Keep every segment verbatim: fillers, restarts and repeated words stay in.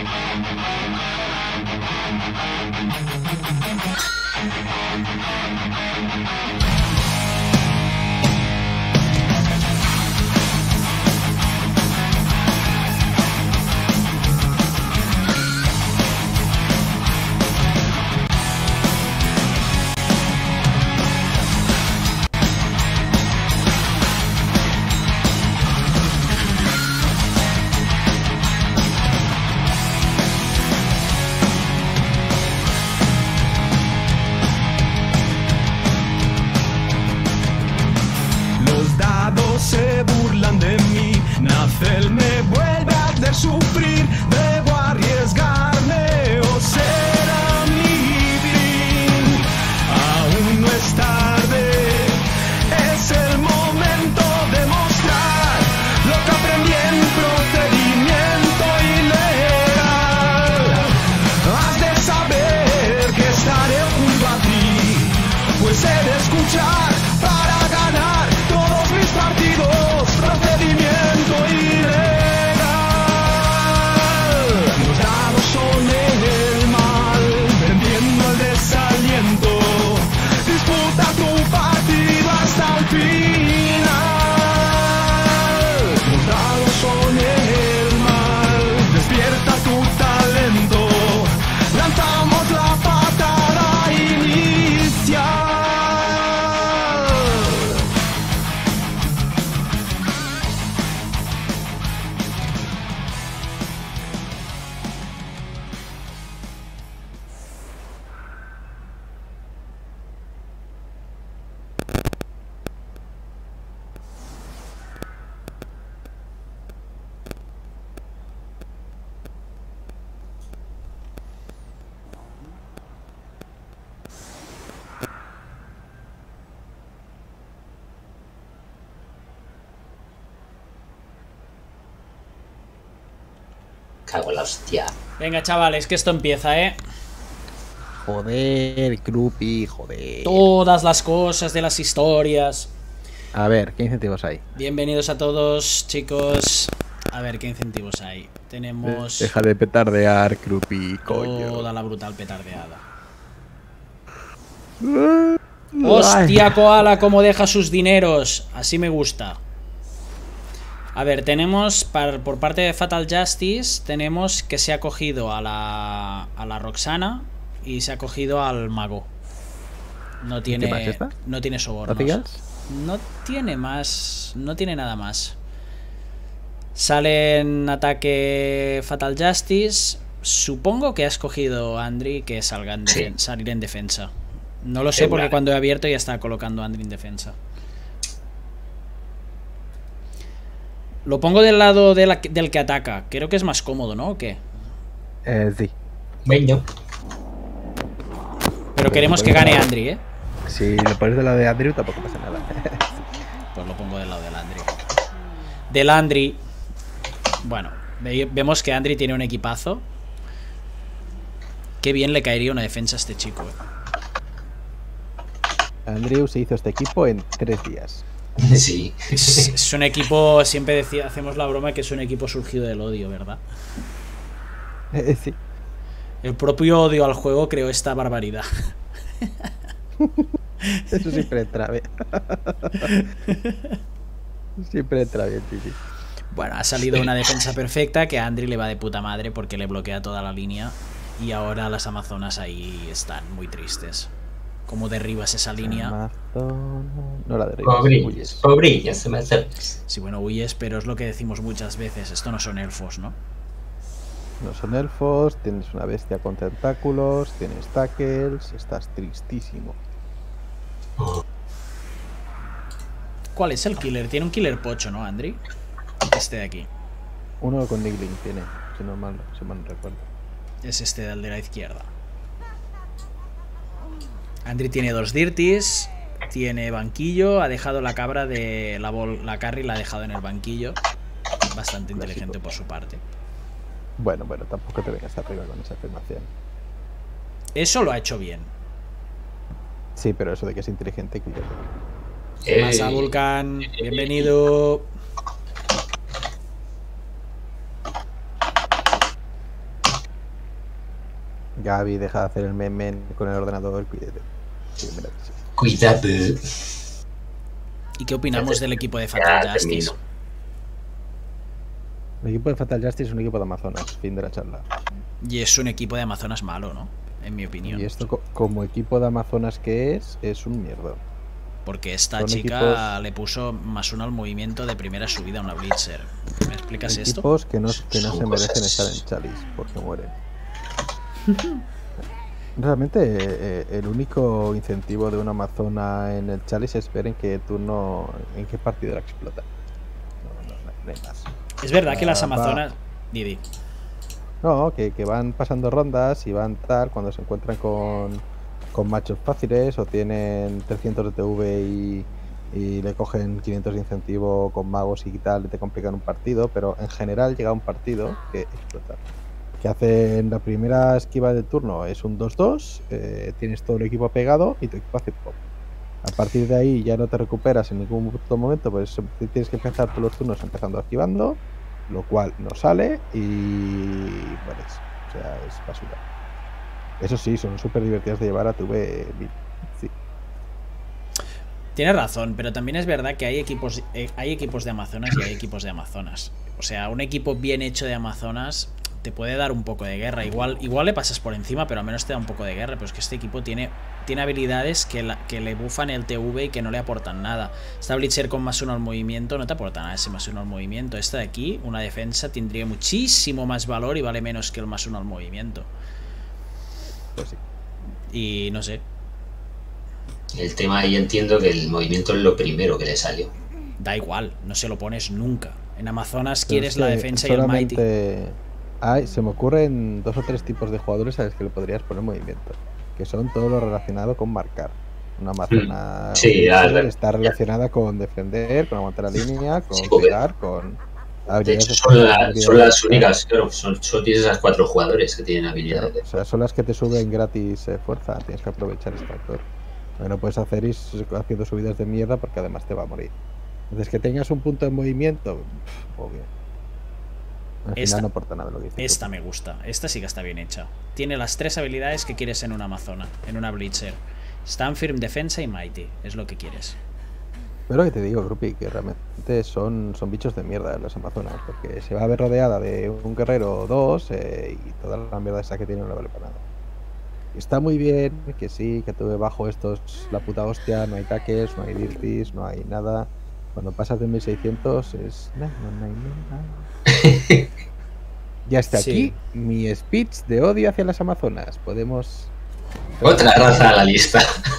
Se burlan de mí, Nafel me vuelve a hacer sufrir. Debo arriesgarme o será mi fin. Aún no es tarde, es el momento de mostrar lo que aprendí en procedimiento ilegal. Has de saber que estaré junto a ti, pues he de escuchar para ganar todos mis partidos, procedimiento ilegal. Los dados son el mal, vendiendo el desaliento. Disputa tu partido hasta el final. Los dados son el mal, despierta tu talento. Lanzamos la patada inicial. Cago en la hostia. Venga, chavales, que esto empieza, ¿eh? Joder, Krupi, joder. Todas las cosas de las historias. A ver, ¿qué incentivos hay? Bienvenidos a todos, chicos. A ver, ¿qué incentivos hay? Tenemos... Deja de petardear, Krupi, coño. Toda la brutal petardeada. Hostia, Koala, cómo deja sus dineros. Así me gusta. A ver, tenemos par, por parte de Fatal Justice, tenemos que se ha cogido a la, a la Roxana y se ha cogido al mago. No tiene, ¿Qué más está? No tiene sobornos. No tiene más, no tiene nada más. Sale en ataque Fatal Justice. Supongo que ha escogido a Andri que salga en Sí. salir en defensa. No lo sé porque cuando he abierto ya está colocando a Andri en defensa. Lo pongo del lado de la, del que ataca. Creo que es más cómodo, ¿no? ¿O qué? Eh, sí. Bueno. Pero queremos que gane Andri, ¿eh? Si lo pones del lado de Andrew tampoco pasa nada. Pues lo pongo del lado del Andri. Del Andri. Bueno, ve- vemos que Andri tiene un equipazo. Qué bien le caería una defensa a este chico, ¿eh? Andrew se hizo este equipo en tres días. Sí. Es, es un equipo, siempre decía, hacemos la broma que es un equipo surgido del odio, ¿verdad? Eh, sí. El propio odio al juego creó esta barbaridad. Eso siempre entra bien. Siempre entra bien, sí, sí. Bueno, ha salido una defensa perfecta que a Andri le va de puta madre porque le bloquea toda la línea. Y ahora las amazonas ahí están muy tristes. ¿Cómo derribas esa línea? Amazon... No la derribas. Pobrillas, huyes. pobrillas, se me acercas. Sí, bueno, huyes, pero es lo que decimos muchas veces. Esto no son elfos, ¿no? No son elfos, tienes una bestia con tentáculos, tienes tackles, estás tristísimo. ¿Cuál es el killer? Tiene un killer pocho, ¿no, Andri? Este de aquí. Uno con Niggling tiene, si no mal, si mal no recuerdo. Es este del de la izquierda. Andri tiene dos dirties. Tiene banquillo. Ha dejado la cabra de la, bol, la carry, la ha dejado en el banquillo. Bastante inteligente por su parte. Bueno, bueno, tampoco te vengas arriba con esa afirmación. Eso lo ha hecho bien. Sí, pero eso de que es inteligente, cuidado. Eh, Masa Vulcan, bienvenido. Gaby, deja de hacer el meme con el ordenador. Cuídate. Sí, mira, sí. Cuidado. ¿Y qué opinamos del equipo de Ya Fatal Justice? termino. El equipo de Fatal Justice es un equipo de Amazonas. Fin de la charla. Y es un equipo de Amazonas malo, ¿no? En mi opinión. Y esto, co- como equipo de Amazonas que es, es un mierdo. Porque esta Son chica equipos- le puso más uno al movimiento de primera subida a una Blitzer. ¿Me explicas esto? Equipos que no, que no Son se merecen cosas. estar en Chalice porque mueren. Realmente eh, el único incentivo de una Amazona en el Chalice es ver en qué turno, en qué partido la explota. No, no, no, no hay más. Es verdad que las Ah, va. Amazonas... Didi. No, que, que van pasando rondas y van tal cuando se encuentran con, con machos fáciles o tienen trescientos de T V y, y le cogen quinientos de incentivo con magos y tal y te complican un partido, pero en general llega un partido que explota. Que hacen la primera esquiva del turno es un dos dos, eh, tienes todo el equipo pegado y tu equipo hace pop. A partir de ahí ya no te recuperas en ningún puto momento, pues tienes que empezar todos los turnos empezando esquivando, lo cual no sale y mueres. O sea, es basura. Eso sí, son súper divertidas de llevar a tu V. Sí. Tienes razón, pero también es verdad que hay equipos, eh, hay equipos de Amazonas y hay equipos de Amazonas. O sea, un equipo bien hecho de Amazonas te puede dar un poco de guerra. Igual, igual le pasas por encima, pero al menos te da un poco de guerra. Pero es que este equipo tiene, tiene habilidades que, la, que le bufan el T V y que no le aportan nada. Esta Blitzer con más uno al movimiento no te aporta nada ese más uno al movimiento. Esta de aquí, una defensa, tendría muchísimo más valor y vale menos que el más uno al movimiento. Pues sí. Y no sé, El tema ahí entiendo que el movimiento es lo primero que le salió. da igual, no se lo pones nunca. En Amazonas Pero quieres es la que defensa y el Mighty. solamente hay, se me ocurren dos o tres tipos de jugadores a los que le podrías poner movimiento, que son todo lo relacionado con marcar. Una Amazona Sí, Blitzer la- la- está relacionada con defender, con aguantar la línea, con Sí, porque- pegar, con De habilidades hecho, son, la- habilidades son de las pegar. únicas, claro, son, solo tienes esas cuatro jugadores que tienen Claro, habilidades. de- o sea, son las que te suben gratis eh, fuerza. Tienes que aprovechar este factor. Lo que no puedes hacer es haciendo subidas de mierda porque además te va a morir. Entonces, que tengas un punto de movimiento, pff, obvio. Al Esta- final no aporta nada lo que dices. Esta me gusta, esta sí que está bien hecha. Tiene las tres habilidades que quieres en una Amazona, en una Blitzer. Stand Firm, Defensa y Mighty, es lo que quieres. Pero que te digo, Grupi, que realmente son, son bichos de mierda las Amazonas, porque se va a ver rodeada de un guerrero o dos eh, y toda la mierda esa que tiene no le vale para nada. Y está muy bien, que sí, que tuve bajo estos la puta hostia, no hay taques, no hay dirtis, no hay nada. Cuando pasas de mil seiscientos es... na, na, na, na, na. Ya está Sí. aquí mi speech de odio hacia las Amazonas. Podemos... Otra raza a la lista.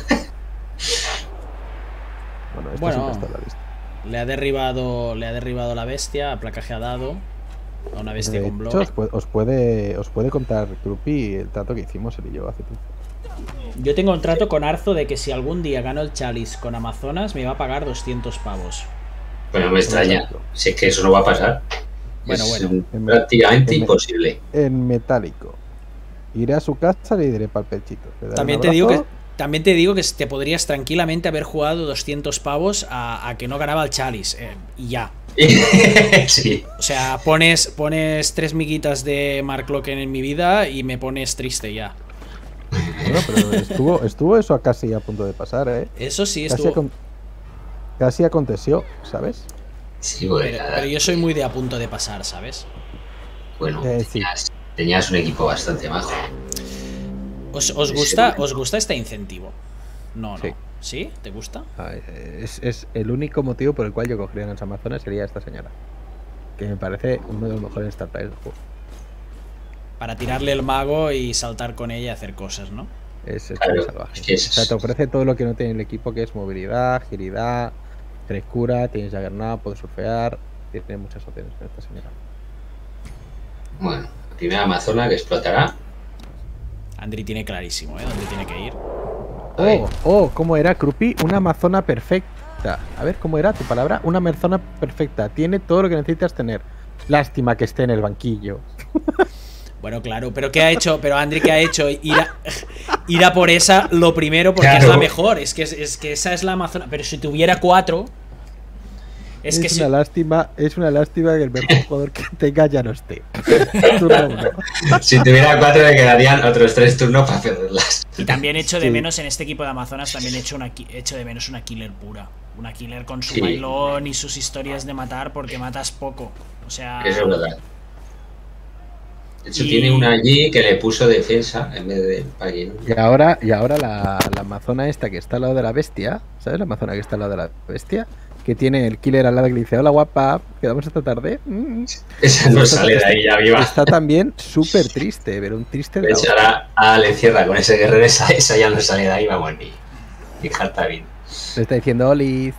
Bueno, esto Bueno. siempre está en la lista. Le ha derribado, le ha derribado la bestia, a placaje ha dado a una bestia De con hecho, os block. puede, os puede, os puede contar, Grupi, el trato que hicimos él y yo hace tiempo. Yo tengo un trato con Arzo de que si algún día gano el Chalice con Amazonas me va a pagar doscientos pavos. Bueno, me extraña. Si es que eso no va a pasar. Bueno, es bueno. mm, prácticamente En- imposible. En metálico. Iré a su casa y le diré pa'l pechito. Le daré También un te digo que abrazo. también te digo que te podrías tranquilamente haber jugado doscientos pavos a, a que no ganaba el Chalice eh, y ya. Sí. O sea, pones pones tres miguitas de Mark Locken en mi vida y me pones triste ya. Bueno, pero estuvo, estuvo eso casi a punto de pasar, ¿eh? Eso sí Casi, estuvo. acon- casi aconteció, ¿sabes? Sí, porque Pero, cada- pero yo soy muy de a punto de pasar, ¿sabes? bueno, Eh, sí. tenías, tenías un equipo bastante bajo. ¿Os, os Sí, gusta sí. os gusta este incentivo? No, no. Sí. ¿Sí? ¿Te gusta? Ay, Es, es el único motivo por el cual yo cogería en las Amazonas sería esta señora. Que me parece uno de los mejores start players del juego. Para tirarle el mago y saltar con ella y hacer cosas, ¿no? Es, es Claro, muy salvaje. es que es- O sea, te ofrece todo lo que no tiene el equipo, que es movilidad, agilidad, frescura, tienes Juggernaut, puedes surfear, tiene muchas opciones con esta señora. Bueno, la primera Amazona que explotará. Andri tiene clarísimo, ¿eh? Dónde tiene que ir. Ahí. Oh, oh, ¿cómo era, Krupi? Una Amazona perfecta. A ver, ¿cómo era tu palabra? Una Amazona perfecta. Tiene todo lo que necesitas tener. Lástima que esté en el banquillo. Bueno, claro, pero ¿qué ha hecho? Pero Andri, ¿qué ha hecho? Ir a, ir a por esa lo primero porque Claro. es la mejor. Es que, es, es que esa es la Amazona. Pero si tuviera cuatro, Es Es, que una si- lástima, es una lástima que el mejor jugador que tenga ya no esté. Turno uno. Si tuviera cuatro me quedarían otros tres turnos para perderlas. Y también echo de Sí. menos en este equipo de Amazonas, también echo, una, ki- echo de menos una killer pura. Una killer con su Sí. bailón y sus historias de matar porque matas poco. O sea... Eso es verdad. De hecho, Y- tiene una allí que le puso defensa en vez de pagino. Y ahora, y ahora la, la amazona esta que está al lado de la bestia, ¿sabes? La amazona que está al lado de la bestia, que tiene el killer al lado que le dice, hola guapa, quedamos esta tarde. Mm. Esa no Está- sale de ahí ya viva. Está también súper triste, pero un triste de De la hecho, hostia. ahora ah, le cierra con ese guerrero, esa, esa ya no sale de ahí, vamos, ni, ni jarta bien. Le está diciendo, Oli,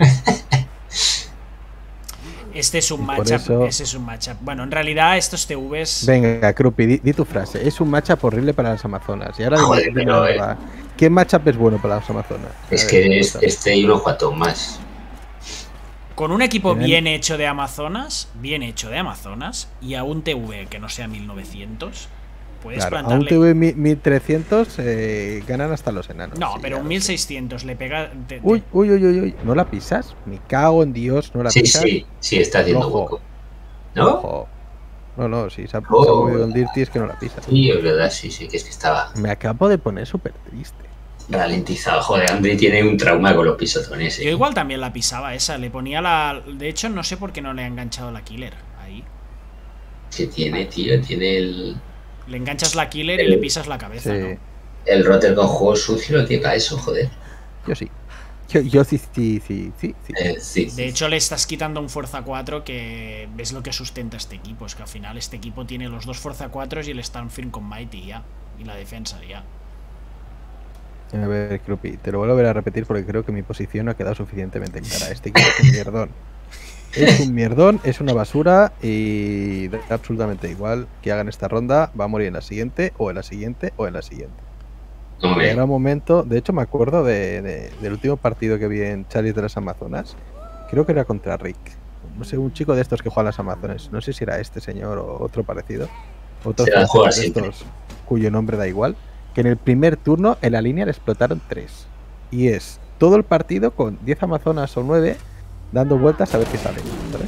Este es un Y por matchup. eso- Ese es un matchup. Bueno, en realidad estos T Vs. venga, Krupi, di, di tu frase. Es un matchup horrible para las amazonas. Y ahora dime- Joder, dime pero, la eh. verdad. ¿Qué matchup es bueno para las amazonas? Es A que ver, es, cuéntame. este y unos cuantos más. Con un equipo Tienen- bien hecho de Amazonas, bien hecho de Amazonas, y a un T V que no sea mil novecientos, puedes Claro, a un plantarle. T V mil trescientos eh, ganan hasta los enanos. No, sí, pero ya un lo mil sé. seiscientos le pega. te- te- Uy, uy, uy, uy, uy. ¿No la pisas? Me cago en Dios, no la Sí, pisas. sí, sí, está haciendo Ojo. hueco. ¿No? Ojo. No, no, si se ha, se ha Oh. movido el Dirty es que no la pisas. Sí, es verdad, sí, sí, que es que estaba Me acabo de poner súper triste. ralentizado. Joder, André tiene un trauma con los pisotones. Yo eh. igual también la pisaba esa, le ponía la. De hecho, no sé por qué no le ha enganchado la killer ahí. Que tiene, tío, tiene el, Le enganchas la killer y le pisas la cabeza, Sí, ¿no? el roter con juego sucio, lo tiene para eso, joder. yo sí. Yo, yo sí, sí, sí, sí. sí. Eh, sí, De hecho, le estás quitando un Fuerza cuatro que ves lo que sustenta este equipo. Es que al final este equipo tiene los dos Fuerza cuatro y el Stormfirm con Mighty ya. Y la defensa ya. A ver, Krupi, te lo vuelvo a volver a repetir porque creo que mi posición no ha quedado suficientemente clara. Este equipo es un mierdón. Es un mierdón, es una basura y da absolutamente igual que hagan esta ronda. Va a morir en la siguiente, o en la siguiente, o en la siguiente. Hombre, Llegará un momento, de hecho me acuerdo de, de- del último partido que vi en Charlie de las Amazonas. Creo que era contra Rick. No sé, un chico de estos que juega a las Amazonas. No sé si era este señor o otro parecido. Otro Se la juega de siempre. estos cuyo nombre da igual. Que en el primer turno en la línea le explotaron tres. Y es todo el partido con diez Amazonas o nueve dando vueltas a ver qué sale. ¿Sabes?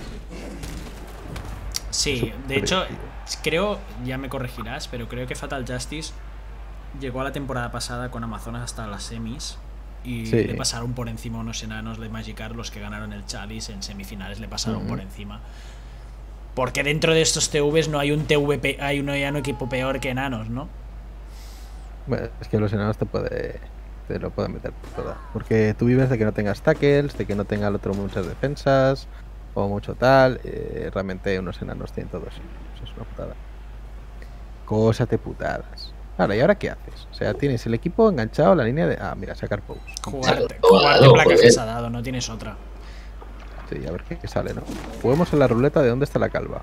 Sí, de Súper hecho, divertido. creo, ya me corregirás, pero creo que Fatal Justice llegó a la temporada pasada con Amazonas hasta las semis. Y Sí. le pasaron por encima unos enanos de Magikarp, los que ganaron el Chalice en semifinales, le pasaron Ujú. por encima. Porque dentro de estos T Vs no hay un T V P, hay un, hay un equipo peor que enanos, ¿no? Bueno, es que los enanos te puede te lo pueden meter por toda. Porque tú vives de que no tengas tackles, de que no tenga el otro muchas defensas o mucho tal. eh, realmente unos enanos tienen todo eso. Eso es una putada. Cosas de putadas. Ahora, ¿y ahora qué haces? O sea, tienes el equipo enganchado a la línea de... Ah, mira, sacar pose. Jugarte, Claro, jugarte dado, placas joder. ha dado, no tienes otra. Sí, a ver qué, qué sale, ¿no? Juguemos en la ruleta de dónde está la calva.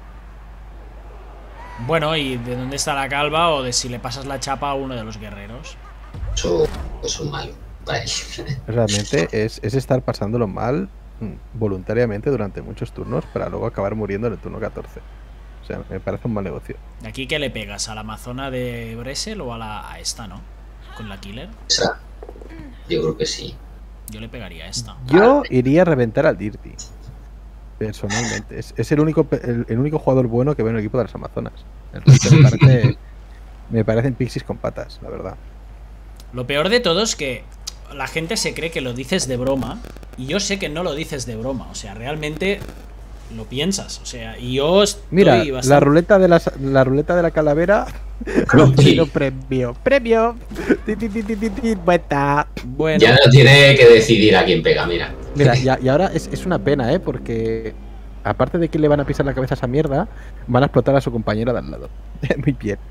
Bueno, y de dónde está la calva o de si le pasas la chapa a uno de los guerreros. eso, eso es malo. Vale. Realmente es, es estar pasándolo mal mm, voluntariamente durante muchos turnos para luego acabar muriendo en el turno catorce. O sea, me parece un mal negocio. ¿De aquí qué le pegas? ¿A la amazona de Bresel o a, la, a esta, no? Con la killer. Esa, yo creo que sí. Yo le pegaría a esta. Yo iría a reventar al Dirty. Personalmente. Es, es el único pe- el, el único jugador bueno que veo en el equipo de las Amazonas. El resto me parece. Me parecen pixies con patas, la verdad. Lo peor de todo es que la gente se cree que lo dices de broma. Y yo sé que no lo dices de broma. O sea, realmente lo piensas. O sea, y yo estoy Mira, bastante... la ruleta de las, la ruleta de la calavera Krupi. obtenido premio. ¡Premio! Ti, ti, ti, ti, ti, ti, vuelta. Bueno, Ya no tiene que decidir a quién pega, mira. Mira, y, a- y ahora es, es una pena, ¿eh? Porque aparte de que le van a pisar la cabeza a esa mierda, van a explotar a su compañero de al lado. Muy bien.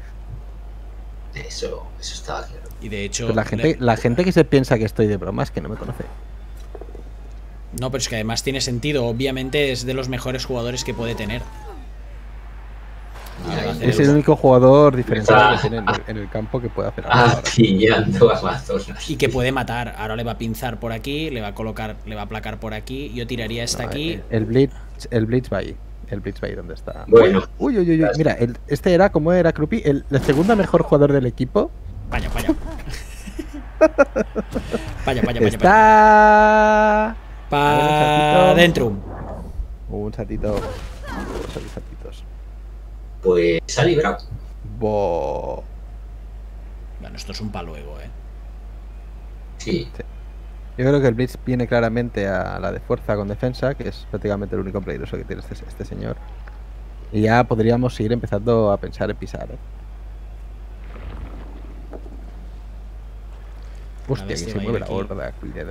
Eso, eso estaba claro. y de hecho... Pues la gente, le- la gente que se piensa que estoy de broma es que no me conoce. No, pero es que además tiene sentido. Obviamente es de los mejores jugadores que puede tener. Mira, va a ahí hacer Es el- el único jugador diferenciado Está- que tiene en el, en el campo que puede hacer algo Ah, ahora. pillando Amazonas. Y que puede matar. Ahora le va a pinzar por aquí, le va a colocar, le va a aplacar por aquí. Yo tiraría esta No, aquí. el, el Blitz, el Blitz va ahí. El Blitz va ahí donde está. Bueno. Uy, uy, uy, uy. Mira, el- este era, como era Krupi, el, el segundo mejor jugador del equipo. Vaya, vaya. Vaya, vaya, vaya. Está. Para A ver, dentro. Un saltito. Dos saltitos. Pues se ha librado. Bo. Bueno, esto es un paluego, ¿eh? Sí. Sí. Yo creo que el Blitz viene claramente a la de fuerza con defensa, que es prácticamente el único peligroso que tiene este, este señor. Y ya podríamos ir empezando a pensar en pisar, ¿eh? Hostia, que bestia se va a mueve ir la aquí. gorda, cuidado.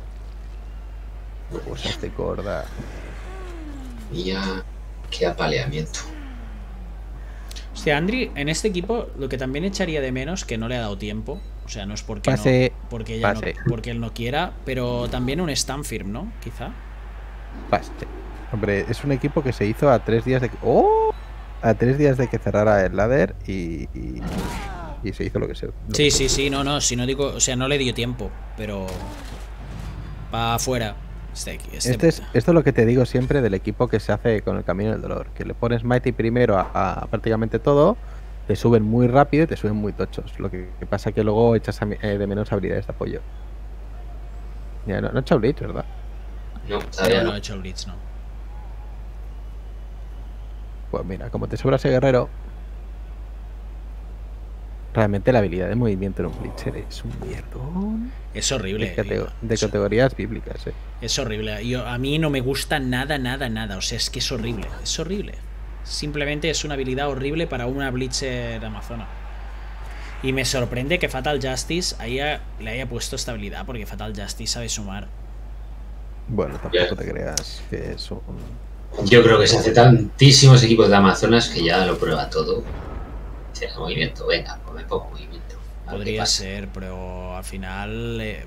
Cosas de gorda. Mira, qué apaleamiento. Hostia, Andri, en este equipo lo que también echaría de menos, que no le ha dado tiempo, o sea, no es porque Pase, no, porque ella no, pase. porque él no quiera, pero también un Stanfirm, ¿no? Quizá. Paste. Hombre, es un equipo que se hizo a tres días de que... ¡Oh! A tres días de que cerrara el ladder y, y, y se hizo lo que se... lo Sí, que sí, se- sí, no, no, si no digo, o sea, no le dio tiempo, pero para afuera. Este, aquí, este, Este es, esto es lo que te digo siempre del equipo que se hace con el camino del dolor. Que le pones Mighty primero a, a prácticamente todo, te suben muy rápido y te suben muy tochos. Lo que, que pasa que luego echas a mi- eh, de menos habilidades de apoyo. Ya, no, no he echado Blitz, ¿verdad? No, todavía no, no. no he hecho el Blitz, no. Pues mira, como te sobra ese guerrero, realmente la habilidad de movimiento en un Blitzer es un mierdón. Es horrible. De, catego- de es, categorías bíblicas, eh. es horrible. Yo, a mí no me gusta nada, nada, nada. O sea, es que es horrible. Es horrible. Simplemente es una habilidad horrible para una Blitzer Amazona. Y me sorprende que Fatal Justice haya, le haya puesto esta habilidad, porque Fatal Justice sabe sumar. Bueno, tampoco te creas que es un... Yo creo que se hace tantísimos equipos de Amazonas que ya lo prueba todo. Dice, movimiento, venga, pues me pongo movimiento. A ver qué Podría pasa. ser, pero al final eh,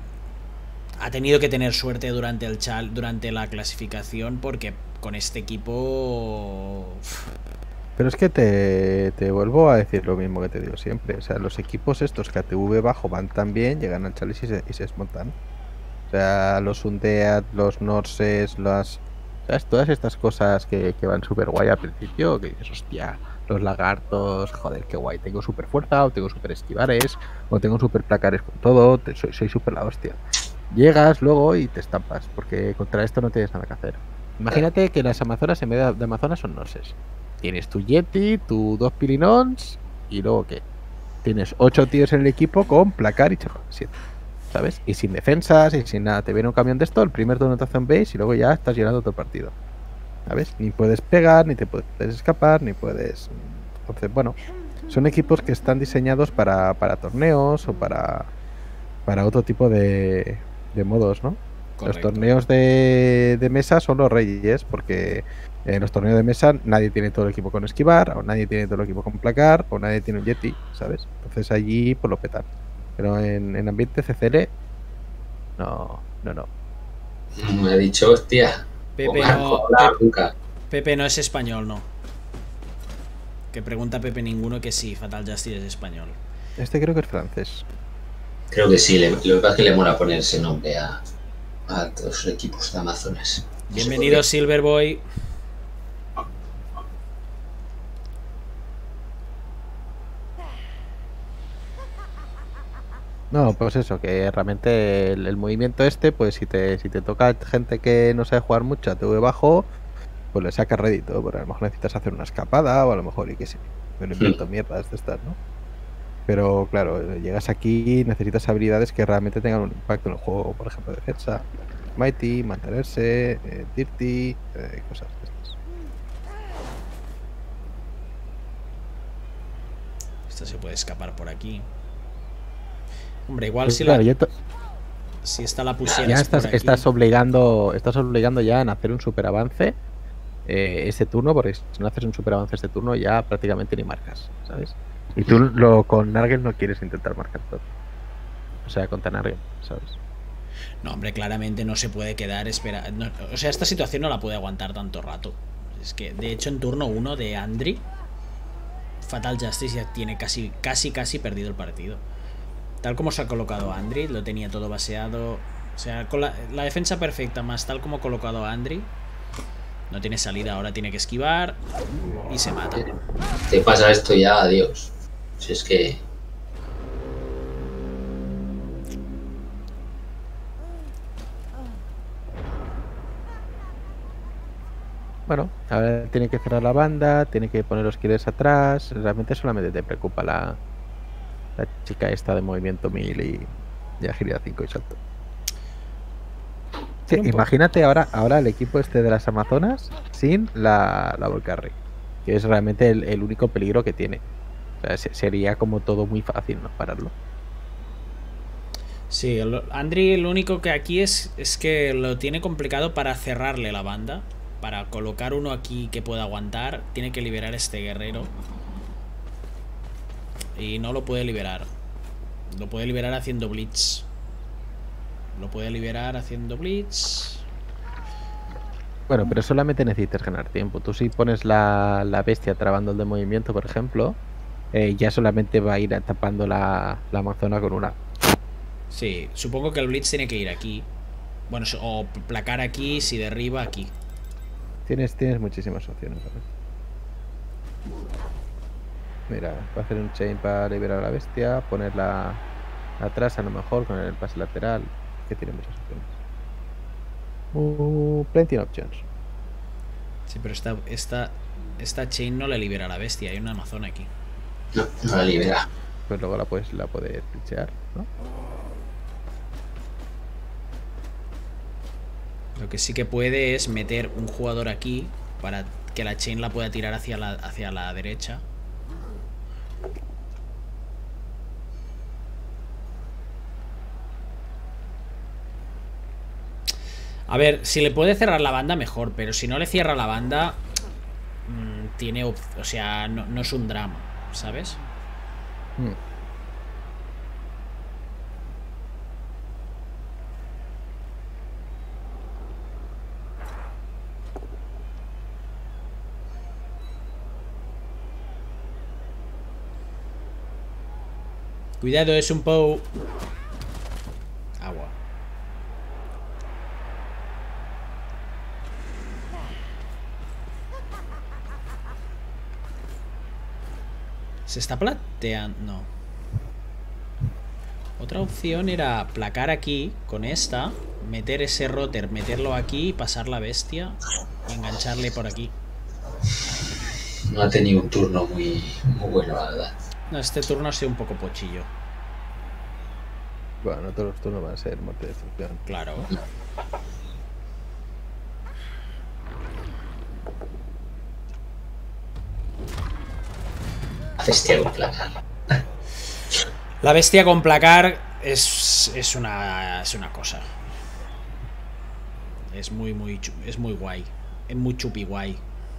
ha tenido que tener suerte durante el chal, durante la clasificación, porque con este equipo Pero es que te, te vuelvo a decir lo mismo que te digo siempre. O sea, los equipos estos que a T V bajo van tan bien, llegan al Chalice y se, y se desmontan. O sea, los Undead, los Norses, las... ¿Sabes? Todas estas cosas que, que van súper guay al principio, que dices, hostia, los lagartos, joder, qué guay, tengo súper fuerza, o tengo súper esquivares, o tengo súper placares con todo, te- soy soy súper la hostia. Llegas luego y te estampas, porque contra esto no tienes nada que hacer. Imagínate que las Amazonas en vez de- de Amazonas son Norses. Tienes tu Yeti, tu dos Pirinons, y luego ¿qué? Tienes ocho tíos en el equipo con placar y chapa, siete. ¿Sabes? Y sin defensas y sin nada. Te viene un camión de esto, el primer turno te hace un base y luego ya estás llenando todo el partido. ¿Sabes? Ni puedes pegar, ni te puedes escapar, ni puedes... Entonces, bueno, son equipos que están diseñados para, para torneos o para, para otro tipo de, de modos, ¿no? correcto. Los torneos de, de mesa son los reyes, porque en los torneos de mesa nadie tiene todo el equipo con esquivar, o nadie tiene todo el equipo con placar, o nadie tiene un Yeti, ¿sabes? Entonces allí pues lo petan. Pero en, en ambiente C C L, no, no, no. Me ha dicho, hostia. Pepe Omar, no, hola, Pe- nunca. Pepe no es español, no. Que pregunta Pepe ninguno que sí, Fatal Justice es español. Este creo que es francés. Creo que sí, le, lo que pasa es que le mola poner ese nombre a, a todos los equipos de Amazonas. No sé Bienvenido por Silverboy. No, pues eso, que realmente el, el movimiento este, pues si te, si te toca gente que no sabe jugar mucho a T V bajo, pues le saca rédito, porque a lo mejor necesitas hacer una escapada o a lo mejor, y qué sé, me lo invento mierdas de estas, ¿no? Pero claro, llegas aquí y necesitas habilidades que realmente tengan un impacto en el juego, por ejemplo, defensa, Mighty, mantenerse, eh, Dirty, eh, cosas de estas. Esta se puede escapar por aquí. Hombre, igual Pues si claro, la, ya, to- si esta la pusieras ya estás, por aquí. estás obligando, estás obligando ya en hacer un super avance eh, ese turno, porque si no haces un super avance este turno ya prácticamente ni marcas, ¿sabes? Y tú lo con Nargel no quieres intentar marcar todo. O sea, contra Nargel, ¿sabes? No, hombre, claramente no se puede quedar espera. no, o sea, esta situación no la puede aguantar tanto rato. Es que, de hecho, en turno uno de Andri, Fatal Justice ya tiene casi, casi, casi perdido el partido. Tal como se ha colocado a Andri, lo tenía todo baseado. O sea, con la, la defensa perfecta, más tal como ha colocado a Andri, no tiene salida. Ahora tiene que esquivar y se mata. qué. Te pasa esto ya, adiós. Si es que. Bueno, ahora tiene que cerrar la banda, tiene que poner los killers atrás. Realmente solamente te preocupa la, la chica esta de movimiento mil y, y agilidad cinco y salto. Sí, imagínate ahora, ahora el equipo este de las Amazonas sin la, la Volcarry, que es realmente el, el único peligro que tiene. O sea, se, sería como todo muy fácil, ¿no? Pararlo. Sí, el, Andri lo único que aquí es, es que lo tiene complicado para cerrarle la banda. Para colocar uno aquí que pueda aguantar, tiene que liberar este guerrero. Y no lo puede liberar. Lo puede liberar haciendo blitz. Lo puede liberar haciendo blitz. Bueno, pero solamente necesitas ganar tiempo. Tú si pones la, la bestia trabando el de movimiento, por ejemplo, eh, ya solamente va a ir tapando la, la amazona con una. Sí, supongo que el blitz tiene que ir aquí. Bueno, o placar aquí, si derriba aquí. Tienes, tienes muchísimas opciones, ¿verdad? Mira, va a hacer un chain para liberar a la bestia, ponerla atrás a lo mejor con el pase lateral, que tiene muchas opciones. Uh, plenty of options. Sí, pero esta, esta, esta chain no le libera a la bestia, hay una amazona aquí. No, no la libera. Pues luego la puedes, la puedes pichear, ¿no? Lo que sí que puede es meter un jugador aquí para que la chain la pueda tirar hacia la, hacia la derecha. A ver, si le puede cerrar la banda, mejor. Pero si no le cierra la banda, mmm, tiene... O sea, no, no es un drama, ¿sabes? Hmm. Cuidado, es un Pou. Agua. Se está plateando. No. Otra opción era placar aquí con esta, meter ese roter, meterlo aquí y pasar la bestia y engancharle por aquí. No ha tenido un turno muy, muy bueno, la verdad. No, este turno ha sido un poco pochillo. Bueno, no todos los turnos van a ser muerte de destrucción. Claro. La bestia con placar. La bestia con placar es, es una es una cosa. Es muy muy es muy guay. Es muy chupi guay.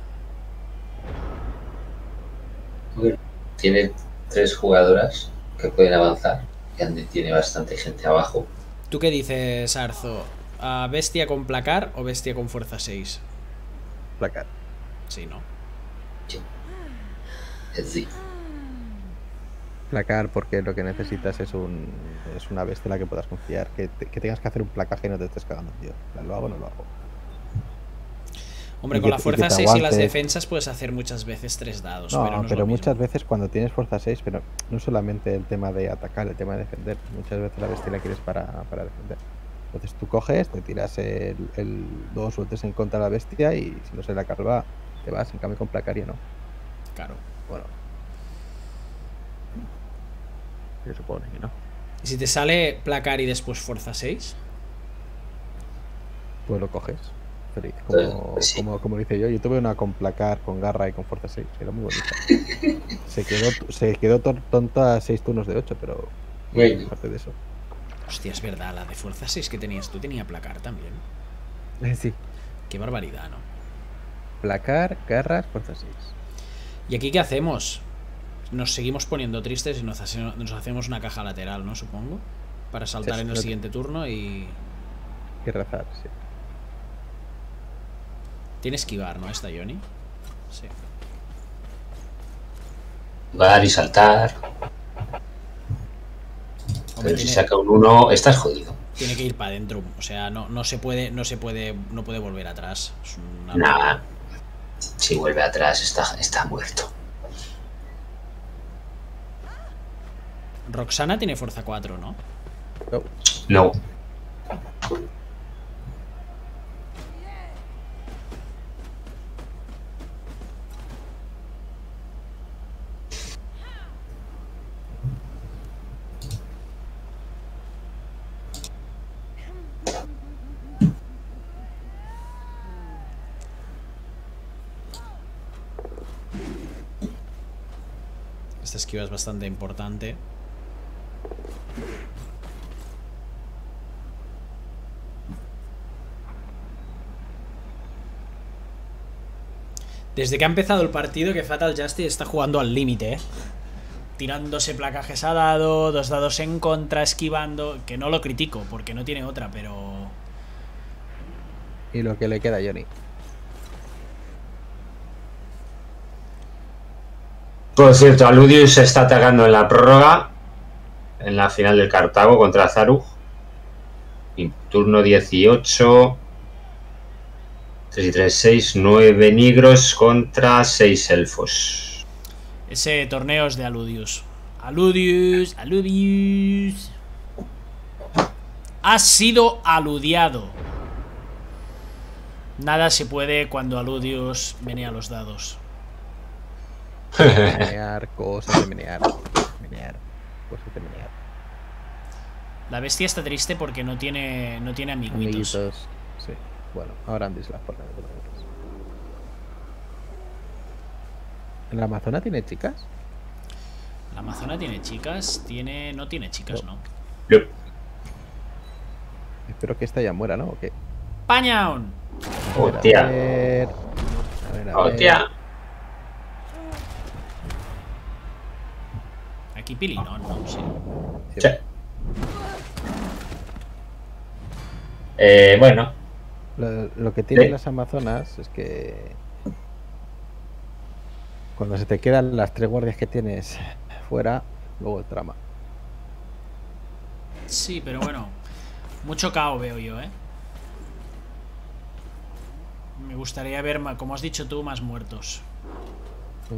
Bueno, tiene tres jugadoras que pueden avanzar. Y Andy tiene bastante gente abajo. ¿Tú qué dices, Arzo? ¿A bestia con placar o bestia con fuerza seis? Placar. Sí, ¿no? Sí. Es sí. Placar porque lo que necesitas es un es una bestia en la que puedas confiar. Que, te, que tengas que hacer un placaje y no te estés cagando, tío. ¿Lo hago o no lo hago? Hombre, Y con que- la y fuerza que te seis y las aguante. defensas puedes hacer muchas veces tres dados. No, pero no es pero lo mismo. muchas veces cuando tienes fuerza seis, pero no solamente el tema de atacar, el tema de defender. Muchas veces la bestia la quieres para, para defender. Entonces tú coges, te tiras el, el dos sueltes en contra de la bestia y si no se la calva, te vas. En cambio con placaria no. Claro. Bueno. Se supone que no. ¿Y si te sale placar y después fuerza seis? Pues lo coges. Feliz. Como, Pues sí. como, como lo hice yo. Yo tuve una con placar, con garra y con fuerza seis. Era muy bonita. Se quedó, se quedó tor- tonta a seis turnos de ocho, pero Bueno, aparte de eso. Hostia, es verdad, la de fuerza seis que tenías tú tenía placar también. Sí. Qué barbaridad, ¿no? Placar, garras, fuerza seis. ¿Y aquí qué hacemos? Nos seguimos poniendo tristes y nos, hace- nos hacemos una caja lateral, ¿no? Supongo. Para saltar Sí, en el no te- siguiente turno y... Y rezar, sí. Tiene esquivar, ¿no? Esta Johnny. Sí. jugar y saltar. Hombre, Pero si tiene, saca un uno, estás jodido. tiene que ir para adentro. O sea, no, no se puede, no se puede, no puede volver atrás. Es una... Nada. Si vuelve atrás, está, está muerto. Roxana tiene fuerza cuatro, ¿no? No. No. esta esquiva es bastante importante. Desde que ha empezado el partido que Fatal Justice está jugando al límite, ¿eh? Tirándose placajes a dado, dos dados en contra, esquivando. Que no lo critico, porque no tiene otra, pero... Y lo que le queda a Johnny. Por cierto, Aludius se está atacando en la prórroga, en la final del Cartago contra Zarug. Y turno dieciocho. tres y tres, seis, nueve negros contra seis elfos. Ese torneo es de Aludius. Aludius, Aludius. Ha sido aludiado. Nada se puede cuando Aludius menea los dados. Menear, cosas de menear. Menear, cosas de menear. La bestia está triste porque no tiene, no tiene amiguitos. Amiguitos. Sí. Bueno, ahora Andy se las pone. ¿En la Amazona tiene chicas? La Amazona tiene chicas, tiene... No tiene chicas, ¿no? Yep. Espero que esta ya muera, ¿no? ¿O qué? ¡Pañaun! Hostia. A ver, a ver, a ver. Hostia. Aquí Pilinón, ¿no? Sí. Sí. Sí. Eh, bueno. Lo, lo que tienen Sí. las Amazonas es que cuando se te quedan las tres guardias que tienes fuera, luego el trama. Sí, pero bueno. Mucho caos veo yo, ¿eh? Me gustaría ver, ma- como has dicho tú, más muertos. Mm.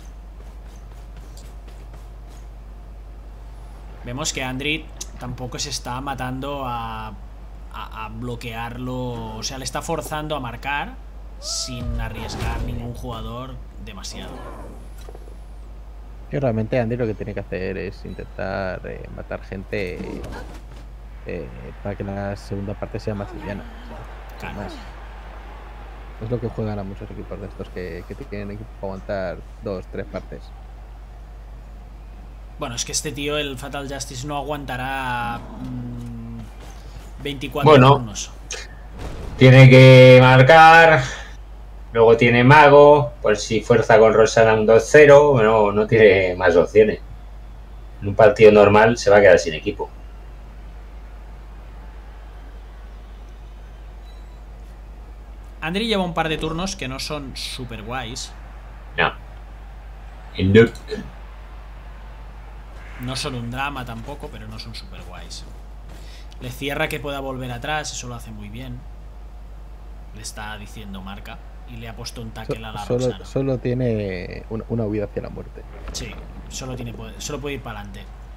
Vemos que Andri tampoco se está matando a, a, a bloquearlo. O sea, le está forzando a marcar sin arriesgar ningún jugador demasiado. Que realmente Andy lo que tiene que hacer es intentar eh, matar gente eh, para que la segunda parte sea más liviana. Claro. Más. Es lo que juegan a muchos equipos de estos que, que tienen equipo para aguantar dos, tres partes. Bueno, es que este tío, el Fatal Justice, no aguantará mmm, veinticuatro Bueno. turnos. Tiene que marcar. Luego tiene mago. Por si fuerza con Rosana un dos cero. No, no tiene más opciones. En un partido normal se va a quedar sin equipo. Andri lleva un par de turnos que no son super guays. No. Y no. No son un drama tampoco, pero no son super guays. Le cierra que pueda volver atrás, eso lo hace muy bien. Le está diciendo marca. Y le ha puesto un tackle So- a la solo, Roxana. solo tiene una, una huida hacia la muerte. Sí, solo, tiene, solo puede ir para adelante.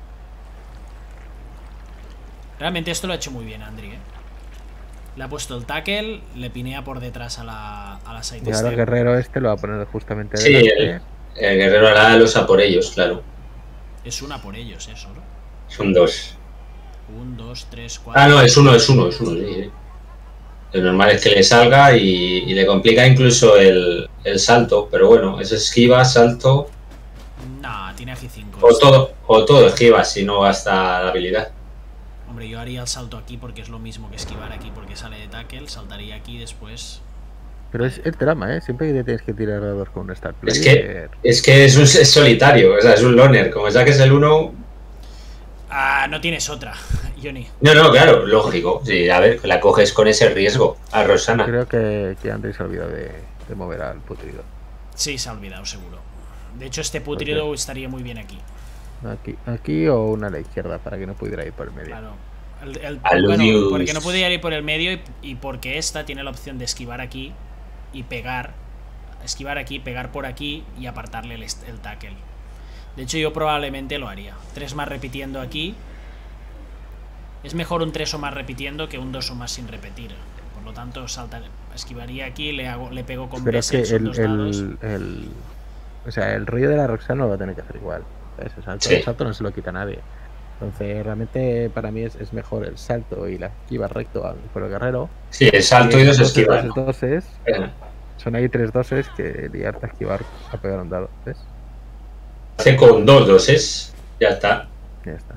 Realmente esto lo ha hecho muy bien Andri, ¿eh? Le ha puesto el tackle, le pinea por detrás a la, a la side Y ahora step. el guerrero este lo va a poner justamente Sí, delante. el, el guerrero hará los a por ellos, claro. Es una por ellos, ¿eh? Solo. Son dos. Un, dos, tres, cuatro. Ah, no, es uno, es uno, es uno. Sí, sí. Lo normal es que le salga y, y le complica incluso el, el salto. Pero bueno, es esquiva, salto. No, tiene aquí cinco. O todo, o todo esquiva si no gasta la habilidad. Hombre, yo haría el salto aquí porque es lo mismo que esquivar aquí porque sale de tackle. Saltaría aquí después. Pero es, es drama, ¿eh? Siempre que te tienes que tirar dados con un star Es player. que, es que es, un, es solitario, o sea, es un loner. Como saques el uno. Ah, no tienes otra, Johnny. No, no, claro, lógico. Sí, a ver, la coges con ese riesgo a Rosana. Creo que, que Andrés se ha olvidado de, de mover al putrido. Sí, se ha olvidado, seguro. De hecho, este putrido estaría muy bien aquí. Aquí, aquí o una a la izquierda para que no pudiera ir por el medio. Claro. El, el- Aludius. bueno, porque no podía ir por el medio y, y porque esta tiene la opción de esquivar aquí y pegar. Esquivar aquí, pegar por aquí y apartarle el, est- el tackle. De hecho, yo probablemente lo haría. Tres más repitiendo aquí. Es mejor un tres o más repitiendo que un dos o más sin repetir. Por lo tanto, salta, esquivaría aquí, le hago, le pego con Pero B es que seis son el, dos dados. el, el- O sea, el rollo de la Roxana lo va a tener que hacer igual. ¿Sabes? El salto, Sí. el salto no se lo quita a nadie. Entonces, realmente para mí es, es mejor el salto y la esquiva recto al por el guerrero. Sí, el salto y dos doses, esquivas. doses, doses, Eh, son ahí tres doses que liarte a esquivar a pegar un dado. ¿Ves? Hace con dos doses. Ya está. Ya está.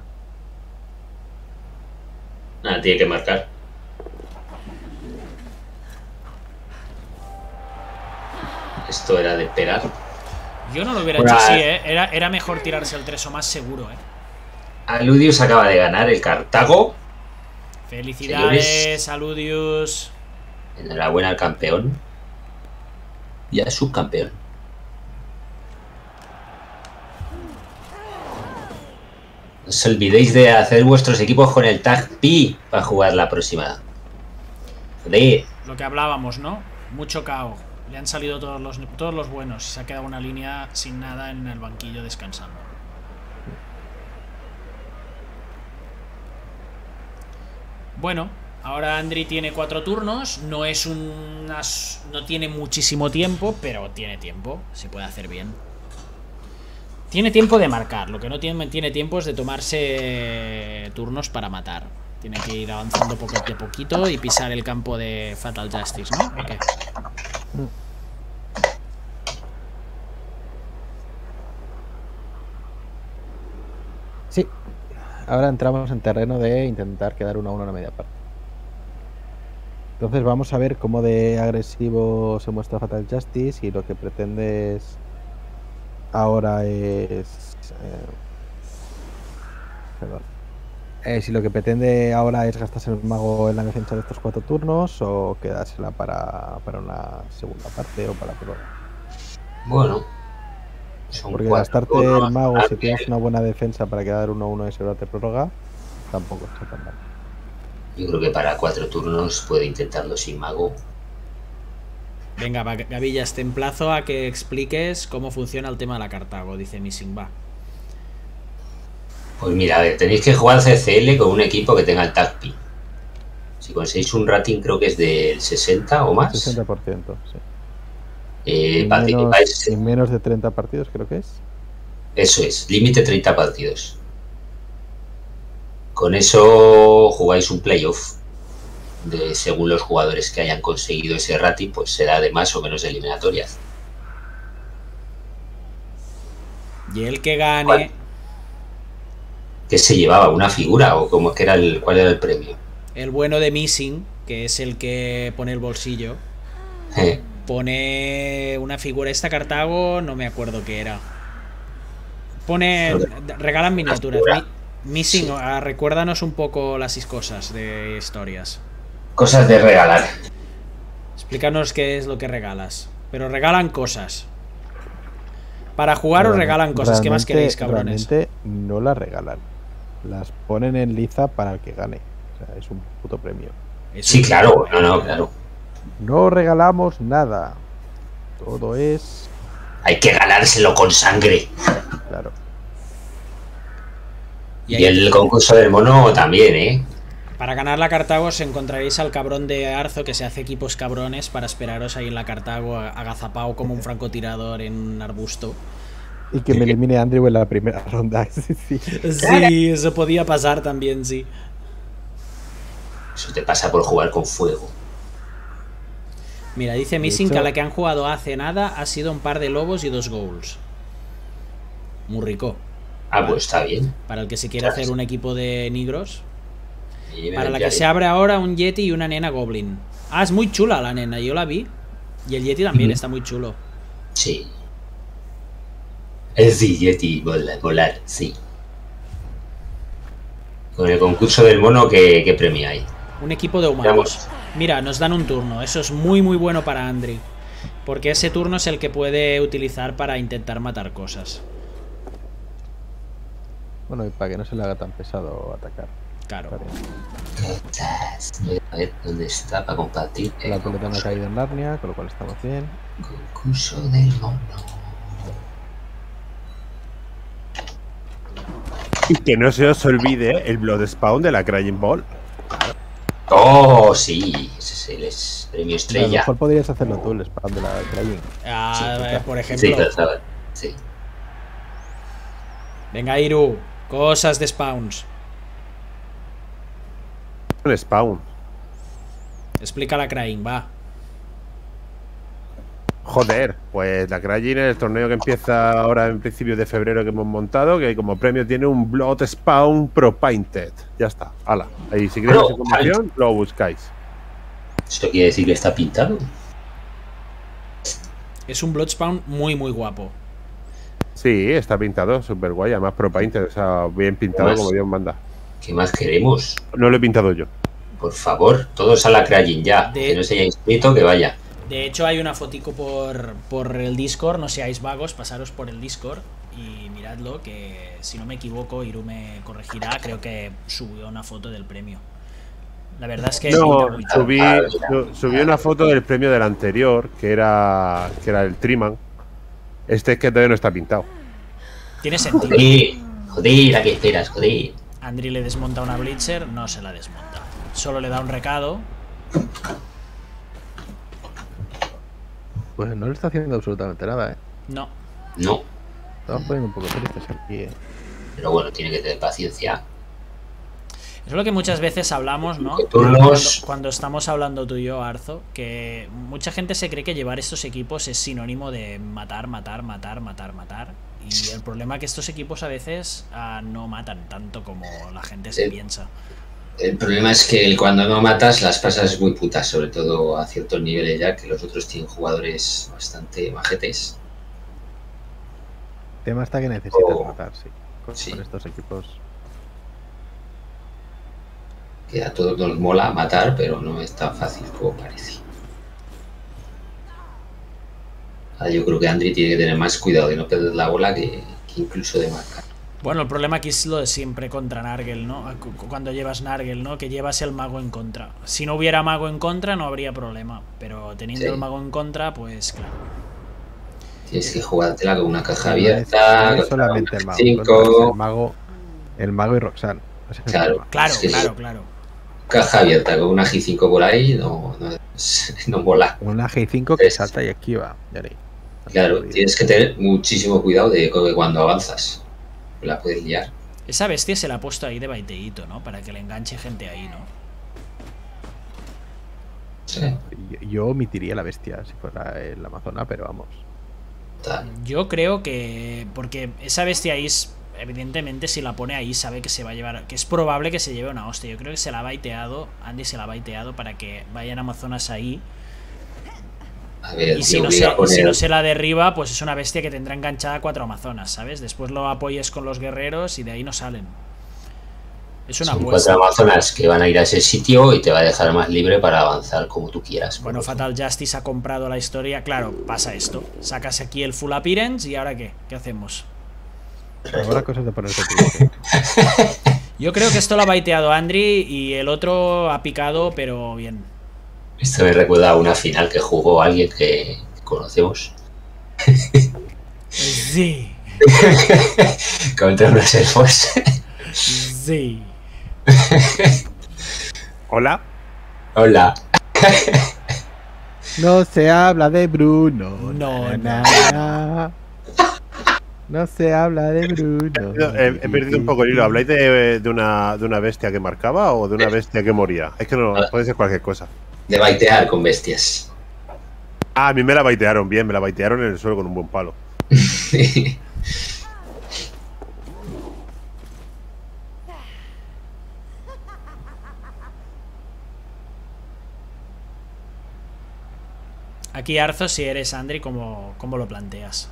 Nada, tiene que marcar. Esto era de esperar. Yo no lo hubiera Bueno, hecho así, ¿eh? Era, era mejor tirarse el tres o más seguro, ¿eh? Aludius acaba de ganar el Cartago. Felicidades, Señores. Aludius. Enhorabuena al campeón. Y al subcampeón. No os olvidéis de hacer vuestros equipos con el tag Pi para jugar la próxima. Joder. Lo que hablábamos, ¿no? Mucho cao. Le han salido todos los, todos los buenos. Se ha quedado una línea sin nada en el banquillo descansando. Bueno, ahora Andri tiene cuatro turnos. No es unas, no tiene muchísimo tiempo, pero tiene tiempo. Se puede hacer bien. Tiene tiempo de marcar. Lo que no tiene, tiene tiempo es de tomarse turnos para matar. Tiene que ir avanzando poco a poquito y pisar el campo de Fatal Justice, ¿no? ¿O qué? Sí. Ahora entramos en terreno de intentar quedar uno a uno en la media parte. Entonces vamos a ver cómo de agresivo se muestra Fatal Justice y lo que pretende es ahora es... Eh, perdón. Eh, si lo que pretende ahora es gastarse el mago en la defensa de estos cuatro turnos o quedársela para, para una segunda parte o para prueba. Bueno. Son Porque cuatro gastarte turnos, el mago si también. tienes una buena defensa para quedar uno a uno y seguramente prórroga, tampoco está tan mal. Yo creo que para cuatro turnos puede intentarlo sin mago. Venga, va, Gavillas, te emplazo a que expliques cómo funciona el tema de la Cartago, dice Missing, va. Pues mira, a ver, tenéis que jugar C C L con un equipo que tenga el tag Pi. Si conseguís un rating creo que es del sesenta o más, sesenta por ciento, sí. eh, Y menos, participáis. y menos de treinta partidos creo que es. Eso es, límite treinta partidos. Con eso jugáis un playoff. De, según los jugadores que hayan conseguido ese rating, pues será de más o menos de eliminatorias. Y el que gane... ¿Cuál? ¿Qué se llevaba? ¿Una figura? ¿O cómo que era el, cuál era el premio? El bueno de Missing, que es el que pone el bolsillo, Eh, pone una figura. Esta Cartago no me acuerdo qué era. Pone... Regalan miniaturas. Mi, Missing, Sí. ah, recuérdanos un poco las cosas de historias. Cosas de regalar. Explícanos qué es lo que regalas. Pero regalan cosas. Para jugar os Realmente- regalan cosas. ¿Qué más realmente- queréis, cabrones? Realmente no las regalan. Las ponen en liza para el que gane. O sea, es un puto premio. Es Sí, un- claro, no, no, claro. No regalamos nada. Todo es... Hay que ganárselo con sangre. Claro. Y Y ahí- el concurso del mono también, ¿eh? Para ganar la Cartago os encontraréis al cabrón de Arzo que se hace equipos cabrones para esperaros ahí en la Cartago agazapao como un francotirador en un arbusto. Y que me elimine Andrew en la primera ronda. Sí, sí. Sí, eso podía pasar también, sí. Eso te pasa por jugar con fuego. Mira, dice De Missing hecho- que a la que han jugado hace nada ha sido un par de lobos y dos goals. Muy rico. Ah, pues está bien. Para el que se quiera Claro. hacer un equipo de negros. Y me Para la vendría que se bien. abre ahora un Yeti y una nena Goblin. Ah, es muy chula la nena, yo la vi. Y el Yeti también Ujú. está muy chulo. Sí. Es sí, Yeti, volar, volar, sí. Con el concurso del mono, ¿qué, qué premio hay? Un equipo de humanos. Mira, nos dan un turno. Eso es muy muy bueno para Andri. Porque ese turno es el que puede utilizar para intentar matar cosas. Bueno, y para que no se le haga tan pesado atacar. Claro. Vale. A ver, ¿dónde está para compartir? La El pelota no ha concurso, caído en Narnia, con lo cual estamos bien. concurso del mono. Y que no se os olvide el Blood Spawn de la Crying Ball. Oh, sí, ese es el es premio A lo estrella. mejor podrías hacerlo tú, el spam de la Crying. Ah, Sí, eh, por Sí, ejemplo. calzaba. Sí. Venga, Iru. Cosas de spawns. Un Spawn. Explica la Crying, va. Joder, pues la Krajin es el torneo que empieza ahora en principios de febrero que hemos montado, que como premio tiene un Blood Spawn Pro Painted. Ya está, hala. Ahí si queréis Pro información, lo buscáis. ¿Eso quiere decir que está pintado? Es un Bloodspawn muy, muy guapo. Sí, está pintado, súper guay, además Pro Painted, o sea, bien pintado como Dios manda. ¿Qué más queremos? No lo he pintado yo. Por favor, todos a la Krajin ya. De- Que no se haya inscrito, que vaya. De hecho, hay una fotico por, por el Discord, no seáis vagos, pasaros por el Discord y miradlo, que si no me equivoco, Iru me corregirá, creo que subió una foto del premio. La verdad es que... No, pinta muy chulo. subí, su- subí una foto del premio del anterior, que era, que era el Triman. Este es que todavía no está pintado. Tiene sentido. Joder, joder, ¿a qué esperas? Joder. Andri le desmonta una Blitzer, no se la desmonta. Solo le da un recado. Pues no le está haciendo absolutamente nada, ¿eh? No. No, Estamos poniendo un poco tristes aquí, ¿eh? pero bueno, tiene que tener paciencia. Es lo que muchas veces hablamos, ¿no? Turnos. Cuando, cuando estamos hablando tú y yo, Arzo, que mucha gente se cree que llevar estos equipos es sinónimo de matar, matar, matar, matar, matar. Y el problema es que estos equipos a veces ah, no matan tanto como la gente se Sí. piensa. El problema es que cuando no matas las pasas muy putas, sobre todo a ciertos niveles ya, que los otros tienen jugadores bastante majetes. El tema está que necesitas Oh. matar, sí. Con, Sí. con estos equipos. Que a todos nos mola matar, pero no es tan fácil como parece. Ahora yo creo que Andri tiene que tener más cuidado de no perder la bola que, que incluso de marcar. Bueno, el problema aquí es lo de siempre contra Nargel, ¿no? Cu- cu- Cuando llevas Nargel, ¿no? Que llevas el mago en contra. Si no hubiera mago en contra no habría problema, pero teniendo Sí. el mago en contra, pues claro. Tienes que jugártela con una caja No es, abierta. no es contra solamente un el mago. cinco. El mago, el mago y Roxanne. Ese es el Claro. tema. Claro, Es que claro, sí. claro. Caja abierta con una G cinco por ahí no, no, es- no mola. Una G cinco que Es- salta y esquiva. Yari. Claro, tienes que tener muchísimo cuidado de que cuando avanzas la puedes liar. Esa bestia se la ha puesto ahí de baiteíto, ¿no? Para que le enganche gente ahí, ¿no? Sí, Yo, yo omitiría la bestia si fuera el Amazona, pero vamos. tal. Yo creo que... Porque esa bestia ahí es... Evidentemente, si la pone ahí, sabe que se va a llevar... Que es probable que se lleve una hostia. Yo creo que se la ha baiteado... Andy se la ha baiteado para que vayan Amazonas ahí. A ver, Y si yo no, voy se, a poner- si no se la derriba, pues es una bestia que tendrá enganchada cuatro Amazonas, ¿sabes? Después lo apoyes con los guerreros y de ahí no salen. Es una son apuesta. cuatro amazonas que van a ir a ese sitio y te va a dejar más libre para avanzar como tú quieras. Bueno, Fatal Justice ha comprado la historia. Claro, pasa esto. Sacas aquí el Full Appearance y ¿ahora qué? ¿Qué hacemos? Ahora cosas de ponerse triste. Yo creo que esto lo ha baiteado Andri y el otro ha picado, pero bien. Esto me recuerda a una final que jugó alguien que conocemos Sí, contra unos elfos. sí. Hola. Hola. No se habla de Bruno. No, na, na. No se habla de Bruno. No, he, he perdido un poco el hilo. ¿Habláis de, de, una, de una bestia que marcaba o de una bestia que moría? Es que no, puede ser cualquier cosa. De baitear con bestias. Ah, a mí me la baitearon bien, me la baitearon en el suelo con un buen palo. Aquí Arzo, si eres Andri, ¿cómo, cómo lo planteas?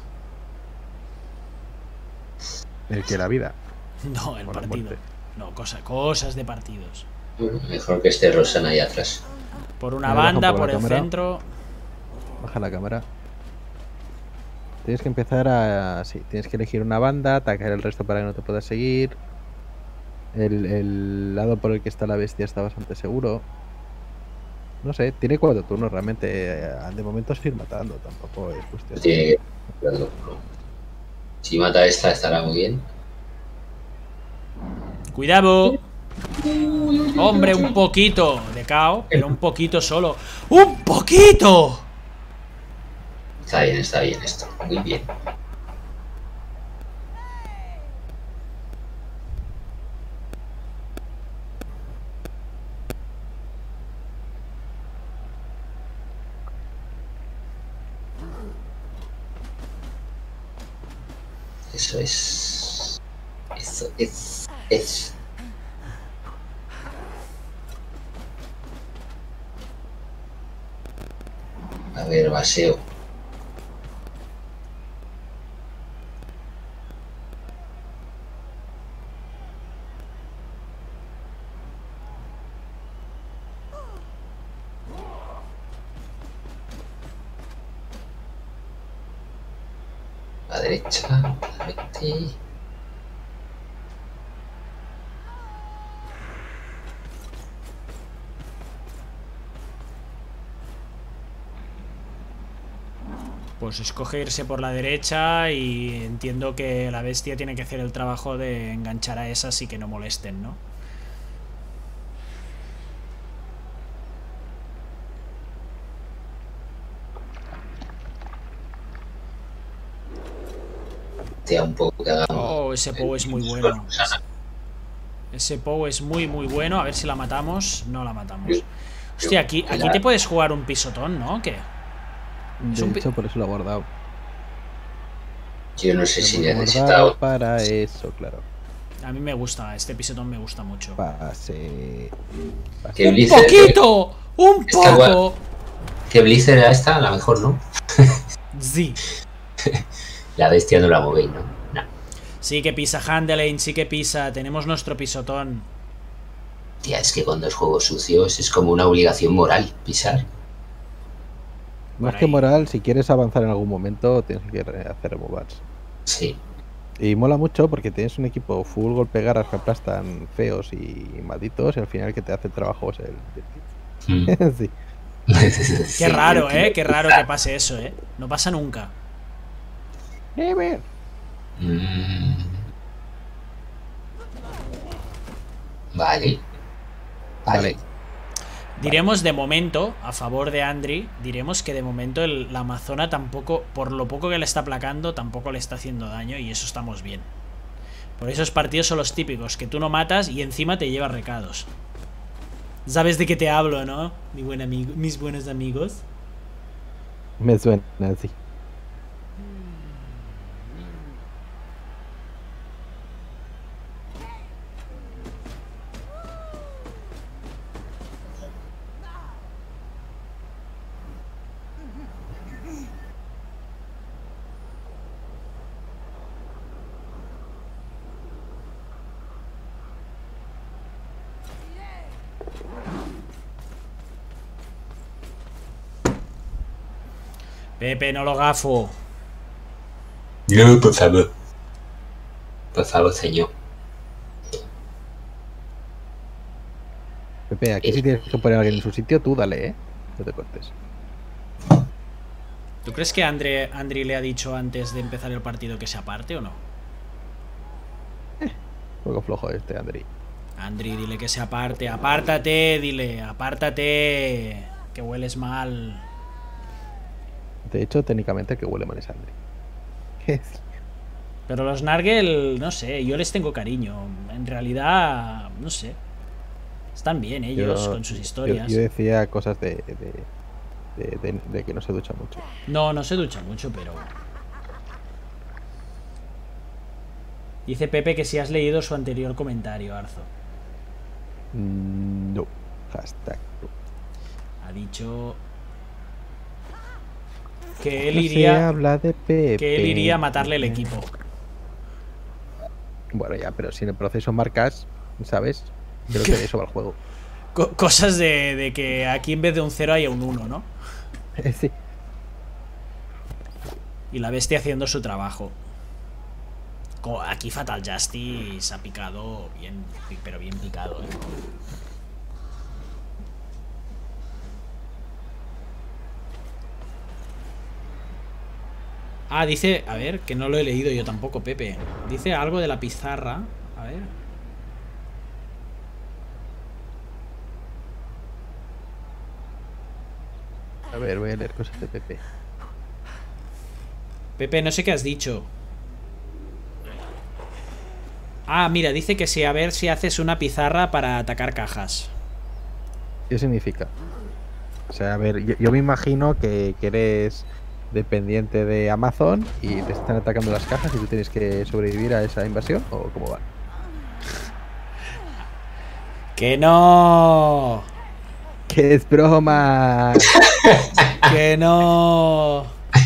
El que la vida. No, el O la partido. muerte. No, cosa, cosas de partidos. Mejor que esté Rosana ahí atrás. Por una Me bajo banda, por por la el cámara. centro. Baja la cámara. Tienes que empezar a... Sí, tienes que elegir una banda, atacar el resto para que no te puedas seguir. El, el lado por el que está la bestia está bastante seguro. No sé, tiene cuatro turnos realmente. eh, De momento es ir matando, tampoco es cuestión. Tiene que verlo, ¿no? Si mata a esta estará muy bien. Cuidado. Hombre, un poquito de cao, pero un poquito solo. ¡Un poquito! Está bien, está bien esto. Muy bien. Eso es. Eso es. Es. A ver, baseo. A la derecha, vete. Pues escoge irse por la derecha y entiendo que la bestia tiene que hacer el trabajo de enganchar a esas y que no molesten, ¿no? Te un poco que hagamos. Oh, ese Pou es muy bueno. Ese Pou es muy muy bueno. A ver si la matamos. No la matamos. Hostia, aquí, aquí te puedes jugar un pisotón, ¿no? ¿Qué? Es De un pi- hecho, por eso lo he guardado. Yo no sé Lo si he necesita guardado otro. para eso, claro. A mí me gusta, este pisotón me gusta mucho. Pase. pase. Que ¡Un Blizzard- poquito! ¡Un Está poco! Que Blizzard era esta, a lo mejor no. Sí. La bestia no la movéis, ¿no? No. Sí que pisa Handelain, sí que pisa. Tenemos nuestro pisotón. Tía, es que con dos juegos sucios es como una obligación moral pisar. Más Por que ahí. moral, si quieres avanzar en algún momento, tienes que re- hacer removals. Sí. Y mola mucho porque tienes un equipo full golpe garras que aplastan feos y malditos, y al final el que te hace el trabajo es el. Mm. sí. Qué raro, ¿eh? Qué raro que pase eso, ¿eh? No pasa nunca. Never. Mm. Vale. Vale. Vale. Diremos de momento, a favor de Andri, diremos que de momento el- la Amazona tampoco, por lo poco que le está aplacando, tampoco le está haciendo daño y eso estamos bien. Por esos partidos son los típicos, que tú no matas y encima te llevas recados. ¿Sabes de qué te hablo, no? Mi buen amigo, mis buenos amigos. Me suena así. Pepe, no lo gafo. No, por favor. Por favor, señor. Pepe, aquí si tienes que poner a alguien en su sitio, tú dale, ¿eh? No te cortes. ¿Tú crees que Andre, Andri le ha dicho antes de empezar el partido que se aparte o no? Juego flojo este, Andri. Andri, dile que se aparte. Apártate, dile. Apártate. Que hueles mal. De hecho, técnicamente el que huele mal es Andri. Pero los Nargel, no sé, yo les tengo cariño. En realidad, no sé. Están bien ellos Yo- con sus yo- historias. Yo, decía cosas de, de, de- de- de que no se ducha mucho. No, no se ducha mucho, pero... Dice Pepe que si has leído su anterior comentario, Arzo. Mm, No. Hashtag. no. Ha dicho... Que él No se iría... habla de Pepe. Que él iría a matarle el equipo. Bueno, ya, pero si en el proceso marcas, ¿sabes? Creo que de eso va el juego. Co- cosas de, de que aquí en vez de un cero haya un uno, ¿no? Sí. Y la bestia haciendo su trabajo. Co- Aquí Fatal Justice ha picado bien, pero bien picado, ¿eh? Ah, dice, a ver, que no lo he leído yo tampoco, Pepe. Dice algo de la pizarra. A ver. A ver, voy a leer cosas de Pepe. Pepe, no sé qué has dicho. Ah, mira, dice que sí, a ver si haces una pizarra para atacar cajas. ¿Qué significa? O sea, a ver, yo, yo me imagino que, que eres dependiente de Amazon y te están atacando las cajas y tú tienes que sobrevivir a esa invasión, ¿o cómo va? ¡Que no! ¡Que es broma! ¡Que no!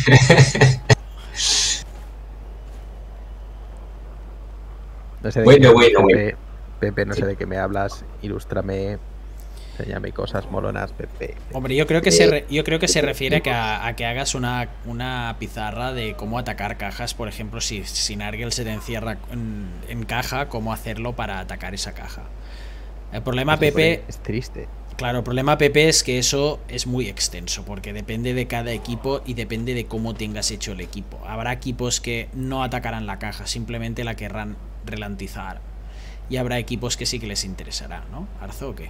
No sé de Bueno, qué, bueno, Pepe, bueno. Pepe, no sé de qué me hablas, ilústrame, enséñame cosas molonas, Pepe. Hombre, yo creo que se re- yo creo que se refiere a que, a, a que hagas una, una pizarra de cómo atacar cajas, por ejemplo, si, si Nargel se te encierra en, en caja, cómo hacerlo para atacar esa caja. El problema, Pues, Pepe, es triste. claro, el problema, Pepe, es que eso es muy extenso, porque depende de cada equipo y depende de cómo tengas hecho el equipo. Habrá equipos que no atacarán la caja, simplemente la querrán ralentizar. Y habrá equipos que sí que les interesará, ¿no? ¿Arzo o qué?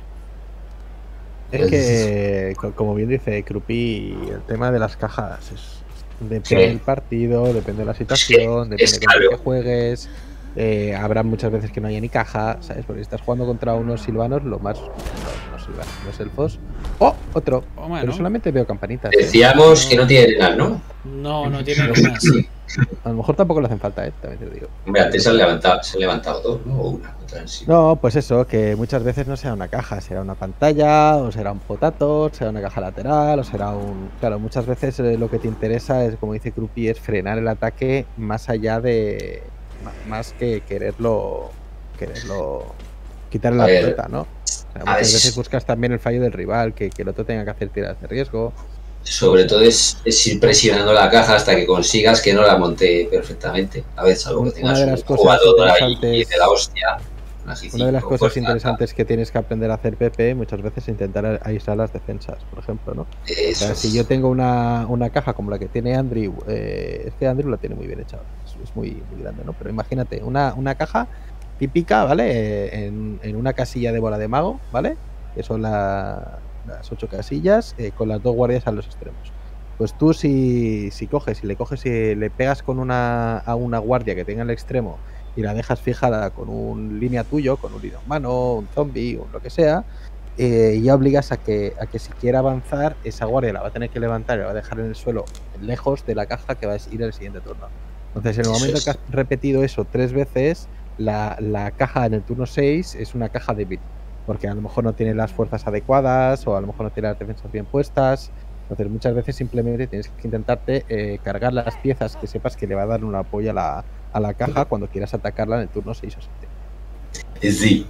Es que, co- como bien dice Krupi, el tema de las cajas es, depende Sí. del partido, depende de la situación, depende es de con claro. qué juegues. Eh, habrá muchas veces que no haya ni caja, ¿sabes? Porque si estás jugando contra unos silvanos, lo más. No, no silvanos, los elfos. ¡Oh! Otro. Oh, bueno. Pero solamente veo campanitas. ¿eh? Decíamos No. que no tiene nada, ¿no? No, no tiene lunas. A lo mejor tampoco le hacen falta, ¿eh? También te lo digo. Hombre, antes se han levantado, se han levantado dos, ¿no? O una, otra en sí. No, pues eso, que muchas veces no será una caja, será una pantalla, o será un potato, será una caja lateral, o será un... Claro, muchas veces eh, lo que te interesa es, como dice Krupi, es frenar el ataque más allá de... ma- Más que quererlo... Quererlo... Quitarle la A ver, pelota, ¿no? O sea, a muchas ver, veces buscas también el fallo del rival, que, que el otro tenga que hacer tiradas de riesgo. Sobre todo es, es ir presionando la caja hasta que consigas que no la monte perfectamente. A ver, salvo que Una tengas de un las cosas jugador ahí interesantes- de la hostia. Una Una de las G cinco, cosas fuerza, interesantes que tienes que aprender a hacer, Pepe, muchas veces es intentar a- aislar las defensas, por ejemplo, ¿no? O eso sea, es. si yo tengo una, una caja como la que tiene Andrew, eh, es que Andrew la tiene muy bien hecha, es, es muy, muy grande, ¿no? Pero imagínate, una, una caja típica, ¿vale? Eh, En, en una casilla de bola de mago, ¿vale? Que son la- las ocho casillas, eh, con las dos guardias a los extremos. Pues tú si, si coges y le coges y le pegas con una, a una guardia que tenga en el extremo y la dejas fijada con un línea tuyo, con un línea humano, un zombie o lo que sea, eh, ya obligas a que, a que si quiere avanzar, esa guardia la va a tener que levantar y la va a dejar en el suelo, lejos de la caja que va a ir al siguiente turno. Entonces, en el Eso momento es. que has repetido eso tres veces, la, la caja en el turno seis es una caja débil, porque a lo mejor no tiene las fuerzas adecuadas o a lo mejor no tiene las defensas bien puestas. Entonces, muchas veces simplemente tienes que intentarte eh, cargar las piezas que sepas que le va a dar un apoyo a la, a la caja cuando quieras atacarla en el turno seis o siete. Sí.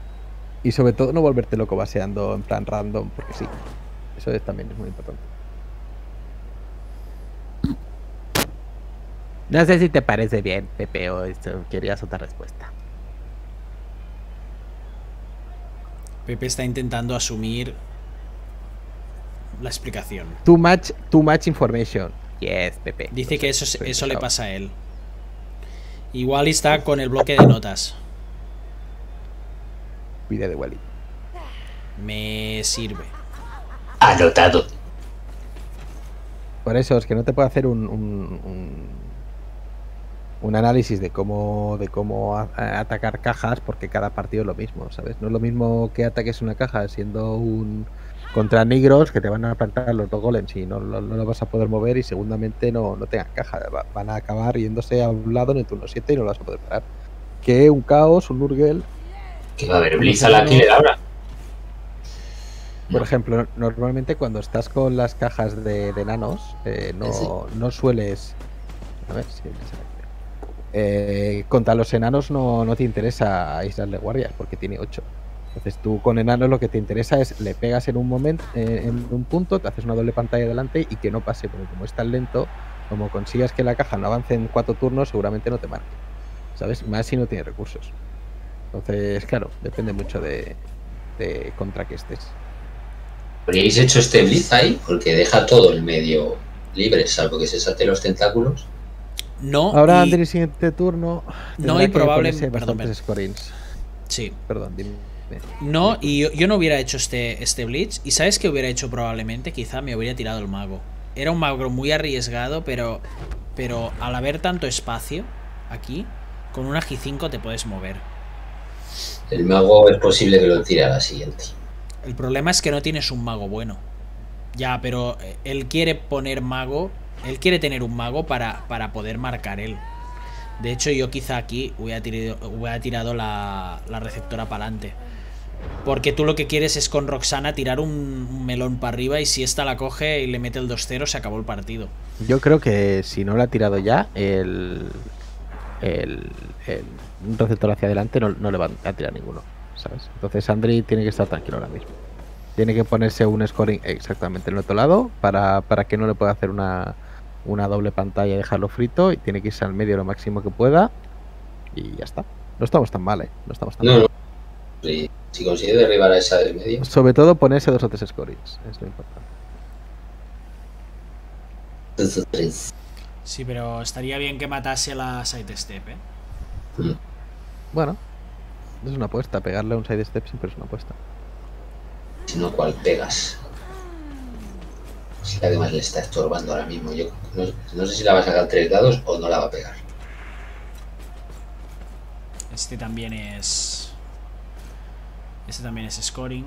Y sobre todo no volverte loco baseando en plan random, porque sí, eso es, también es muy importante. No sé si te parece bien, Pepe, o esto, querías otra respuesta. Pepe está intentando asumir la explicación. Too much, too much information. Yes, Pepe. Dice Lo que sé, eso, estoy eso le pesado. pasa a él. Igual está con el bloque de notas. Cuide de Wally. Me sirve. Anotado. Por eso es que no te puedo hacer un, un, un, un análisis de cómo de cómo a- a atacar cajas, porque cada partido es lo mismo, ¿sabes? No es lo mismo que ataques una caja siendo un contra negros que te van a plantar los dos golems y no, no, no lo vas a poder mover, y segundamente no, no tengan caja, va- van a acabar yéndose a un lado en el turno siete y no lo vas a poder parar. Que un caos, un Urgel, Que va a haber Blitz a la killer ahora. por ejemplo, normalmente cuando estás con las cajas de, de enanos, eh, no, no sueles. A ver si me sale aquí. Eh, contra los enanos no, no te interesa aislarle guardias porque tiene ocho. Entonces tú con enanos lo que te interesa es le pegas en un momento, eh, en un punto, te haces una doble pantalla delante y que no pase, porque como es tan lento, como consigas que la caja no avance en cuatro turnos, seguramente no te marque, ¿sabes? Más si no tiene recursos. Entonces, claro, depende mucho de, de contra que estés. ¿Habríais hecho este Blitz ahí? Porque deja todo el medio libre, salvo que se salte los tentáculos. No, Ahora, y- Ander, el siguiente turno. No, tendrá y que probable- ponerse perdón, bastantes scorings. sí. Perdón, dime. No, y yo, yo no hubiera hecho este, este Blitz. ¿Y sabes qué hubiera hecho probablemente? Quizá me hubiera tirado el mago. Era un mago muy arriesgado, pero, pero al haber tanto espacio aquí, con una G cinco te puedes mover. El mago es posible que lo tire a la siguiente. El problema es que no tienes un mago bueno. Ya, pero eh, él quiere poner mago Él quiere tener un mago para, para poder marcar él. De hecho, yo quizá aquí hubiera tirado, hubiera tirado la, la receptora para adelante. Porque tú lo que quieres es con Roxana tirar un, un melón para arriba y si esta la coge y le mete el dos cero, se acabó el partido. Yo creo que si no lo ha tirado ya, el, el, el un receptor hacia adelante no, no le va a tirar ninguno, ¿sabes? Entonces Andri tiene que estar tranquilo ahora mismo. Tiene que ponerse un scoring exactamente en el otro lado para, para que no le pueda hacer una, una doble pantalla y dejarlo frito, y tiene que irse al medio lo máximo que pueda y ya está. No estamos tan mal, ¿eh? No estamos tan No, mal. no. Sí, si consigue derribar a esa del medio. Sobre todo ponerse dos o tres scorings, es lo importante. Dos o tres. Sí, pero estaría bien que matase la sidestep, ¿eh? Mm. Bueno, es una apuesta, pegarle un side step siempre es una apuesta. Si no, ¿cuál pegas? Es la que más le está estorbando ahora mismo. Yo no, no sé si la va a sacar tres dados o no la va a pegar. Este también es... Este también es scoring.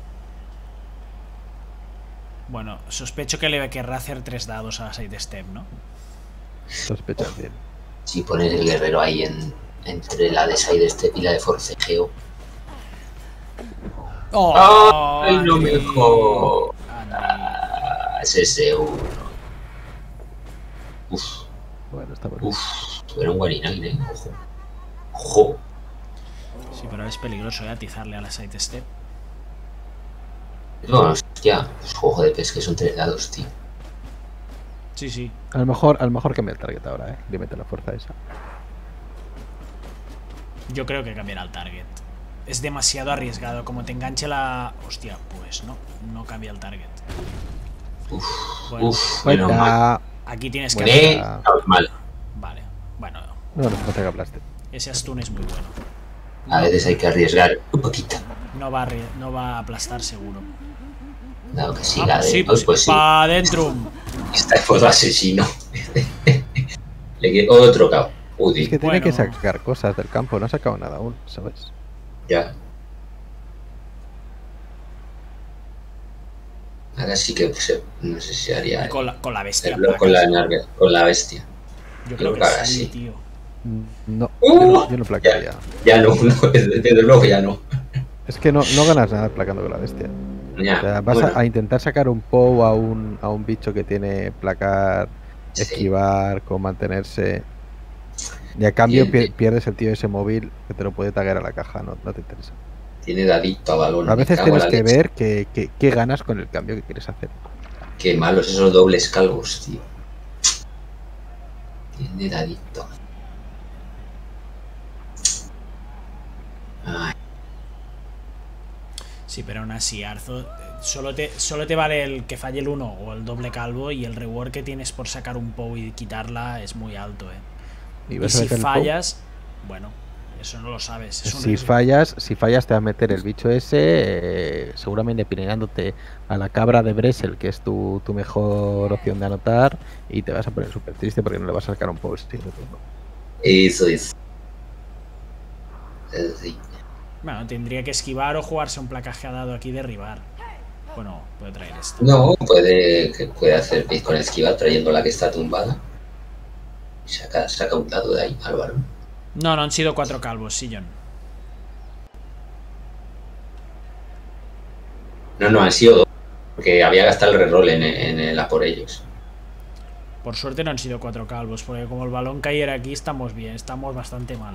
Bueno, sospecho que le querrá hacer tres dados a la sidestep, ¿no? Sospechas bien. Si pones el guerrero ahí en, entre la de sidestep y la de forcejeo. ¡Oh! ¡Ay, no me Andri! jodas! Andri. Ah, es ese uno. Uf, Bueno, está bueno. uf. Era un guarinal, ¿eh? Ojo. Ojo. Sí, pero es peligroso, ¿eh? Atizarle a la sidestep. No, hostia. Pues ojo de pesca, son tres dados, tío. Sí, sí. A lo mejor, a lo mejor cambia el target ahora, ¿eh? Le mete la fuerza esa. Yo creo que cambiará el target. Es demasiado arriesgado. Como te enganche la... Hostia, pues no. No cambia el target. Uf, Bueno, uf. Bueno, mal. Venga. aquí tienes que... Eh, Ah. no, mal. Vale. Bueno, No, no, no te aplaste. ese stun es muy bueno. A veces hay que arriesgar un poquito. No va a, arri- no va a aplastar seguro. Dado que sí, Ah, la pues de. sí, Pues, pues, sí. pa' dentro. Está de modo asesino. Le quedó otro cabo. Uy, Es que tiene Bueno. que sacar cosas del campo, no ha sacado nada aún, ¿sabes? ya. Ahora sí que pues, no sé si haría Con la, con la bestia. el block con la, placas, ¿no? narga- con la bestia. Yo creo yo que creo que sí, sí. tío. No, Uh, yo no, yo no placaría. Ya no, no, desde luego ya no. Es que no, no ganas nada placando con la bestia. Ya, O sea, vas bueno, a, a intentar sacar un P O W a un, a un bicho que tiene placar, sí. esquivar, con mantenerse. Y a cambio Y el- pier- pierdes el tío ese móvil que te lo puede taguear a la caja, no, no te interesa. Tiene dadito a balón. A me veces cago en tienes la que leche. ver qué que, qué ganas con el cambio que quieres hacer. Qué malos esos dobles calvos, tío. Tiene dadito. Ay, Sí, pero aún así, Arzo, eh, solo te, solo te vale el que falle el uno o el doble calvo y el reward que tienes por sacar un P O W y quitarla es muy alto, ¿eh? Y Y vas a si sacar el P O W. fallas, bueno, eso no lo sabes. Es un Si riesgo. fallas, si fallas te va a meter el bicho ese, eh, seguramente pineándote a la cabra de Bresel, que es tu, tu mejor opción de anotar, y te vas a poner súper triste porque no le vas a sacar un post. eso es. Eso sí. Bueno, tendría que esquivar o jugarse un placaje a dado aquí y derribar. Bueno, puedo traer esto. No, puede, que puede hacer pis con esquiva trayendo la que está tumbada. Y saca, saca un dado de ahí, Álvaro. No, no han sido cuatro calvos, sí, John. No, no, han sido dos. Porque había gastado el reroll en, en el a por ellos. Por suerte no han sido cuatro calvos, porque como el balón cayera aquí estamos bien, estamos bastante mal.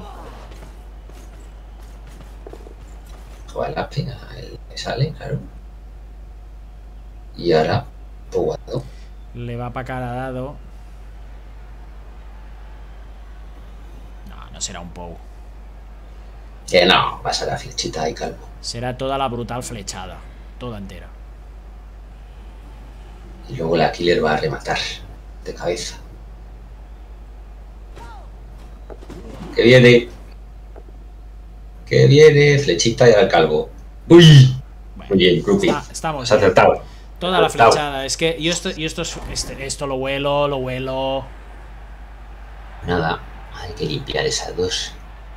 Joder, la pena. El que sale, claro. Y ahora, pues guardo. Le va a pacar a dado. No, no será un P O W. Que no, pasa la flechita ahí, calmo. Será toda la brutal flechada. Toda entera. Y luego la killer va a rematar de cabeza. Que viene. Que viene, flechita y al calvo. ¡Uy! Bueno, Muy bien, Groupie. está- estamos Has bien. acertado. Toda la Acertado. flechada. Es que yo esto, yo esto, es- este- esto lo huelo, lo huelo. Nada, hay que limpiar esas dos.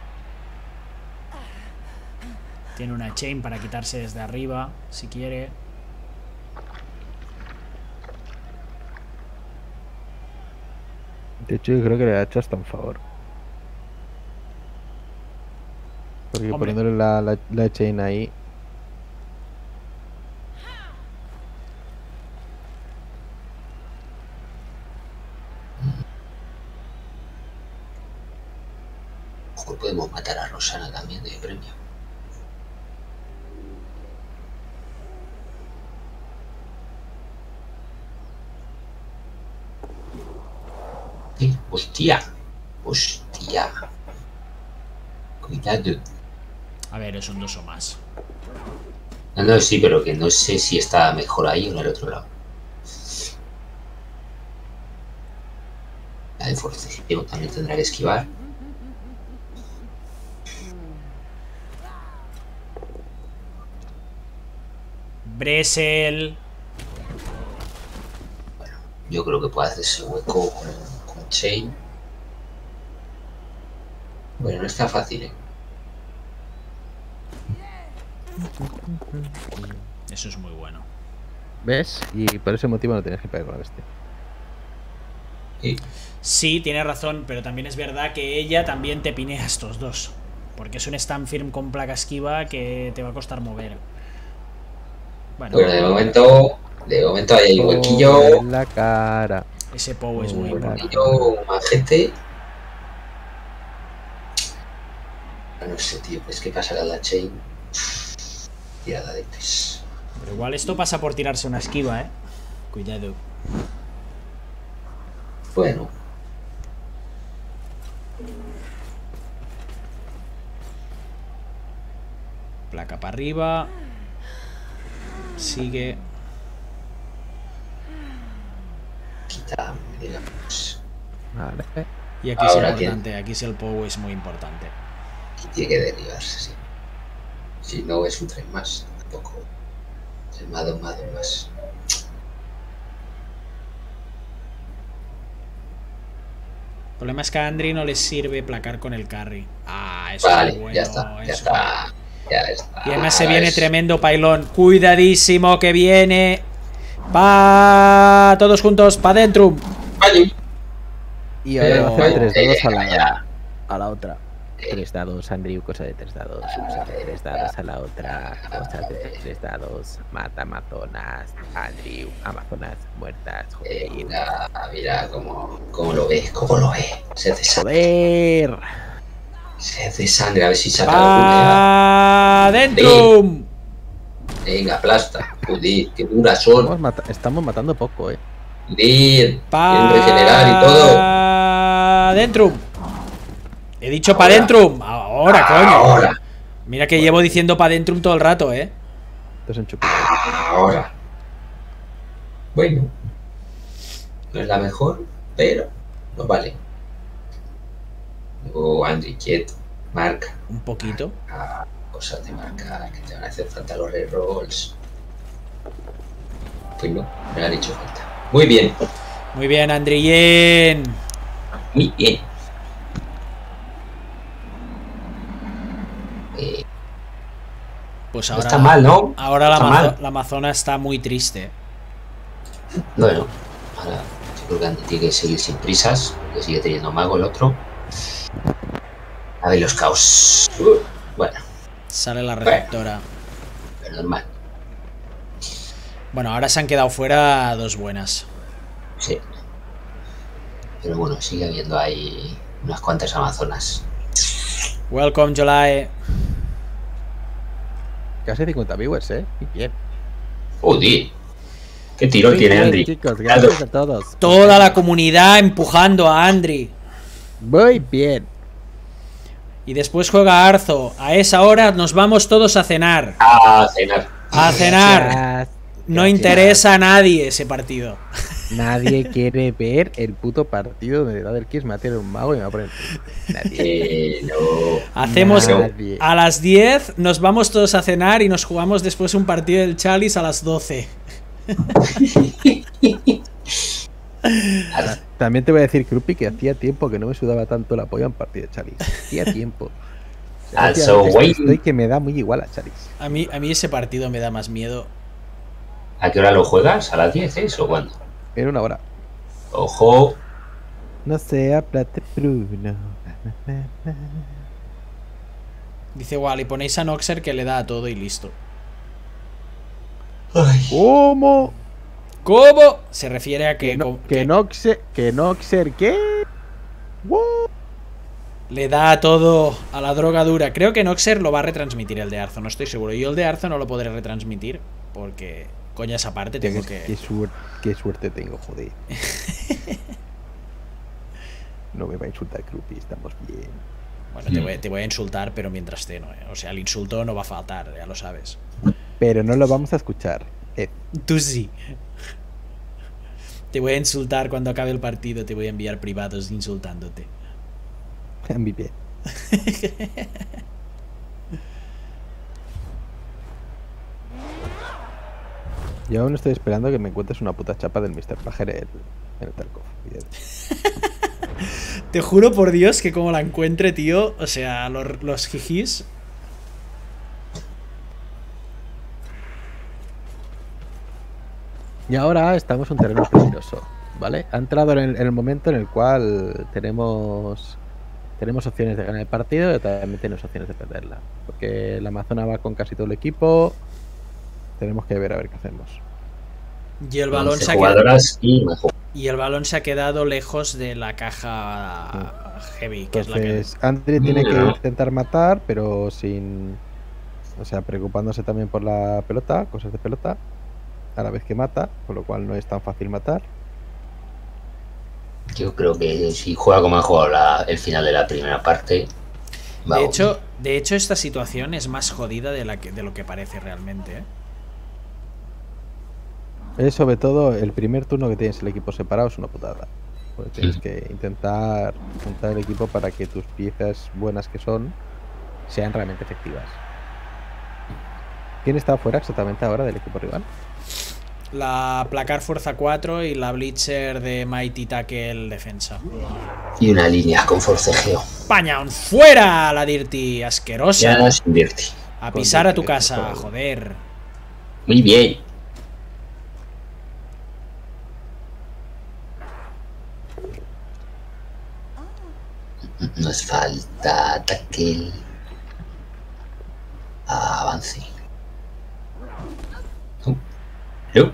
Tiene una chain para quitarse desde arriba, si quiere. De hecho, yo creo que le ha hecho hasta un favor. Porque Hombre. poniéndole la, la, la chain ahí. Ojo, podemos matar a Rosana también de premio. Eh, hostia. Hostia. Cuidado. A ver, es un dos o más. No, no, sí, pero que no sé si está mejor ahí o en el otro lado. La de forcejeo también tendrá que esquivar. Bresel. Bueno, yo creo que puede hacerse hueco con, con Chain. Bueno, no está fácil, ¿eh? Eso es muy bueno. ¿Ves? Y por ese motivo no tienes que pegar con la bestia. Sí. Sí, tienes razón, pero también es verdad que ella también te pinea a estos dos. Porque es un stand firm con placa esquiva que te va a costar mover. Bueno, Bueno, de momento, de momento hay un huequillo. Oh, en la cara. ese Pou es muy Oh, importante. Huequillo, majete. No sé, tío, pues qué pasará la Chain. Tirada de tres. Pero igual esto pasa por tirarse una esquiva, eh. Cuidado. Bueno. Placa para arriba. Sigue. Quita, digamos. Vale. Y aquí es Ahora importante. Aquí sí el Pou es muy importante. Y tiene que derribarse, sí. Si no, es un tren más. Tampoco. Es más dos, más dos, más. El problema es que a Andri no le sirve placar con el carry. Ah, eso Vale, es muy bueno. ya está, ya eso. está. Ya está. Y además se Ahora viene es- tremendo pailón. Cuidadísimo que viene. Va todos juntos para dentro. Vale. Y ahora Pero, va a hacer tres eh, dados a la, ya. a la otra. Tres dados, Andrew, cosa de tres dados. Cosa de tres dados a la otra. Cosas de tres dados. Mata Amazonas. Andrew, Amazonas muertas. Eh, Joder. mira, mira cómo, cómo lo ve, cómo lo ve. Se hace sangre. Joder. Se hace sangre, a ver si saca alguna. ¡Pa dentro! Venga, aplasta. Joder, qué duras son. Estamos, mata- estamos matando poco, eh. Joder, quieren ¡Pa regenerar y todo. dentro! He dicho pa' Ahora. dentro. Ahora, coño. Ahora, Mira que llevo diciendo pa' dentro todo el rato, eh. Esto es un chupito. ahora. Bueno, no es la mejor, pero nos vale. Luego, Andri, quieto. Marca. Un poquito. Ah, cosas de marca que te van a hacer falta los rerolls. Pues no, me han hecho falta. Muy bien, Muy bien, Andrillén. muy bien. Eh, Pues no ahora. está mal, ¿no? Ahora la, Está Amazo- mal. la Amazona está muy triste. Bueno, ahora yo creo que Andy tiene que seguir sin prisas, porque sigue teniendo mago el otro. A ver los caos. Uh, bueno, Sale la receptora. pero normal. Bueno, ahora se han quedado fuera dos buenas. Sí. Pero bueno, sigue habiendo ahí unas cuantas amazonas. Welcome, Jolae. Casi cincuenta viewers, eh. Muy bien. Joder. ¿Qué tiro Muy tiene bien, Andy? chicos, gracias a todos. Toda la comunidad empujando a Andri. Muy bien. Y después juega Arzo. A esa hora nos vamos todos a cenar. A cenar. A cenar. Gracias. No Gracias. interesa a nadie ese partido. Nadie quiere ver el puto partido donde da del Kiss me va a tirar un mago y me va a poner. Nadie. Eh, no. Hacemos Nadie. a las diez, nos vamos todos a cenar y nos jugamos después un partido del Chalice a las doce. También te voy a decir, Krupi, que hacía tiempo que no me sudaba tanto la polla en partido de Chalice. Hacía tiempo. O sea, Also últimamente waiting. estoy que me da muy igual a Chalice. A mí, a mí ese partido me da más miedo. ¿A qué hora lo juegas? ¿A las diez, eso o cuándo? En una hora. Ojo. No sea plate Bruno. Dice Wally, ponéis a Noxer que le da a todo y listo. ¿Cómo? ¿Cómo? Se refiere a que, Que, no, co- que, que Noxer, que Noxer, ¿qué? What? le da a todo a la droga dura. Creo que Noxer lo va a retransmitir el de Arzo, no estoy seguro. Yo el de Arzo no lo podré retransmitir porque, coña, esa parte tengo Qué, que... qué, suerte, qué suerte tengo, joder. No me va a insultar Krupi, estamos bien. Bueno, te voy, te voy a insultar, pero mientras te no, ¿eh? O sea, el insulto no va a faltar, ya lo sabes. Pero no lo vamos a escuchar. Eh, Tú sí. Te voy a insultar cuando acabe el partido, te voy a enviar privados insultándote. muy bien. Yo aún estoy esperando que me encuentres una puta chapa del mister Pajer en, en el Tarkov. Bien. Te juro por Dios que como la encuentre, tío, o sea, los, los jijis... Y ahora estamos en un terreno peligroso, ¿vale? Ha entrado en el, en el momento en el cual tenemos tenemos opciones de ganar el partido y también tenemos opciones de perderla. Porque la Amazona va con casi todo el equipo. Tenemos que ver a ver qué hacemos. Y el balón once se ha quedado... jugadoras y mejor. Y el balón se ha quedado lejos de la caja heavy, que Entonces, es la que... Andri tiene que No. intentar matar, pero sin... O sea, preocupándose también por la pelota, cosas de pelota, a la vez que mata, con lo cual no es tan fácil matar. Yo creo que si juega como ha jugado la- el final de la primera parte. va De bien. hecho, de hecho, esta situación es más jodida de, la que, de lo que parece realmente, ¿eh? Es sobre todo el primer turno que tienes el equipo separado es una putada. Porque tienes Sí. que intentar juntar el equipo para que tus piezas buenas que son sean realmente efectivas. ¿Quién está afuera exactamente ahora del equipo rival? La Placar Fuerza cuatro y la Blitzer de Mighty Tackle Defensa. Y una línea con forcejeo. ¡Pañaun! ¡Fuera! La Dirty, asquerosa. Ya nos invierte. A pisar a tu Con- casa, joder. Muy bien. Nos falta tackle. Avance. Oh. No.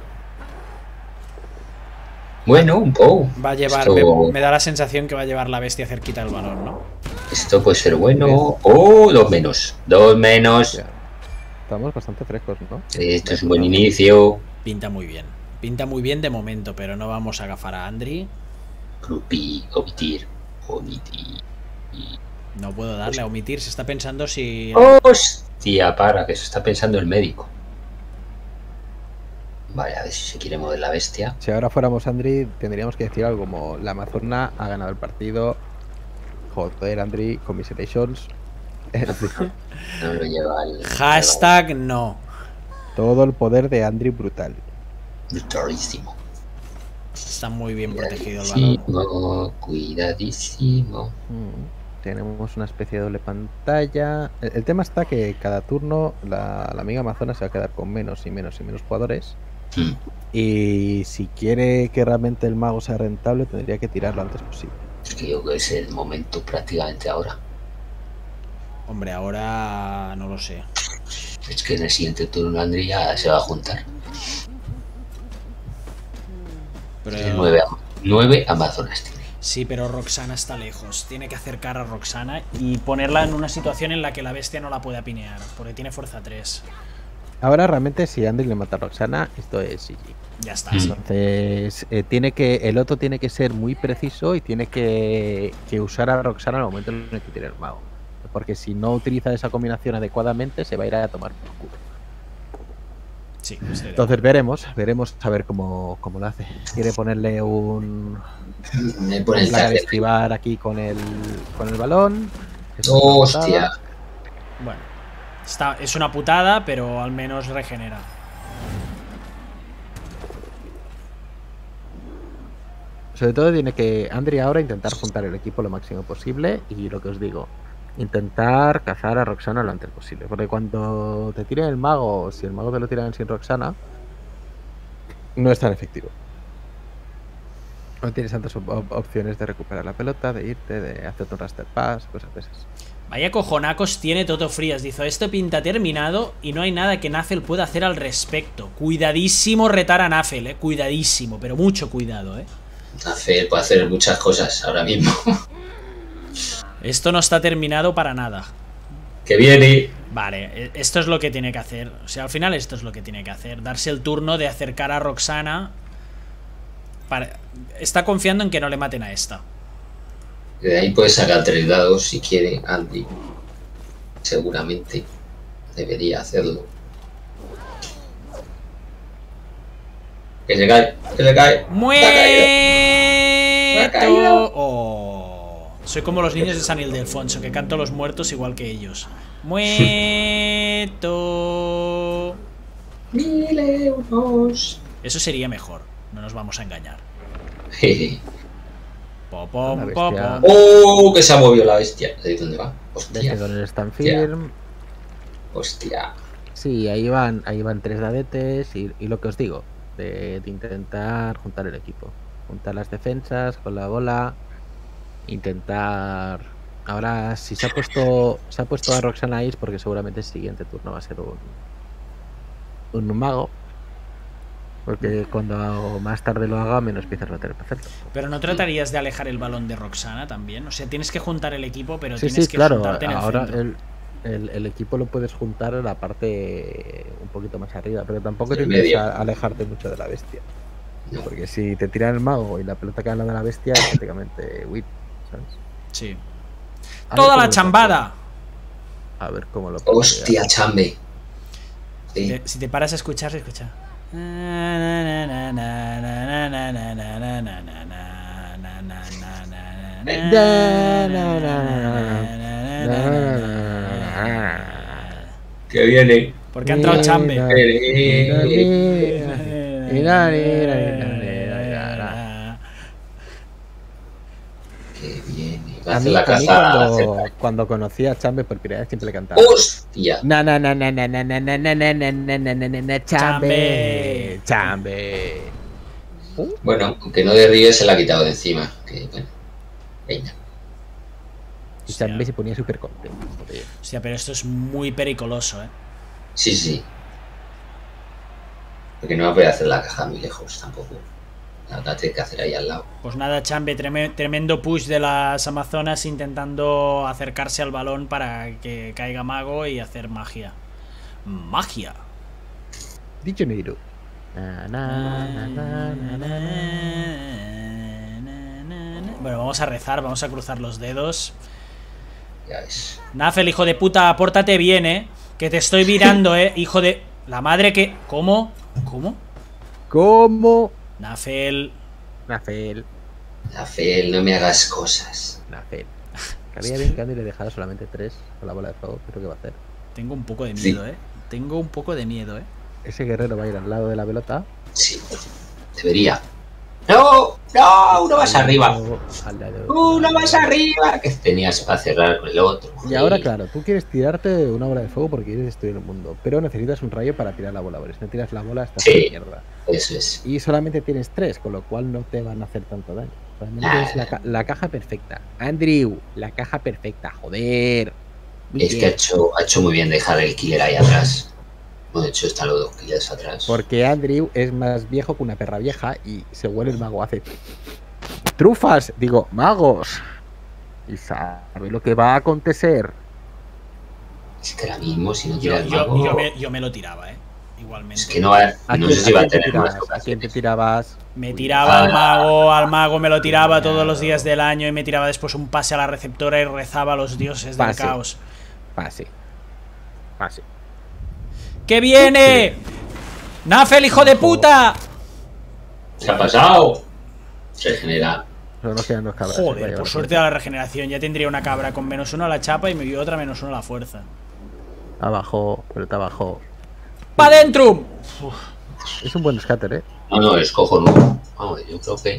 Bueno, un poco. Va a llevar, Esto, me, me da la sensación que va a llevar la bestia cerquita del balón, ¿no? esto puede ser bueno. Oh, dos menos. Dos menos. Ya. Estamos bastante frescos, ¿no? Esto es un buen inicio. Pinta muy bien. Pinta muy bien de momento, pero no vamos a agafar a Andri. Grupi, omitir, omitir. No puedo darle a omitir. Se está pensando si... Hostia, para, que se está pensando el médico. Vale, a ver si se quiere mover la bestia. Si ahora fuéramos Andri, tendríamos que decir algo como la Amazona ha ganado el partido. Joder, Andri, commiserations. No lo lleva el. Hashtag no. Todo el poder de Andri brutal. Brutalísimo. Está muy bien protegido el balón. Cuidadísimo, cuidadísimo. Mm, Tenemos una especie de doble pantalla. El, el tema está que cada turno la, la amiga Amazona se va a quedar con menos y menos y menos jugadores. Mm. Y si quiere que realmente el mago sea rentable, tendría que tirarlo antes posible. Es que yo creo que es el momento prácticamente ahora. Hombre, ahora no lo sé. Es que en el siguiente turno Andri ya se va a juntar. Pero... Tiene nueve, nueve Amazonas tiene. Sí, pero Roxana está lejos. Tiene que acercar a Roxana y ponerla en una situación en la que la bestia no la pueda pinear, porque tiene fuerza tres. Ahora realmente si Andri le mata a Roxana, esto es G G. Ya está. Mm. sí. Entonces eh, tiene que el otro tiene que ser muy preciso y tiene que, que usar a Roxana en el momento en el que tire el mago. Porque si no utiliza esa combinación adecuadamente, se va a ir a tomar por culo. Sí, estoy de acuerdo. Entonces veremos, veremos a ver cómo, cómo lo hace. Quiere ponerle un Me pone el plaga de tackle. esquivar aquí con el con el balón. Es una Hostia. putada. Bueno, está, es una putada, pero al menos regenera. Sobre todo tiene que Andri ahora intentar juntar el equipo lo máximo posible y lo que os digo, intentar cazar a Roxana lo antes posible. Porque cuando te tiren el mago, si el mago te lo tiran sin Roxana, no es tan efectivo. No tienes tantas op opciones de recuperar la pelota, de irte, de hacer un raster pass, cosas de esas. Vaya cojonacos tiene Toto Frías. Dice, esto pinta terminado y no hay nada que Nafel pueda hacer al respecto. Cuidadísimo retar a Nafel, eh. Cuidadísimo, pero mucho cuidado, eh. Nafel puede hacer muchas cosas ahora mismo. Esto no está terminado para nada. Que viene. Vale, esto es lo que tiene que hacer. O sea, al final esto es lo que tiene que hacer. Darse el turno de acercar a Roxana. Para... Está confiando en que no le maten a esta. De ahí puede sacar tres dados si quiere Andy. Seguramente debería hacerlo. Que se cae, que se cae. ¡Muerto! Oh. Soy como los niños de San Ildefonso, que canto a los muertos igual que ellos. ¡Muerto! Mil euros. Eso sería mejor, no nos vamos a engañar. Po, Una pom, po, bestia. pom. ¡Oh! Que se ha movido la bestia. ¿De dónde va? Hostia. Desde con el stand firm. Hostia. Sí, ahí van, ahí van tres dadetes y, y lo que os digo, de, de intentar juntar el equipo. Juntar las defensas con la bola. Intentar. Ahora, si se ha puesto. Se ha puesto a Roxana Ice, porque seguramente el siguiente turno va a ser un. Un mago. Porque cuando más tarde lo haga, menos piezas va a tener para hacerlo. Pero no tratarías de alejar el balón de Roxana también. O sea, tienes que juntar el equipo, pero Sí, tienes sí, que claro. juntarte en el Ahora centro. el, el, el equipo lo puedes juntar en la parte un poquito más arriba, pero tampoco En te el tienes medio. a alejarte mucho de la bestia. No. Porque si te tiran el mago y la pelota cae en la de la bestia, es prácticamente win, ¿sabes? Sí. A ver Toda cómo la lo chambada. plantea. A ver cómo lo Hostia, chambe. Sí. Te- si te paras a escuchar, se escucha. Que viene. Porque ha entrado Chambe. Que viene. Va a A hacer mí, la a mí caza cuando, cerca. cuando conocí a Chambe por primera vez siempre le cantaba. Hostia. Na na na na na na na na na na na na na na na Chambe, Chambe. Bueno, aunque no de Ríos se la ha quitado de encima. Que bueno. Venga. Y Chambe se ponía súper contento. joder. Hostia, pero esto es muy periculoso, eh. Sí, sí. Porque no va a poder hacer la caja muy lejos tampoco. La va a tener que hacer ahí al lado. Pues nada, Chambe, treme- tremendo push de las Amazonas intentando acercarse al balón para que caiga mago y hacer magia. Magia. Di Janeiro. Na, na, na, na, na, na, na. Bueno, vamos a rezar, vamos a cruzar los dedos. Ya ves. Nafel, hijo de puta, pórtate bien, eh. Que te estoy virando, eh. Hijo de... La madre que... ¿Cómo? ¿Cómo? ¿Cómo? Nafel... Nafel, Rafael, no me hagas cosas. Nafel. Estaría bien que Andy le dejara solamente tres con la bola de fuego. Creo que va a hacer. Tengo un poco de Sí. miedo, eh. Tengo un poco de miedo, eh. Ese guerrero va a ir al lado de la pelota. Sí. Debería. ¡No! ¡No! Uno más Al arriba. lado- al lado- ¡Uno más arriba! Que tenías para cerrar con el otro. Y ahora, Joder. claro, tú quieres tirarte una bola de fuego porque quieres destruir el mundo. Pero necesitas un rayo para tirar la bola. Porque si no tiras la bola, estás Sí. en mierda. Eso es. Y solamente tienes tres, con lo cual no te van a hacer tanto daño. Realmente Nah. es la, ca- la caja perfecta. Andrew, la caja perfecta, joder. Muy Es que ha bien. hecho, ha hecho muy bien dejar el killer ahí atrás. Bueno, de hecho, están los dos killers atrás. Porque Andrew es más viejo que una perra vieja y según el mago hace trufas, digo, magos. Y sabe lo que va a acontecer. Es que ahora mismo, si no Yo, tira el yo, mago, yo, me, yo me lo tiraba, eh. Igualmente. es que no, va, ¿A no quién- sé si a va a quién te tener más tirabas? ¿A quién te ocasiones. tirabas? Me tiraba al Ah. mago, al mago me lo tiraba todos los días del año y me tiraba después un pase a la receptora y rezaba a los dioses del Pase. caos. Pase. Pase. ¡Que viene! ¡Nafel, hijo de puta! ¿Qué ha pasado? Se genera. Solo nos quedan dos cabras. Vaya, Joder, por vaya. suerte a la regeneración. Ya tendría una cabra con menos uno a la chapa y me dio otra menos uno a la fuerza. Abajo, pelota abajo. ¡Pa' dentro! Es un buen scatter, ¿eh? No, no, es cojonudo. Vamos, yo creo que.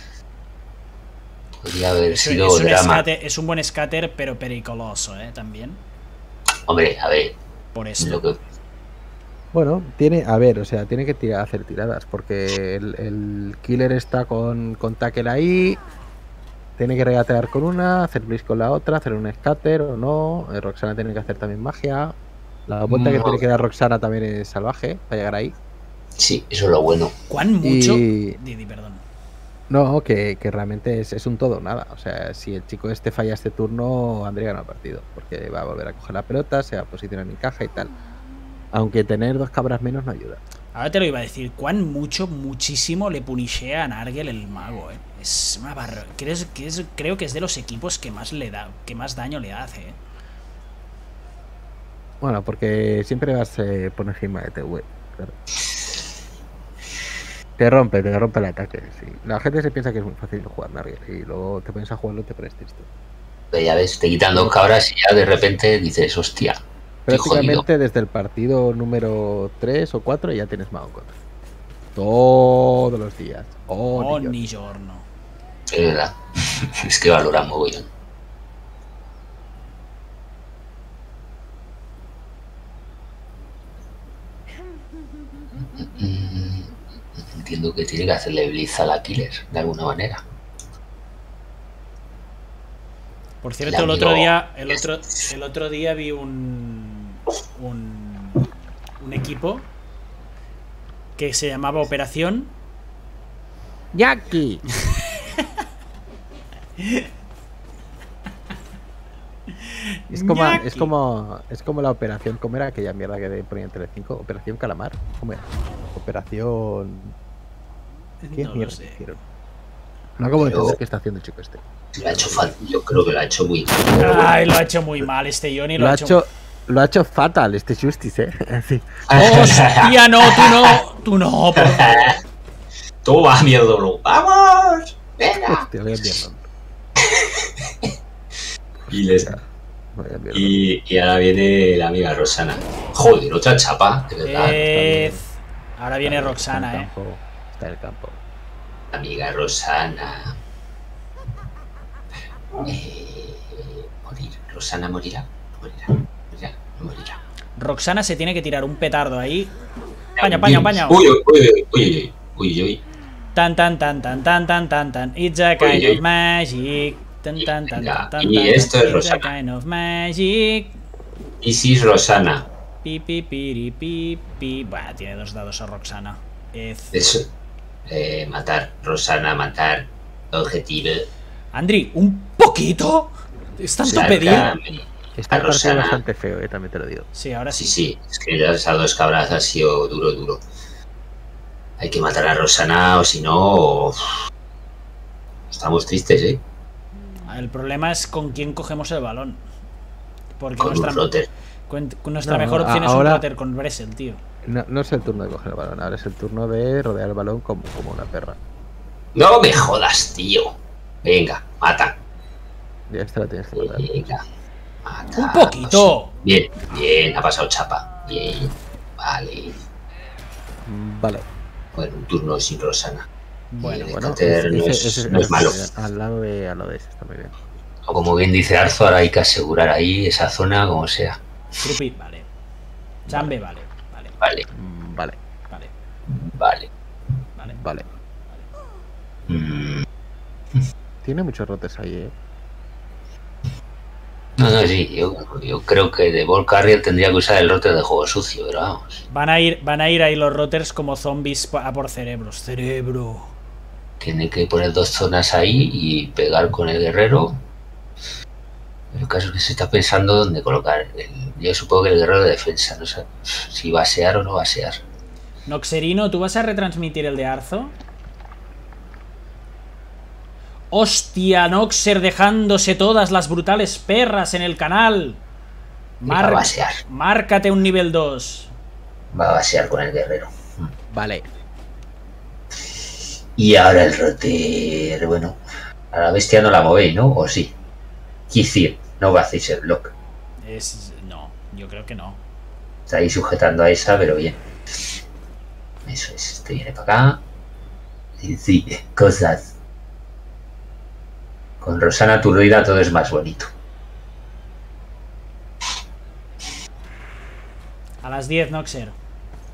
Podría haber Es, sido es un drama. scatter, es un buen scatter, pero periculoso, ¿eh? También. Hombre, a ver. Por Lo esto. que, Bueno, tiene, a ver, o sea, tiene que tirar, hacer tiradas, porque el, el killer está con, con tackle ahí, tiene que regatear con una, hacer blitz con la otra, hacer un scatter o no, eh, Roxana tiene que hacer también magia, la vuelta que No. tiene que dar Roxana también es salvaje, para llegar ahí. Sí, eso es lo bueno. ¿Cuán mucho? Y- Didi, perdón. No, que, que realmente es, es un todo o nada, o sea, si el chico este falla este turno, André gana el partido, porque va a volver a coger la pelota, se va a posicionar en caja y tal. Aunque tener dos cabras menos no ayuda. Ahora te lo iba a decir, cuán mucho, muchísimo le punishea a Nargel el mago, eh. Es una barra. Creo que es, creo que es de los equipos que más le da, que más daño le hace, eh. Bueno, porque siempre vas a eh, poner encima de T V, claro. Te rompe, te rompe el ataque. Sí. La gente se piensa que es muy fácil jugar Nargel y luego te pones a jugarlo y te pones triste. Pero ya ves, te quitan dos cabras y ya de repente dices, hostia, estoy jodido. Prácticamente desde el partido número tres o cuatro ya tienes mago en contra. Todos los días. Oh, Oh, Dios. ni giorno. Es verdad. Es que valoran mogollón. Mm, Entiendo que tiene que hacerle blitz a la killer, de alguna manera. Por cierto, el El otro amigo- día, el otro, el otro día vi un, un, un equipo que se llamaba Operación Jackie. Es como, Ñaki. es como es como la operación, ¿cómo era aquella mierda que ponía en Telecinco? Operación Calamar, ¿cómo era? Operación. ¿Qué No lo mierda sé. hicieron? No acabo de Pero- entender qué está haciendo el chico este. Lo ha hecho falta. Yo creo que lo ha hecho muy Ay, lo ha hecho muy mal este Johnny. Lo ha hecho, lo ha hecho fatal este Justice, eh. Sí. ¡Hostia, no! ¡Tú no! ¡Tú no! Por favor. Toma, mierda, ¡vamos! ¡Venga! Hostia, voy a enviarlo. Y, les- Voy a enviarlo. y, y ahora viene la amiga Rosana. Joder, otra chapa, de verdad. Eh, ahora viene Está en el Roxana, eh. campo, Está en el campo. Amiga Rosana. Eh, morir. Rosana morirá. Morirá. Morirá. No morirá. Roxana se tiene que tirar un petardo ahí. Paña, paña, paña. Uy, uy, uy, uy, uy, uy. Tan, tan, tan, tan, tan, tan, tan, tan. It's a kind Oye. of magic. Tan, tan, tan, Venga, tan, tan, y tan, esto es It's a Rosana. kind of magic. Isis Rosana. Pi, pi, piri, pi, pi. Bueno, tiene dos dados a Roxana. Ez. Eso. Eh, matar. Rosana, matar. Objetivo. Andri, un poquito. ¿Es tanto pedir? Sarcame. Está el A partido Rosana. bastante feo, eh, también te lo digo. Sí, ahora Sí, sí. sí. Es que ya esas dos cabras ha sido duro, duro. Hay que matar a Rosana o si no. uf, Estamos tristes, ¿eh? El problema es con quién cogemos el balón. Porque Con un nuestra, rotter. cuen- nuestra No, mejor opción a- es un ahora- rotter con Bresel, tío. No, no es el turno de coger el balón, ahora es el turno de rodear el balón como, como una perra. No me jodas, tío. Venga, mata. Ya esta la tienes que matar. Venga. Mata. ¡Un poquito! Bien, bien, ha pasado chapa. Bien. Vale. Mm, Vale. Bueno, un turno sin Rosana. Bueno, el Bueno, Scatter ese- no, ese- es, ese- no es ese- malo. Al lado de, al lado de ese, está muy bien. O como bien dice Arzo, ahora hay que asegurar ahí esa zona como sea. Trupi, vale. Chambe, vale. Vale, Vale, Mm, Vale, vale, vale. vale. vale. Mm, Tiene muchos rotes ahí, eh. No, no, sí, yo, yo creo que de Ball Carrier tendría que usar el roter de juego sucio, pero vamos. Van a ir, van a ir ahí los rotters como zombies pa- a por cerebros. Cerebro. Tiene que poner dos zonas ahí y pegar con el guerrero. El caso es que se está pensando dónde colocar. El- yo supongo que el guerrero de defensa, no sé si basear o no basear. Noxerino, ¿tú vas a retransmitir el de Arzo? ¡Hostia! Noxer dejándose todas las brutales perras en el canal. Va a Mar- basear. Márcate un nivel dos. Va a basear con el guerrero. Vale. Y ahora el roter, bueno, a la bestia no la movéis, ¿no? ¿O sí? Kizir, no va a hacer el block. Es... No, yo creo que no. Está ahí sujetando a esa, pero bien. Eso es, este viene para acá. Y sí, cosas. Con Rosana aturdida todo es más bonito. A las diez, Noxer.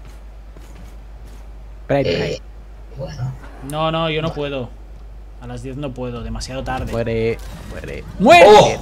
Pride Eh, bueno. No, no, yo no puedo. A las diez no puedo, demasiado tarde. Muere, muere. ¡Muere! ¡Oh!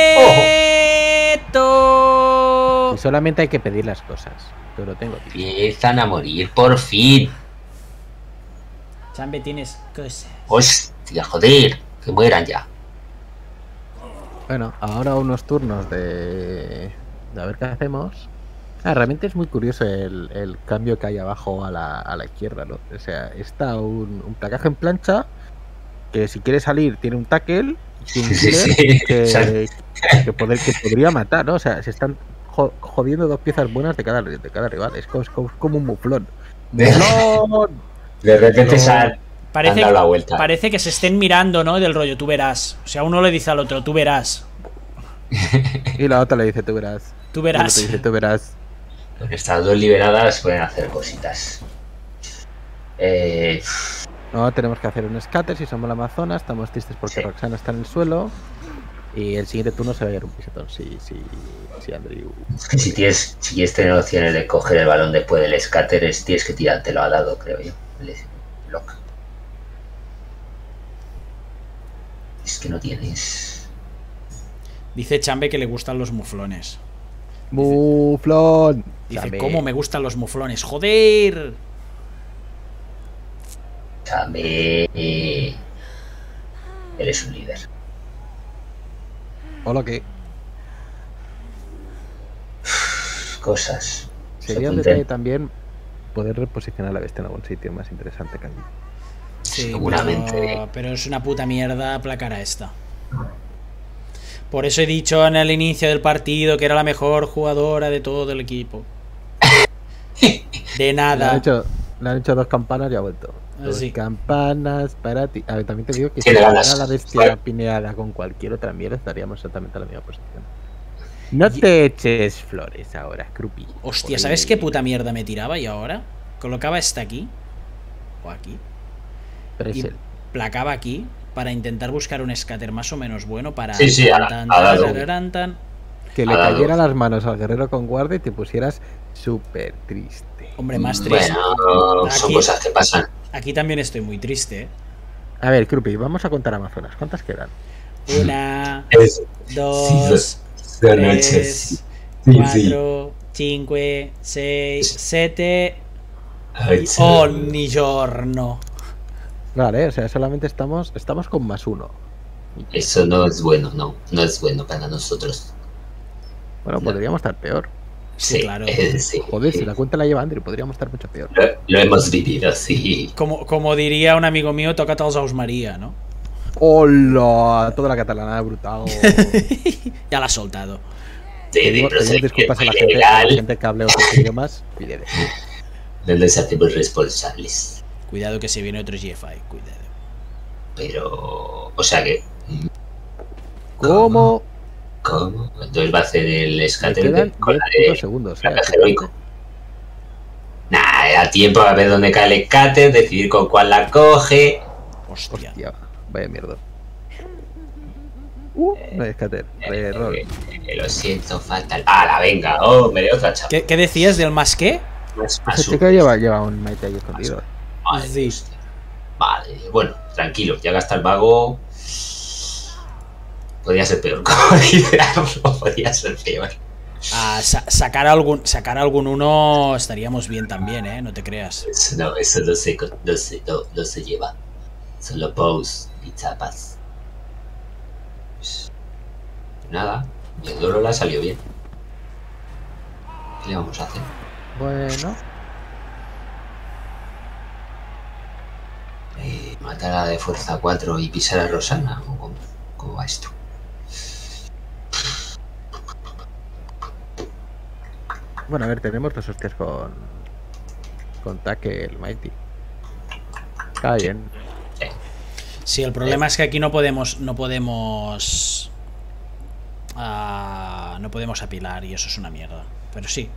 ¡Muerto! Y solamente hay que pedir las cosas. Yo lo tengo, tío. Empiezan a morir por fin. Chambe, tienes cosas. Hostia, joder. Que mueran ya. Bueno, ahora unos turnos de, de a ver qué hacemos. Ah, realmente es muy curioso el, el cambio que hay abajo a la, a la izquierda, ¿no? O sea, está un, un placaje en plancha que si quiere salir tiene un tackle y un Sí, killer sí. que, que, poder, que podría matar, ¿no? O sea, se están jo- jodiendo dos piezas buenas de cada, de cada rival. Es como, es como- es como un muflón. ¡Muflón! De repente No. se han, Parece, han dado la vuelta. parece que se estén mirando, ¿no? Del rollo, tú verás. O sea, uno le dice al otro, tú verás. Y la otra le dice, tú verás. Tú Y el otro verás. dice, tú verás. Con estas dos liberadas pueden hacer cositas. Eh, No, tenemos que hacer un scatter si somos la Amazona. Estamos tristes porque Sí. Roxana está en el suelo. Y el siguiente turno se va a ir un pisetón. Si, si, si Andrew. si, tienes, si quieres tener opciones de coger el balón después del scatter, es- tienes que tirártelo al lado, creo yo. El block. Es que no tienes. Dice Chambe que le gustan los muflones. ¡Muflón! Dice, Dame. ¿cómo me gustan los muflones? ¡Joder! Chame. eh, Eres un líder. Hola, ¿qué? Cosas. Sería un Se detalle apunten. también poder reposicionar a la bestia en algún sitio más interesante que aquí. Sí, Seguramente. Pero, pero es una puta mierda aplacar a esta. Por eso he dicho en el inicio del partido que era la mejor jugadora de todo el equipo. De Le han nada. hecho, le han hecho dos campanas y ha vuelto. Ah, Dos sí. campanas para ti. A ver, también te digo que si Tiene fuera ganas. la bestia Bueno. pineada con cualquier otra mierda estaríamos exactamente en la misma posición. No te eches flores ahora, Scroopy. Hostia, ¿sabes qué puta mierda me tiraba y ahora? Colocaba esta aquí. O aquí. Pero es Y él. placaba aquí para intentar buscar un scatter más o menos bueno para... Sí, sí, ha- tan, ha dado. tararán, tan. Que le ha dado. cayera las manos al guerrero con guardia y te pusieras súper triste. Hombre, más triste. Bueno, son Aquí- cosas que pasan. Aquí también estoy muy triste, ¿eh? A ver, Scroopy, vamos a contar Amazonas. ¿Cuántas quedan? Una, Es- dos, de tres, noches. Sí, sí. cuatro, cinco, seis, siete... Ay, Y sí. ogni giorno. Vale, o sea, solamente estamos estamos con más uno. Eso no es bueno, no. No es bueno para nosotros. Bueno, No. podríamos estar peor. Sí, Sí, claro. eh, sí. Joder, si la cuenta la lleva Andrew, podríamos estar mucho peor. Lo, lo hemos vivido, sí. Como, como diría un amigo mío, toca els aus María, ¿no? ¡Hola! Toda la catalana brutal. Ya la ha soltado. Te Te digo, te digo disculpas a la gente, a la gente que hable otros idiomas. Pídele. No nos hacemos responsables. Cuidado que se viene otro G F I, cuidado. Pero. O sea que. ¿Cómo? ¿Cómo? Entonces va a hacer el Me scatter quedan de- con diez la de. putos segundos. ¿eh? placaje heroico. Nah, da tiempo a ver dónde cae el scatter, decidir con cuál la coge. Hostia. Hostia, vaya mierda. Uh, no hay scatter. Error. Eh, eh, lo siento, fatal. ¡Hala, venga! ¡Oh, me dio otra chapa! ¿Qué, qué decías del más qué? Más, más Ese un- chico lleva, lleva un maite ahí escondido. Madre Sí. hostia. Vale, bueno, tranquilo, ya gasta el vago. Podría ser peor. Como liderarlo, podría ser peor. Ah, sa- sacar algún sacar algún uno estaríamos bien también, ¿eh? No te creas. Eso no, eso no se, co- no se, no, no se lleva. Solo pose y chapas. Pues, nada, el Doro la salió bien. ¿Qué le vamos a hacer? Bueno, Eh, ¿Matar a la de fuerza cuatro y pisar a Rosana? ¿O cómo, cómo va esto? bueno, a ver, tenemos dos hostias con. Con Taque el Mighty. Está bien. Sí, el problema es que aquí no podemos no podemos ah, no podemos apilar y eso es una mierda. Pero sí.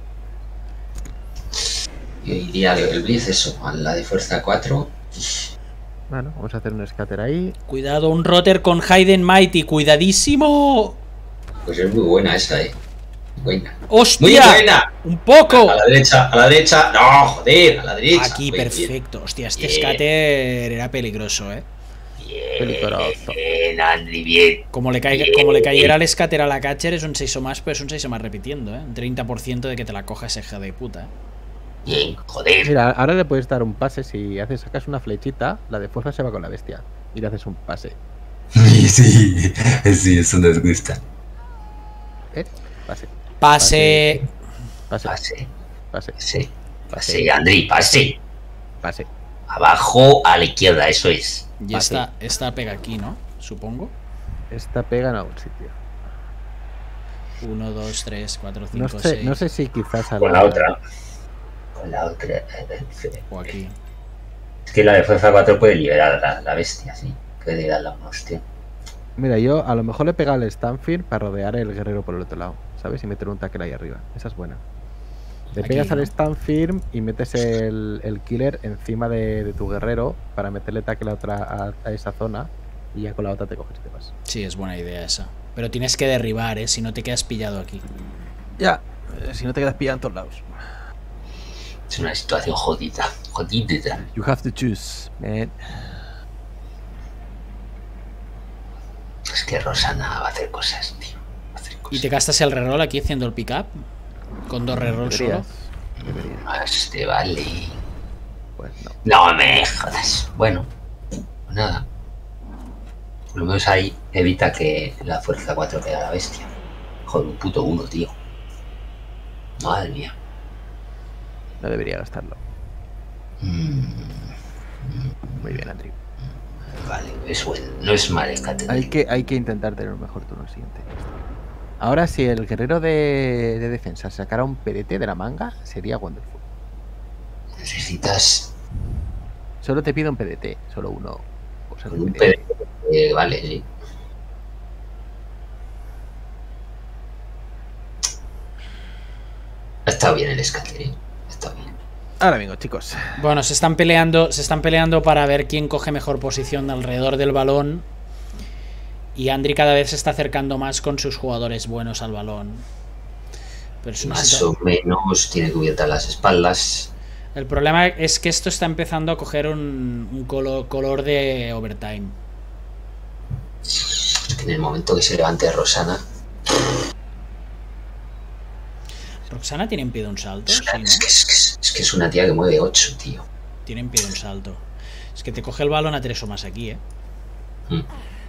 Yo iría el Blitz eso, a la de fuerza cuatro. Bueno, vamos a hacer un scatter ahí. Cuidado, un rotter con Hayden Mighty, cuidadísimo. Pues es muy buena esa, eh. Buena. ¡Hostia! Muy buena. ¡Un poco! A la derecha, a la derecha. No, joder, a la derecha. Aquí, Muy perfecto. bien. Hostia, este Bien. scatter era peligroso, ¿eh? Peligroso. Bien, Andri, bien. Como le, caiga, como le cayera el scatter a la catcher es un seis o más, pero es un seis o más repitiendo, ¿eh? Un treinta por ciento de que te la coja ese hija de puta, ¿eh? Bien, joder. Mira, ahora le puedes dar un pase. Si haces, sacas una flechita, la de fuerza se va con la bestia. Y le haces un pase. Sí, sí, sí, eso nos gusta. ¿Eh? Pase. Pase. Pase. Pase, Pase. pase, pase, Andri, pase. Pase. Abajo a la izquierda, eso es. Y esta, esta pega aquí, ¿no? Supongo. Esta pega en algún sitio. uno, dos, tres, cuatro, No cinco, sé, seis. no sé si quizás a Con la otra. Con la otra. O aquí. Es que la de fuerza cuatro puede liberar a la, la bestia, sí. Puede darle una hostia. Mira, yo a lo mejor le pega el Stanfield para rodear el guerrero por el otro lado, ¿sabes? Y meter un tackle ahí arriba. Esa es buena. Le Aquí, pegas ¿no? al Stanfield y metes el, el killer encima de, de tu guerrero para meterle tackle a, otra, a, a esa zona y ya con la otra te coges y te vas. Sí, es buena idea esa. Pero tienes que derribar, ¿eh? Si no te quedas pillado aquí. Ya, eh, si no te quedas pillado en todos lados. Es una situación jodida, jodida. You have to choose, man. Es que Rosana va a hacer cosas, tío. Va a hacer ¿Y cosas. te gastas el reroll aquí haciendo el pick-up? Con dos rerolls solo. Deberías. Deberías. Más te vale. Pues no. No me jodas. Bueno, pues nada. Por lo menos ahí evita que la fuerza cuatro pegue a la bestia. Joder, un puto uno, tío. Madre mía. No debería gastarlo. Mm, Muy bien, Andrew. vale, es bueno. No es mal el catedral. Hay que, hay que intentar tener un mejor turno siguiente. Ahora, si el guerrero de, de defensa sacara un P D T de la manga, sería Wonderful. Necesitas Solo te pido un P D T, solo uno. Pues con un P D T. Vale, sí. Ha estado bien el scatter, ¿eh? Ha estado bien. Ahora vengo, chicos. Bueno, se están peleando, se están peleando para ver quién coge mejor posición alrededor del balón. Y Andri cada vez se está acercando más con sus jugadores buenos al balón. Pero es una Más situa- o menos tiene cubiertas las espaldas. El problema es que esto está empezando a coger un, un colo- color de overtime. Es que en el momento que se levante Rosana, ¿Roxana tiene en pie de un salto? Sí, ¿no? es, que, es, que, es- es que es una tía que mueve ocho, tío. Tiene en pie de un salto. Es que te coge el balón a tres o más aquí, ¿eh? Mm.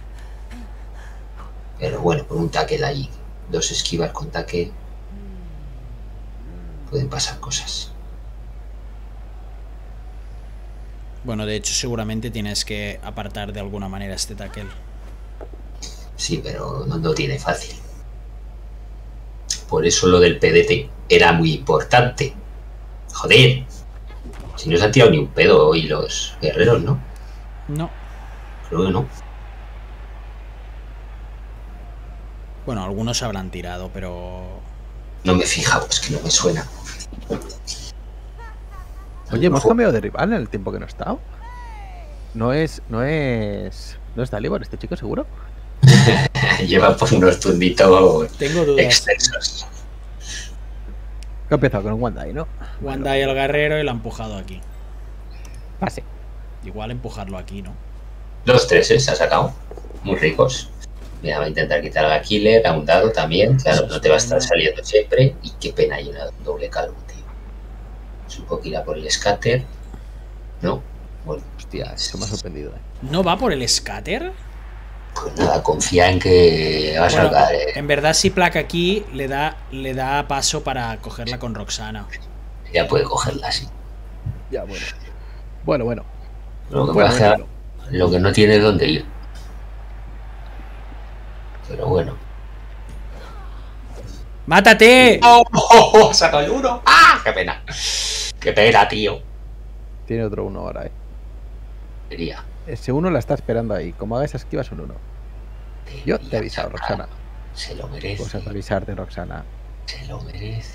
Pero bueno, con un tackle ahí, dos esquivas con tackle, pueden pasar cosas. Bueno, de hecho seguramente tienes que apartar de alguna manera este tackle. Sí, pero no lo tiene fácil. Por eso lo del P D T era muy importante. Joder, si no se han tirado ni un pedo hoy los guerreros, ¿no? No. Creo que no. Bueno, algunos se habrán tirado, pero... No me he fijado, es que no me suena. Oye, ¿hemos cambiado de rival en el tiempo que no he estado? No es. No es. No es Dalibor este chico, seguro. Lleva por unos turnitos Tengo dudas. extensos. Que ha empezado con un Wandai, ¿no? Wanda y el guerrero y la ha empujado aquí. Pase. Igual empujarlo aquí, ¿no? Dos treses ha sacado. Muy ricos. Mira, va a intentar quitar a la killer, a un dado también. Claro, no te va a estar saliendo siempre. Y qué pena, hay una doble calvo, tío. Supongo que irá por el scatter. No. Bueno, Hostia, eso me ha sorprendido, eh. ¿No va por el scatter? pues nada, confía en que va a Bueno, sacar. eh, en verdad si placa aquí le da, le da paso para cogerla con Roxana. Ya puede cogerla así. Ya, bueno. Bueno, bueno. Lo que, Bueno, pasa, bueno. lo que no tiene dónde ir. Pero bueno. ¡Mátate! ¡Oh! oh, oh ¡Saca el uno! ¡Ah! ¡Qué pena! ¡Qué pena, tío! Tiene otro uno ahora, eh. Quería. Ese uno la está esperando ahí. Como haga esa esquiva es un uno. Yo te he avisado, Roxana. Se lo merece. Cosa para avisarte, Roxana. Se lo merece.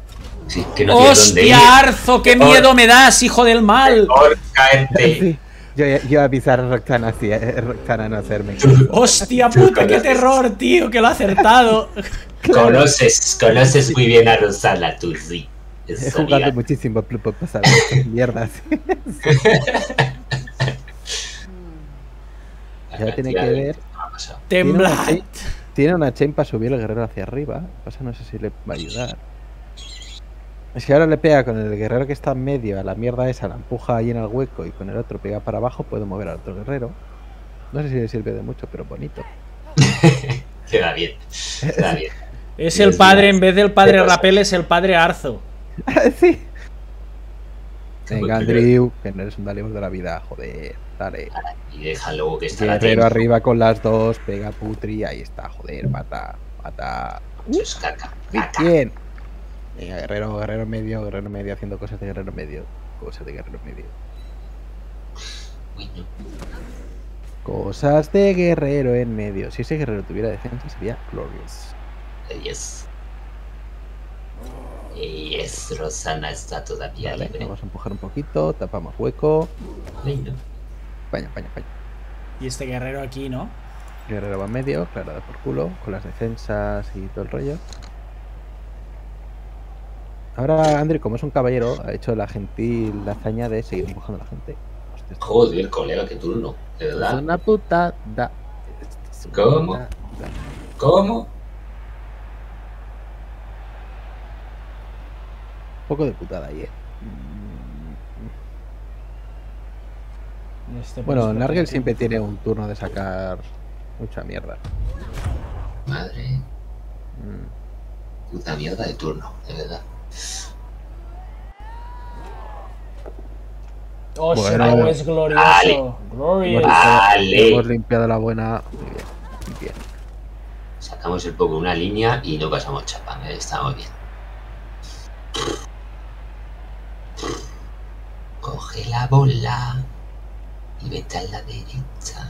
Sí, que no tiene dónde ir. ¡Hostia, Arzo! ¡Qué miedo me das, hijo del mal! Mejor caerte. Sí. Yo, yo avisar a Roxana, sí, eh, Roxana no hacerme. ¡Hostia puta, qué terror, tío! Que lo ha acertado. Conoces, conoces muy bien a Rosana, tú sí. He jugado muchísimo por pasar estas mierdas. Ya tiene que ver. Temblar. Tiene una chain para subir el guerrero hacia arriba. Pasa, no sé si le va a ayudar. Es que ahora le pega con el guerrero que está en medio a la mierda esa, la empuja ahí en el hueco y con el otro pega para abajo, puede mover al otro guerrero. No sé si le sirve de mucho, pero bonito. Queda bien, queda bien. Es el padre, en vez del padre Rapel, es el padre Arzo. Sí. Venga, Andrew, que no eres un Dalimos de la vida, joder, dale. Y déjalo que está la guerrero arriba con las dos, pega Putri, ahí está, joder, mata, mata. Eso es caca, caca. Bien. Venga, guerrero, guerrero medio, guerrero medio, haciendo cosas de guerrero medio. Cosas de guerrero medio. Uy, no. Cosas de guerrero en medio. Si ese guerrero tuviera defensa sería glorious. Yes. Yes, Rosana está todavía Vale, libre. vamos a empujar un poquito, tapamos hueco. Uy, no. Paña, paña, paña. Y este guerrero aquí, ¿no? Guerrero va en medio, claro, da por culo, con las defensas y todo el rollo. Ahora, Andrew, como es un caballero, ha hecho la gentil hazaña de seguir empujando a la gente. Hostia, esto Joder, colega, qué turno. De es verdad. una putada. Esto es una ¿Cómo? putada. ¿Cómo? Un poco de putada ahí, eh. Este Bueno, pues, Nargel este- siempre tiene un turno de sacar mucha mierda. Madre. Mm. Puta mierda de turno, de verdad. ¡Oh, Bueno. es glorioso! Vale. Hemos, Glorious. limpiado, Vale. hemos limpiado la buena. Muy bien, muy bien. Sacamos el poco una línea y no pasamos chapa. ¿eh? Estamos bien. Coge la bola y vete a la derecha.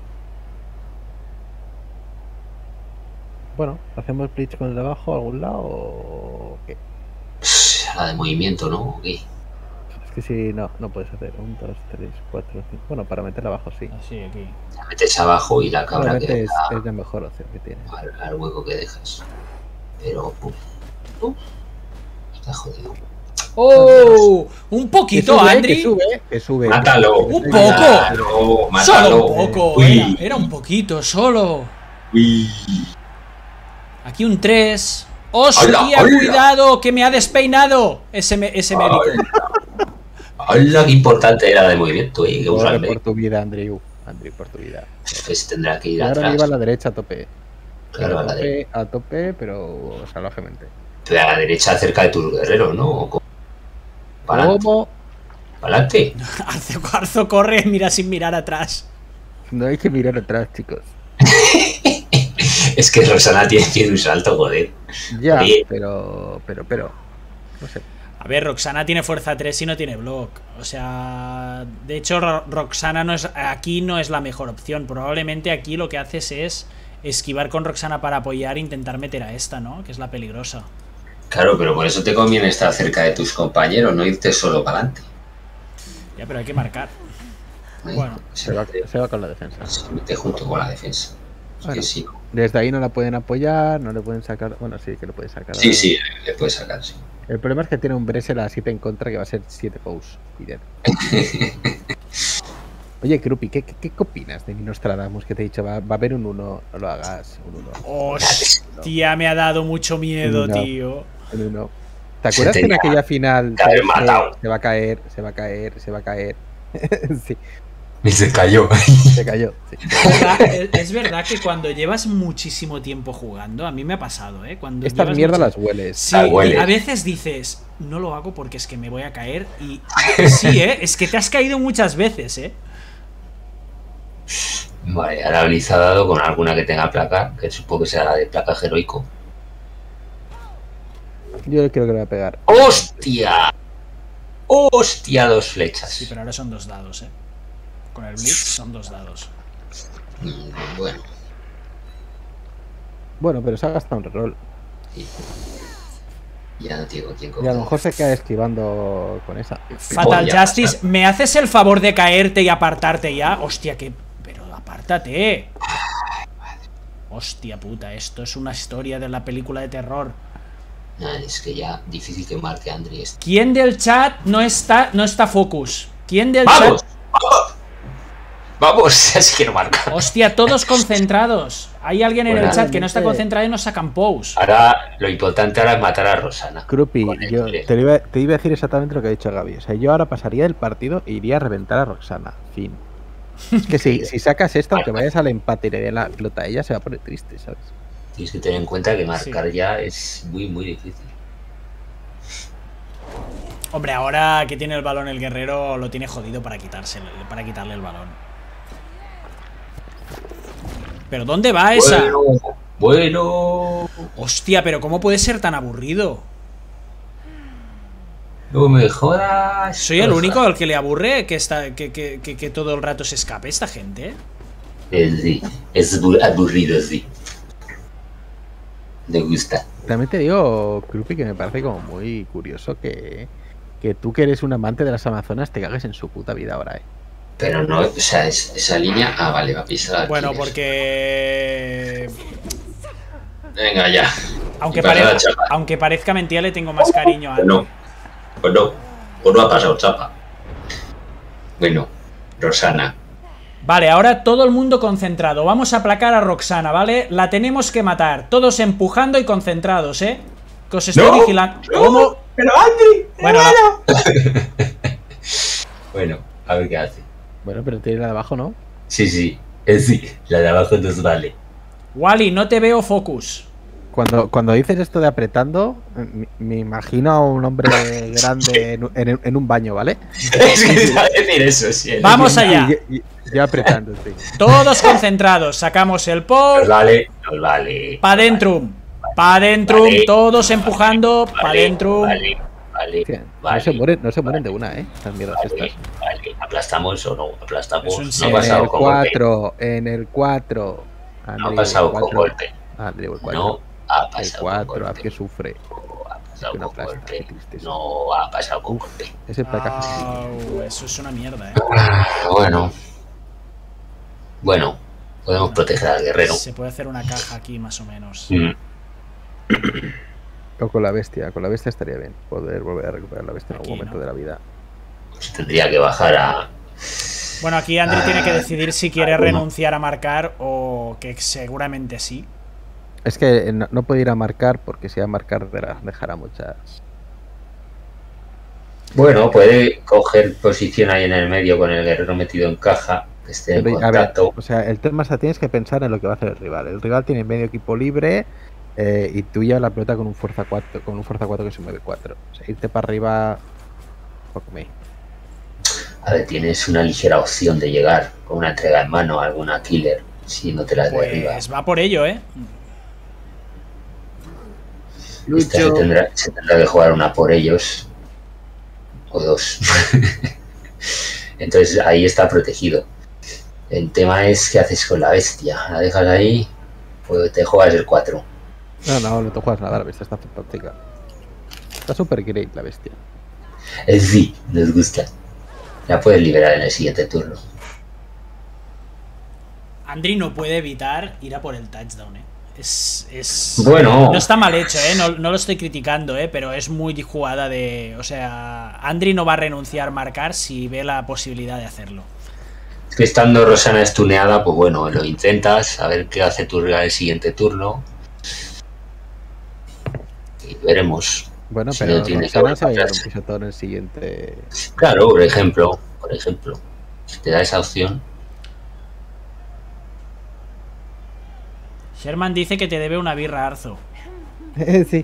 Bueno, ¿hacemos blitz con el de abajo a algún lado o qué? La de movimiento, ¿no? ¿O qué? Es que si no, no puedes hacer un, dos, tres, cuatro, cinco. Bueno, para meterla abajo sí. Así, aquí. La metes abajo y la cabra que Probablemente es, venga es la mejor opción que tienes. al, al hueco que dejas. Pero, pum. Pum. Está jodido. ¡Oh! Un Que poquito, sube, Andri. que sube, que sube. Mátalo. Un poco. Mátalo. Mátalo. Solo un poco. Uy. Era, era un poquito, solo. Uy. Aquí un tres. ¡Hostia, ¡Hala, hala! cuidado! ¡Que me ha despeinado! Ese, me- ese médico. ¡Hala, qué importante era de movimiento! Eh, que Corre usarme. por tu vida, Andrew. Andrew, por tu vida. Pues tendrá que ir Y ahora atrás. iba a la derecha a tope. Claro, a la, a, de- tope a tope, pero salvajemente. pero a la derecha cerca de tus guerreros, ¿no? Para adelante. ¿Cómo? Pa'lante. Arzo, Arzo corre, mira sin mirar atrás. No hay que mirar atrás, chicos. Es que Rosana tiene tiene un salto, joder. Ya, Oye. pero, pero, pero. No sé. A ver, Roxana tiene fuerza tres y no tiene block. O sea, de hecho, Ro- Roxana no es, aquí no es la mejor opción. Probablemente aquí lo que haces es esquivar con Roxana para apoyar e intentar meter a esta, ¿no? Que es la peligrosa. Claro, pero por eso te conviene estar cerca de tus compañeros, no irte solo para adelante. Ya, pero hay que marcar. Bueno. Se va, se va con la defensa. Se mete junto con la defensa. Es Bueno. que sí. Desde ahí no la pueden apoyar, no le pueden sacar. Bueno, sí, que lo pueden sacar. Sí, sí, le puedes sacar, sí. El problema es que tiene un Bresel a siete en contra que va a ser siete pows. Y dead. Oye, Krupi, ¿qué, qué, ¿qué opinas de mi Nostradamus que te he dicho? Va, va a haber un uno, no lo hagas. Un uno. Hostia, me ha dado mucho miedo, No. tío. Un uno. ¿Te acuerdas Se que en tenía aquella final que haber se- matado. se va a caer, se va a caer, se va a caer? Sí, Y se cayó. se cayó. Sí. Es verdad- es- es verdad que cuando llevas muchísimo tiempo jugando, a mí me ha pasado, ¿eh? Cuando Estas llevas mierdas mucho- las hueles. Sí, Las hueles. a veces dices, no lo hago porque es que me voy a caer y, y sí, ¿eh? Es que te has caído muchas veces, ¿eh? Vale, ahora Blitz ha dado con alguna que tenga placa, que supongo que sea la de placa heroico. Yo creo que le voy a pegar. ¡Hostia! ¡Hostia! Dos flechas. Sí, pero ahora son dos dados, ¿eh? Con el Blitz son dos dados. Mm, Bueno, Bueno, pero se ha gastado un reroll. sí. Ya no tengo quién Y coger. a lo mejor se queda esquivando con esa. Fatal Oh, ya Justice, basta. ¿me haces el favor de caerte y apartarte ya? Hostia, que... Pero apártate. Hostia puta, esto es una historia de la película de terror. Nah, es que ya difícil que marque Andri esto. ¿Quién del chat no está, no está focus? ¿Quién del ¡Vamos! chat? ¡Vamos! ¡Vamos! Así que no marca. Hostia, todos concentrados. Hay alguien en el Bueno, chat que no está realmente- concentrado y nos sacan pose. Ahora, lo importante ahora es matar a Rosana. Crupi, Con el yo killer. te iba, te iba a decir exactamente lo que ha dicho Gaby. O sea, yo ahora pasaría del partido e iría a reventar a Roxana. Fin. Es que si, si sacas esto, aunque vayas al empate y le dé la pelota a ella, se va a poner triste, ¿sabes? Tienes que tener en cuenta que marcar ya es muy, muy difícil. Hombre, ahora que tiene el balón el guerrero, lo tiene jodido para quitárselo, para quitarle el balón. ¿Pero dónde va esa? Bueno, bueno. Hostia, pero ¿cómo puede ser tan aburrido? No me jodas. ¿Soy el Ojalá. único al que le aburre que, está, que, que, que, que todo el rato se escape esta gente? Eh, sí, es bu- aburrido, sí. Me gusta. También te digo, Crupi, que me parece como muy curioso que, que tú que eres un amante de las Amazonas te cagues en su puta vida ahora, ¿eh? Pero no, o sea, es, esa línea. Ah, vale, va a pisar. al Bueno, killer. porque... Venga, ya. Aunque, Y pasa la parezca, chapa. aunque parezca mentira, le tengo más cariño a Pues no. Pues no. Pues no ha pasado chapa. Bueno, Rosana. Vale, ahora todo el mundo concentrado. Vamos a aplacar a Roxana, ¿vale? La tenemos que matar. Todos empujando y concentrados, ¿eh? Que os estoy ¡No! vigilando. ¡No! ¿Cómo? ¡Pero Andri! Bueno, Bueno, a ver qué hace. Bueno, pero tiene la de abajo, ¿no? Sí, sí. Eh, sí, la de abajo nos vale. Wally, no te veo focus. Cuando, cuando dices esto de apretando, me, me imagino a un hombre grande en, un- en- en un baño, ¿vale? Es que iba a decir eso, sí. Vamos allá. Y, y- y apretando, sí. Todos concentrados. Sacamos el Nos pole. vale, nos vale. Pa' dentro. Pa' dentro. Vale. Todos empujando. Pa' Vale, dentro. Vale, vale. Hostia, Vale. No se mueren, no se mueren de una, ¿eh? Las mierdas Vale, estas. vale. ¿Aplastamos o no? Aplastamos. Es un No sí. ha En pasado el con golpe. cuatro, en el cuatro. No ha pasado con golpe. Andreu, el cuatro. No ha El pasado con cuatro, haz golpe. que sufre. No ha pasado Una con plasta, golpe. qué tristeza. No ha pasado con golpe. Ese placaje. Au, eso es una mierda, ¿eh? Bueno. Bueno, podemos proteger al guerrero. Se puede hacer una caja aquí, más o menos. Mm. O con la bestia. Con la bestia estaría bien. Poder volver a recuperar la bestia en algún Aquí, momento ¿no? de la vida. Pues tendría que bajar a. Bueno, aquí Andri Ah, tiene que decidir si quiere alguno. renunciar a marcar o que seguramente sí. Es que no, no puede ir a marcar porque si va a marcar dejará- dejará muchas. Bueno, puede coger posición ahí en el medio con el guerrero metido en caja, que esté en Pero, a ver, contacto. o sea, el tema es que tienes que pensar en lo que va a hacer el rival. El rival tiene medio equipo libre eh, y tú llevas la pelota con un fuerza cuatro, con un fuerza cuatro que se mueve cuatro. O sea, irte para arriba. Poco me. A ver, tienes una ligera opción de llegar con una entrega en mano a alguna killer si no te la derriba. Pues va por ello, ¿eh? Esta se tendrá, se tendrá que jugar una por ellos o dos. Entonces ahí está protegido. El tema es qué haces con la bestia. La dejas ahí, pues te juegas el cuatro. No, no, no te juegas nada, la bestia está fantástica. Está super great la bestia. Eh, sí, nos gusta. La puedes liberar en el siguiente turno. Andri no puede evitar ir a por el touchdown, ¿eh? Es, es... Bueno. No está mal hecho, ¿eh? No, no lo estoy criticando, ¿eh? Pero es muy jugada de... O sea, Andri no va a renunciar a marcar si ve la posibilidad de hacerlo. Es que estando Rosana estuneada, pues bueno, lo intentas, a ver qué hace tu rival el siguiente turno. Y veremos. Bueno, Si pero no tiene que Roxana se va a llevar un volver. pisotón en el siguiente. Claro, por ejemplo, por ejemplo, si te da esa opción. Sherman dice que te debe una birra, Arzo. Sí.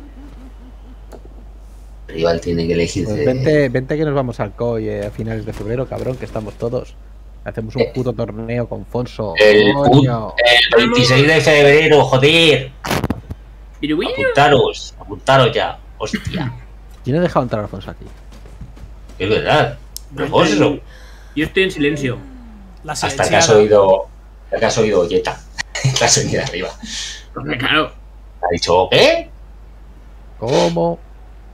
El rival tiene que elegir. Pues vente, vente que nos vamos al C O I eh, a finales de febrero, cabrón, que estamos todos. Hacemos un puto torneo con Fonso. El, Coño. el veintiséis de febrero, joder. Apuntaros, apuntaros ya. Hostia, ¿Quién ha dejado entrar a Fonso aquí? es verdad. No Vos estoy- eso. Yo estoy en silencio. La Hasta que has silenciada. oído. Hasta que has oído Yeta. La sonido de arriba. Hombre, claro. Ha dicho, ¿qué? ¿Cómo?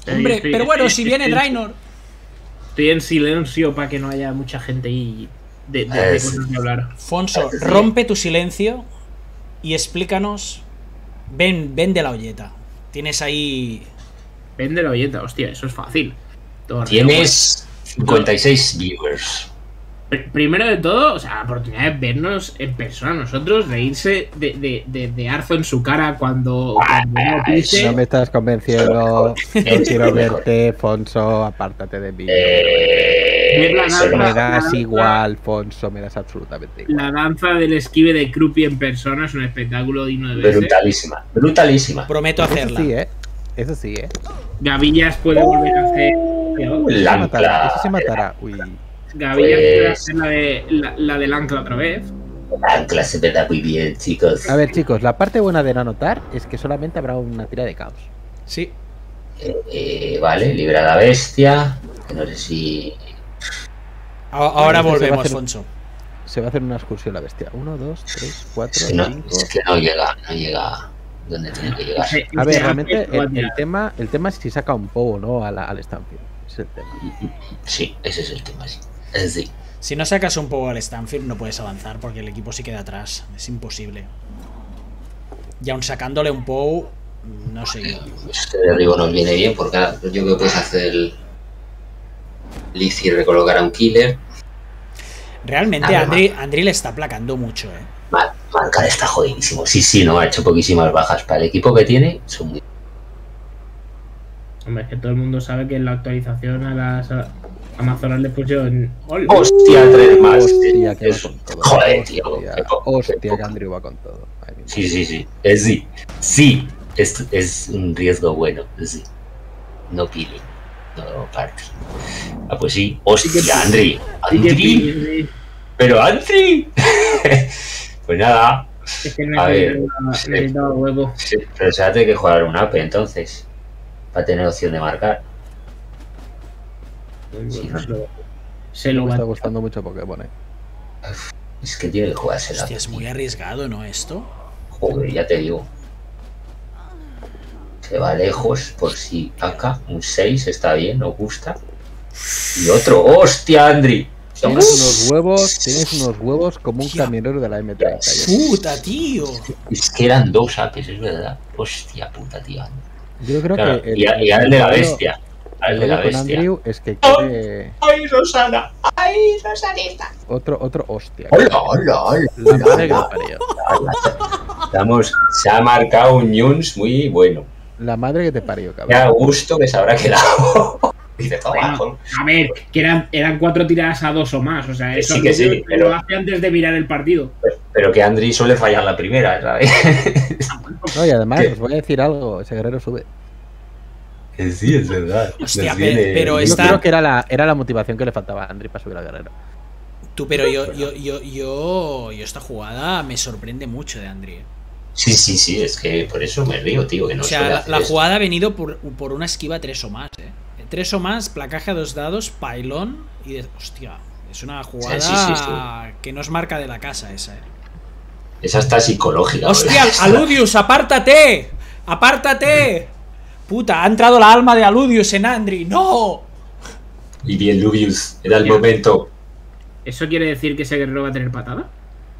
Hombre, Estoy- pero bueno, estoy- si viene estoy- Draenor. Estoy en silencio para que no haya mucha gente y de, de, de Es- cosas que hablar. Fonso, rompe tu silencio y explícanos. Ven, ven de la olleta. Tienes ahí. Vende la olleta, hostia, eso es fácil. Todo Tienes cincuenta y seis viewers. Pr- Primero de todo, o sea, la oportunidad de vernos en persona nosotros, reírse de, de, de, de Arzo en su cara cuando, cuando no pise. No me estás convenciendo. No Es quiero mejor. verte, Fonso. Apártate de mí. Eh, Ver la eso nada. no- Me das igual, Fonso. Me das absolutamente igual. La danza del esquive de Krupi en persona es un espectáculo digno de verse. Brutalísima, brutalísima. Prometo Eso hacerla. sí, ¿eh? Eso sí, ¿eh? Gavillas puede volver a hacer. Ese se matará. Lancla. Ese se matará. Uy. Gavillas Pues- puede hacer la, de, la, la del ancla otra vez. Lancla se me da muy bien, chicos. A ver, chicos, la parte buena de no anotar es que solamente habrá una tira de caos. Sí. Eh, eh, vale, libra a la bestia. Que no sé si. A- Ahora Este se va a volvemos, hacer- Fonso. Se va a hacer una excursión la bestia. Uno, dos, tres, cuatro, Es que no, cinco. es que no llega, no llega donde tiene que llegar. Ese- A ver, ese realmente ancla lo va a el, el tirar. tema, el tema es si saca un P O o no a la- al Stanfield. Ese es el tema. Sí, ese es el tema, sí. Es sí. Si no sacas un poco al Stanfield, no puedes avanzar porque el equipo sí queda atrás. Es imposible. Y aún sacándole un P O U, no sé yo. Este derribo nos viene bien porque ahora yo creo que puedes hacer el. Lizzie y recolocar a un killer. Realmente Nada, Andri, Andri le está aplacando mucho, eh. Mar- Marcar está jodidísimo. Sí, sí, no, ha hecho poquísimas bajas. Para el equipo que tiene, son muy. Hombre, es que todo el mundo sabe que en la actualización a las a- Amazonas le pusieron. ¡Hola! ¡Hostia, tres más! Hostia, que va Es- con todo. Joder, tío. Hostia, qué po- qué hostia, que poco. Andrew va con todo. Ay, mi Sí, sí, sí. Es sí. Sí. Es, es un riesgo bueno. Sí. No pile. No party. Ah, pues sí. ¡Hostia, Andri! Sí que ¡Andri! sí, ¡Pero Andri! Pues nada. es que A ver, necesitaba, sí. necesitaba huevo. Sí, pero se va a tener que jugar un ape entonces. Para tener opción de marcar. Sí, no. Se lo- Se Me lo va está a gustando mucho Pokémon, eh. Es que tiene que jugarse la. Hostia, es muy arriesgado, ¿no? Esto. Joder, ya te digo. Se va lejos por si acá. Un seis está bien, nos gusta. Y otro. ¡Hostia, Andri! Tienes unos huevos, tienes unos huevos como un Hostia. camionero de la M treinta. y ¡Puta, tío! Es que eran dos apes, es verdad. Hostia puta, tío. Yo creo Claro, que el, y, a- y al de la el rollo- bestia. Al el de la rollo con bestia. Andrew es que quiere ¡Ay, Rosana! ¡Ay, Rosanita! otro, otro hostia. ¡Hola, hola, hola! La madre que lo parió. Estamos, se ha marcado un Nunes muy bueno. La madre que te parió, Qué a cabrón. gusto que se habrá quedado. Dice, toma, Bueno, a ver, que eran, eran cuatro tiradas a dos o más. O sea, Que eso sí, que sí, lo, pero- lo hace antes de mirar el partido. pero que Andri suele fallar la primera, ¿sabes? No, y además ¿Qué? os voy a decir algo, ese guerrero sube. Que sí, es verdad. Hostia, Nos pe- viene- pero Yo Está- creo que era la, era la motivación que le faltaba a Andri para subir al guerrero. Tú, pero yo, yo, yo, yo, yo esta jugada me sorprende mucho de Andri. eh. Sí, sí, sí, es que por eso me río, tío, que no O sea, suele la, hacer la esto. jugada ha venido por, por una esquiva tres o más, eh. Tres o más, placaje a dos dados, pailón y de, hostia, es una jugada Sí, sí, sí, que no es marca de la casa esa, eh. Es hasta psicológica. ¡Hostia, ¿verdad? Aludius, apártate! ¡Apártate! Puta, ha entrado la alma de Aludius en Andri. ¡No! Y bien, Lubius, era el Hostia. momento. ¿Eso quiere decir que ese guerrero va a tener patada?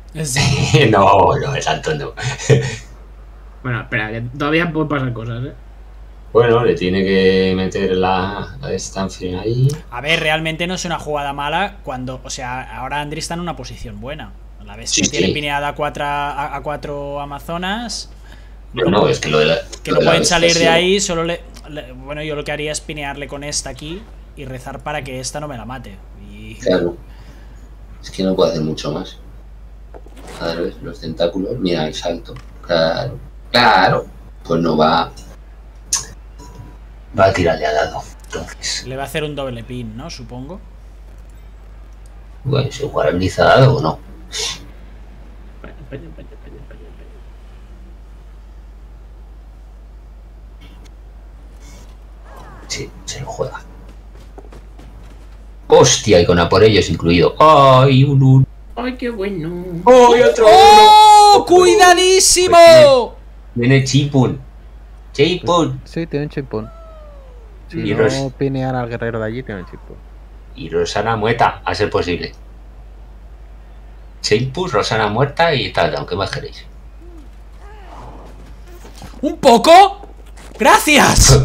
No, no, es tanto no. Bueno, espera, que todavía pueden pasar cosas, ¿eh? Bueno, le tiene que meter la, la de Stanfield ahí. A ver, realmente no es una jugada mala cuando, o sea, ahora Andri está en una posición buena. La bestia Sí, tiene sí. pineada a cuatro, a, a cuatro Amazonas. Pero no, es que lo de la. Que lo no de la pueden bestia salir sí, de ahí, solo le, le- Bueno, yo lo que haría es pinearle con esta aquí y rezar para que esta no me la mate. Y... Claro. Es que no puedo hacer mucho más. A ver, los tentáculos, mira el salto. Claro. Claro. Pues no va. Va a tirarle a dado. Entonces, Le va a hacer un doble pin, ¿no? Supongo. bueno, si jugará el dado o no. Sí, se lo juega. Hostia, y con a por ellos incluido. ¡Ay, un uno! ¡Ay, qué bueno! ¡Ay, otro ¡Oh! uno! ¡Cuidadísimo! Viene Chipun. Chipun. Sí, tiene un chimpón. Si Y no Ros- pinean al guerrero de allí, tienen chip. Y Rosana muerta, a ser posible. Chilpus, Rosana muerta y tal, aunque más queréis. ¿Un poco? ¡Gracias!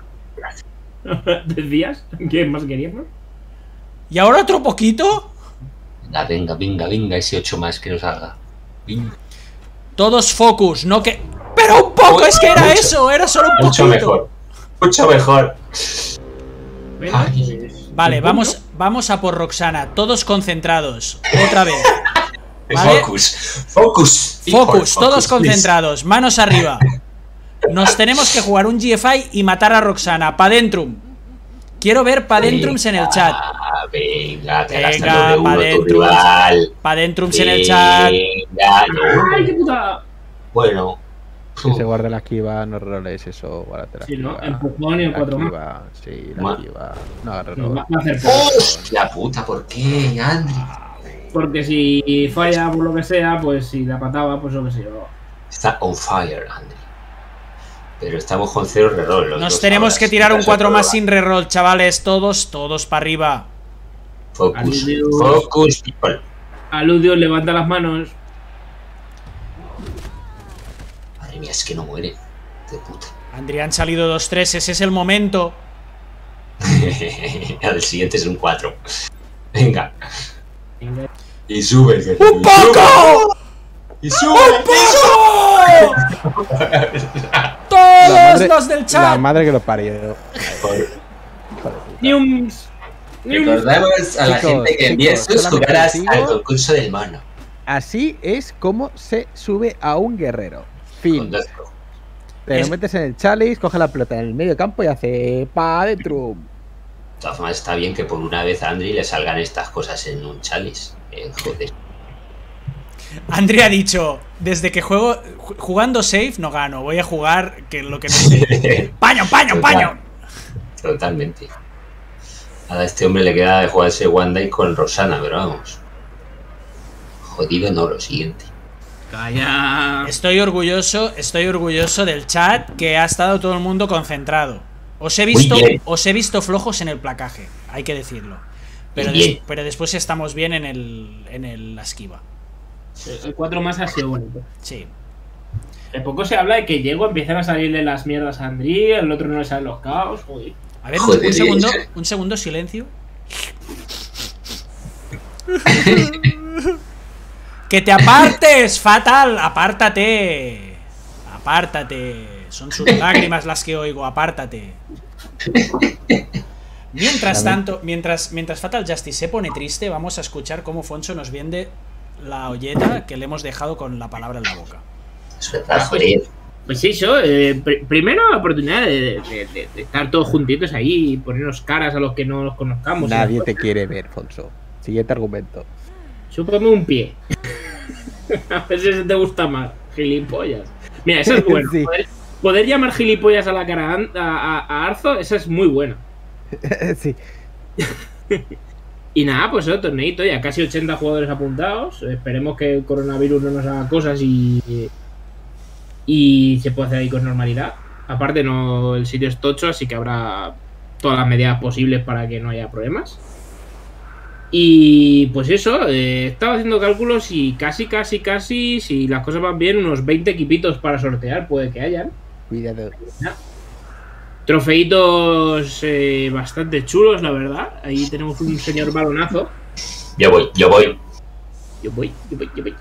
¿Decías? ¿Qué más queríamos? ¿Y ahora otro poquito? Venga, venga, venga, venga, ese ocho más que nos salga. Venga. Todos focus, no que... ¡Pero un poco! Es que era Mucho. eso, era solo un Mucho poquito. mejor. Mucho mejor. Bueno, Ay. pues, Vale, un vamos, punto. vamos a por Roxana, todos concentrados. Otra vez. Vale. Focus. Focus. Focus, todos please. concentrados, manos arriba. Nos tenemos que jugar un G F I y matar a Roxana. Padentrum. Quiero ver Padentrums en el chat. Ah, venga, te Venga, gastas de uno tu Padentrums. rival. Padentrums en el chat. Venga, no. ¡Ay, qué puta! Bueno. Que se guarde la esquiva, no roles eso, guárdate la Sí, ¿no? esquiva. Empujón y el La cuatro más. esquiva, sí, la Ma- esquiva. No agarres No, roll. va va a hacer ¡Oh! poco. ¡Hostia puta! ¿Por qué, Andri? Porque si falla por lo que sea, pues si la pataba, pues lo que sé yo. Está on fire, Andri. Pero estamos con cero reroll. los Nos dos tenemos ahora, que tirar un caso cuatro de más prueba. sin reroll, chavales. Todos, todos para arriba. Focus. Adiós. Focus, people. Aludio levanta las manos. Madre mía, es que no muere. De puta. Andri, han salido dos tres, ese es el momento. El siguiente es un cuatro. Venga. Venga. Y sube. que- ¡Un poco! Y sube. ¡Un poco! Todos madre- los del La chat. madre que lo parió. Por- Hijo de puta. Niums. Niums. Recordamos a la Chicos, gente que envíe chicos, sus solamente jugadas digo- al concurso del mono. Así es como se sube a un guerrero. Fin. Con dos- Te Es- lo metes en el chalice, coge la pelota en el medio campo y hace pa adentro. De todas formas, está bien que por una vez a Andri le salgan estas cosas en un chalice. Eh, joder. Andri ha dicho, desde que juego ju- jugando safe no gano, voy a jugar que lo que no sé. Paño, paño, paño. Totalmente. A este hombre le queda de jugarse One Day con Rosana, pero vamos. Jodido no, lo siguiente. Calla. Estoy orgulloso, estoy orgulloso del chat que ha estado todo el mundo concentrado. Os he Muy visto, bien. os he visto flojos en el placaje, hay que decirlo. Pero, Muy des- bien. pero después estamos bien en el en el, la esquiva. El cuatro más ha sido bonito. Sí. De poco se habla de que llego, empiezan a salirle las mierdas a Andri, el otro no le salen los caos. Joder. A ver, un, Joder, un segundo, eh. un segundo, silencio. ¡Que te apartes, fatal! ¡Apártate! ¡Apártate! Son sus lágrimas las que oigo, apártate. Mientras tanto, mientras, mientras Fatal Justice se pone triste, vamos a escuchar cómo Fonso nos vende la olleta que le hemos dejado con la palabra en la boca. Es verdad, joder. Pues eso, eh, pr- primero la oportunidad de, de- de- de estar todos juntitos ahí y ponernos caras a los que no los conozcamos. Nadie te quiere ver, Fonso. Siguiente argumento. Chúpame un pie. A ver si ese te gusta más, gilipollas. Mira, eso es bueno. Sí. Poder, poder llamar gilipollas a la cara a, a, a Arzo, eso es muy bueno. Sí. Y nada, pues eso, torneito, ya casi ochenta jugadores apuntados. Esperemos que el coronavirus no nos haga cosas y. Y se puede hacer ahí con normalidad. Aparte, no, el sitio es tocho, así que habrá todas las medidas posibles para que no haya problemas. Y pues eso, eh, estaba haciendo cálculos y casi, casi, casi, si las cosas van bien, unos veinte equipitos para sortear, puede que hayan. Cuidado. Trofeitos eh, bastante chulos, la verdad. Ahí tenemos un señor balonazo. Yo voy, yo voy. Yo voy, yo voy, yo voy.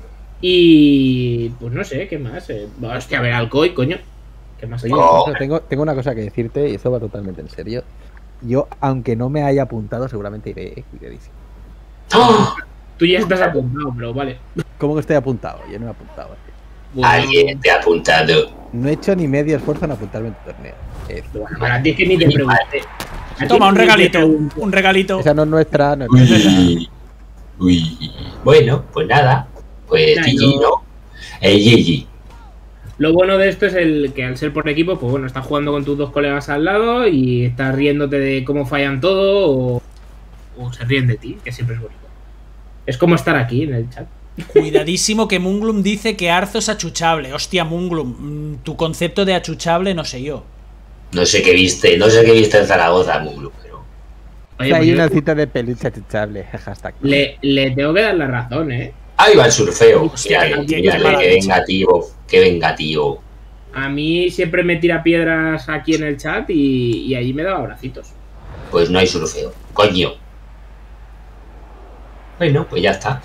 Y pues no sé, ¿qué más? Eh, hostia, a ver, Alcoy, coño. ¿Qué más? Oye, Oh. Fonso, tengo, tengo una cosa que decirte y esto va totalmente en serio. Yo, aunque no me haya apuntado, seguramente iré eh, cuidadísimo. ¡Oh! Tú ya estás apuntado, pero vale. ¿Cómo que estoy apuntado? Yo no me he apuntado. Bueno, Alguien te ha apuntado. No he hecho ni medio esfuerzo en apuntarme en tu torneo. Eh, bueno, para ti es que ni te pregunté. A ti Toma, un ni te regalito, pregunté. un regalito. esa no es nuestra, no es nuestra. Uy. Uy. Bueno, pues nada. Pues Nah, G G, yo- ¿no? El G G. Lo bueno de esto es el que al ser por equipo, pues bueno, estás jugando con tus dos colegas al lado y estás riéndote de cómo fallan todo o, o se ríen de ti, que siempre es bonito. Es como estar aquí en el chat. Cuidadísimo que Munglum dice que Arzo es achuchable. Hostia, Munglum, mm, tu concepto de achuchable no sé yo. No sé qué viste, no sé qué viste en Zaragoza, Muglu, pero... Oye, Hay pues yo una cita de peluche chuchable. Hashtag. le, le tengo que dar la razón, ¿eh? Ahí va el surfeo. Hostia, Mírale, qué- qué mírale, mala qué leche. vengativo, qué vengativo. A mí siempre me tira piedras aquí en el chat y, y allí me daba abracitos. Pues no hay surfeo. Coño. Bueno, pues ya está.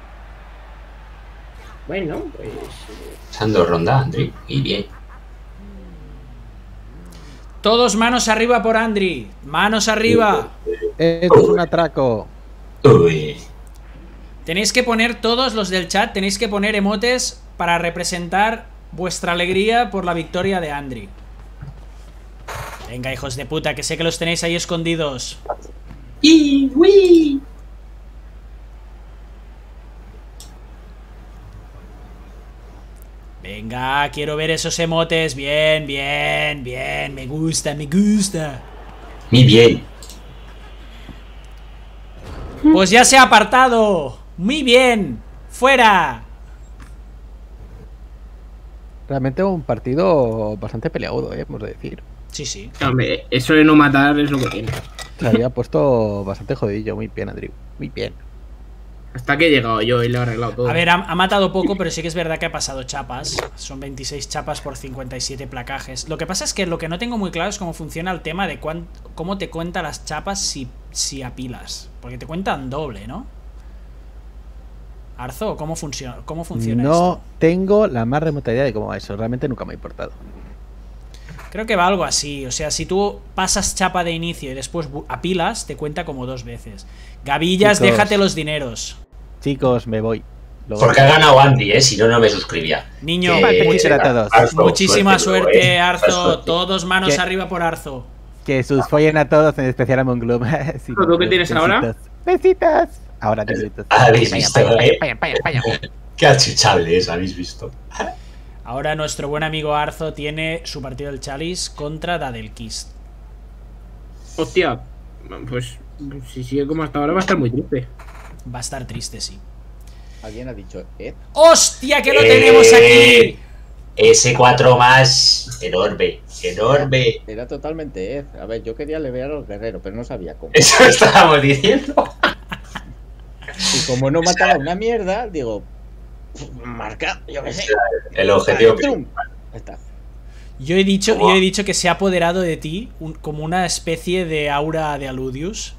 Bueno, pues... Pasando ronda, Andri. Muy bien. Todos manos arriba por Andri. Manos arriba. Esto es un atraco. Uy. Tenéis que poner, todos los del chat, tenéis que poner emotes para representar vuestra alegría por la victoria de Andri. Venga, hijos de puta, que sé que los tenéis ahí escondidos. ¡Y, uy! Venga, quiero ver esos emotes. Bien, bien, bien. Me gusta, me gusta. Muy bien. Pues ya se ha apartado. Muy bien. Fuera. Realmente un partido bastante peleagudo, eh, hemos de decir. Sí, sí. Hombre, eso de no matar es lo que tiene. Se había puesto bastante jodidillo. Muy bien, Andrew. Muy bien. Hasta que he llegado yo y le he arreglado todo. A ver, ha, ha matado poco, pero sí que es verdad que ha pasado chapas. Son veintiséis chapas por cincuenta y siete placajes. Lo que pasa es que lo que no tengo muy claro es cómo funciona el tema de cuán, cómo te cuenta las chapas si, si apilas. Porque te cuentan doble, ¿no? Arzo, ¿cómo funciona, cómo funciona No esto? tengo la más remota idea de cómo va eso. Realmente nunca me ha importado. Creo que va algo así. O sea, si tú pasas chapa de inicio y después apilas, te cuenta como dos veces. Gavillas, Chicos. déjate los dineros. Chicos, me voy. Luego- Porque ha ganado Andy, ¿eh? Si no, no me suscribía. Niño, Que- Vale, much- felicidades a todos. Arzo, muchísima suerte, luego, ¿eh? Arzo. Suerte. Todos manos ¿Qué? arriba por Arzo. Que sus follen a todos, en especial a Mongloom. Sí, ¿Tú qué tienes ahora? besitos. Besitos. Ahora te besitos. Habéis visto, ¿eh? Vaya, vaya, vaya. Qué achuchable es, habéis visto. Ahora nuestro buen amigo Arzo tiene su partido del Chalice contra Dadelkist. Hostia, pues si sigue como hasta ahora va a estar muy triste. Va a estar triste, sí. ¿Alguien ha dicho Ed? ¡Hostia, que lo Eh, tenemos aquí! ese cuatro más. Enorme, enorme. Era totalmente Ed. A ver, yo quería levear a los guerreros, pero no sabía cómo. Eso estábamos diciendo. Y como no mataba una mierda, digo, marca, yo qué sé. El objetivo. Trum. Ahí está. Yo he dicho, ¿Cómo? yo he dicho que se ha apoderado de ti un- como una especie de aura de Aludius.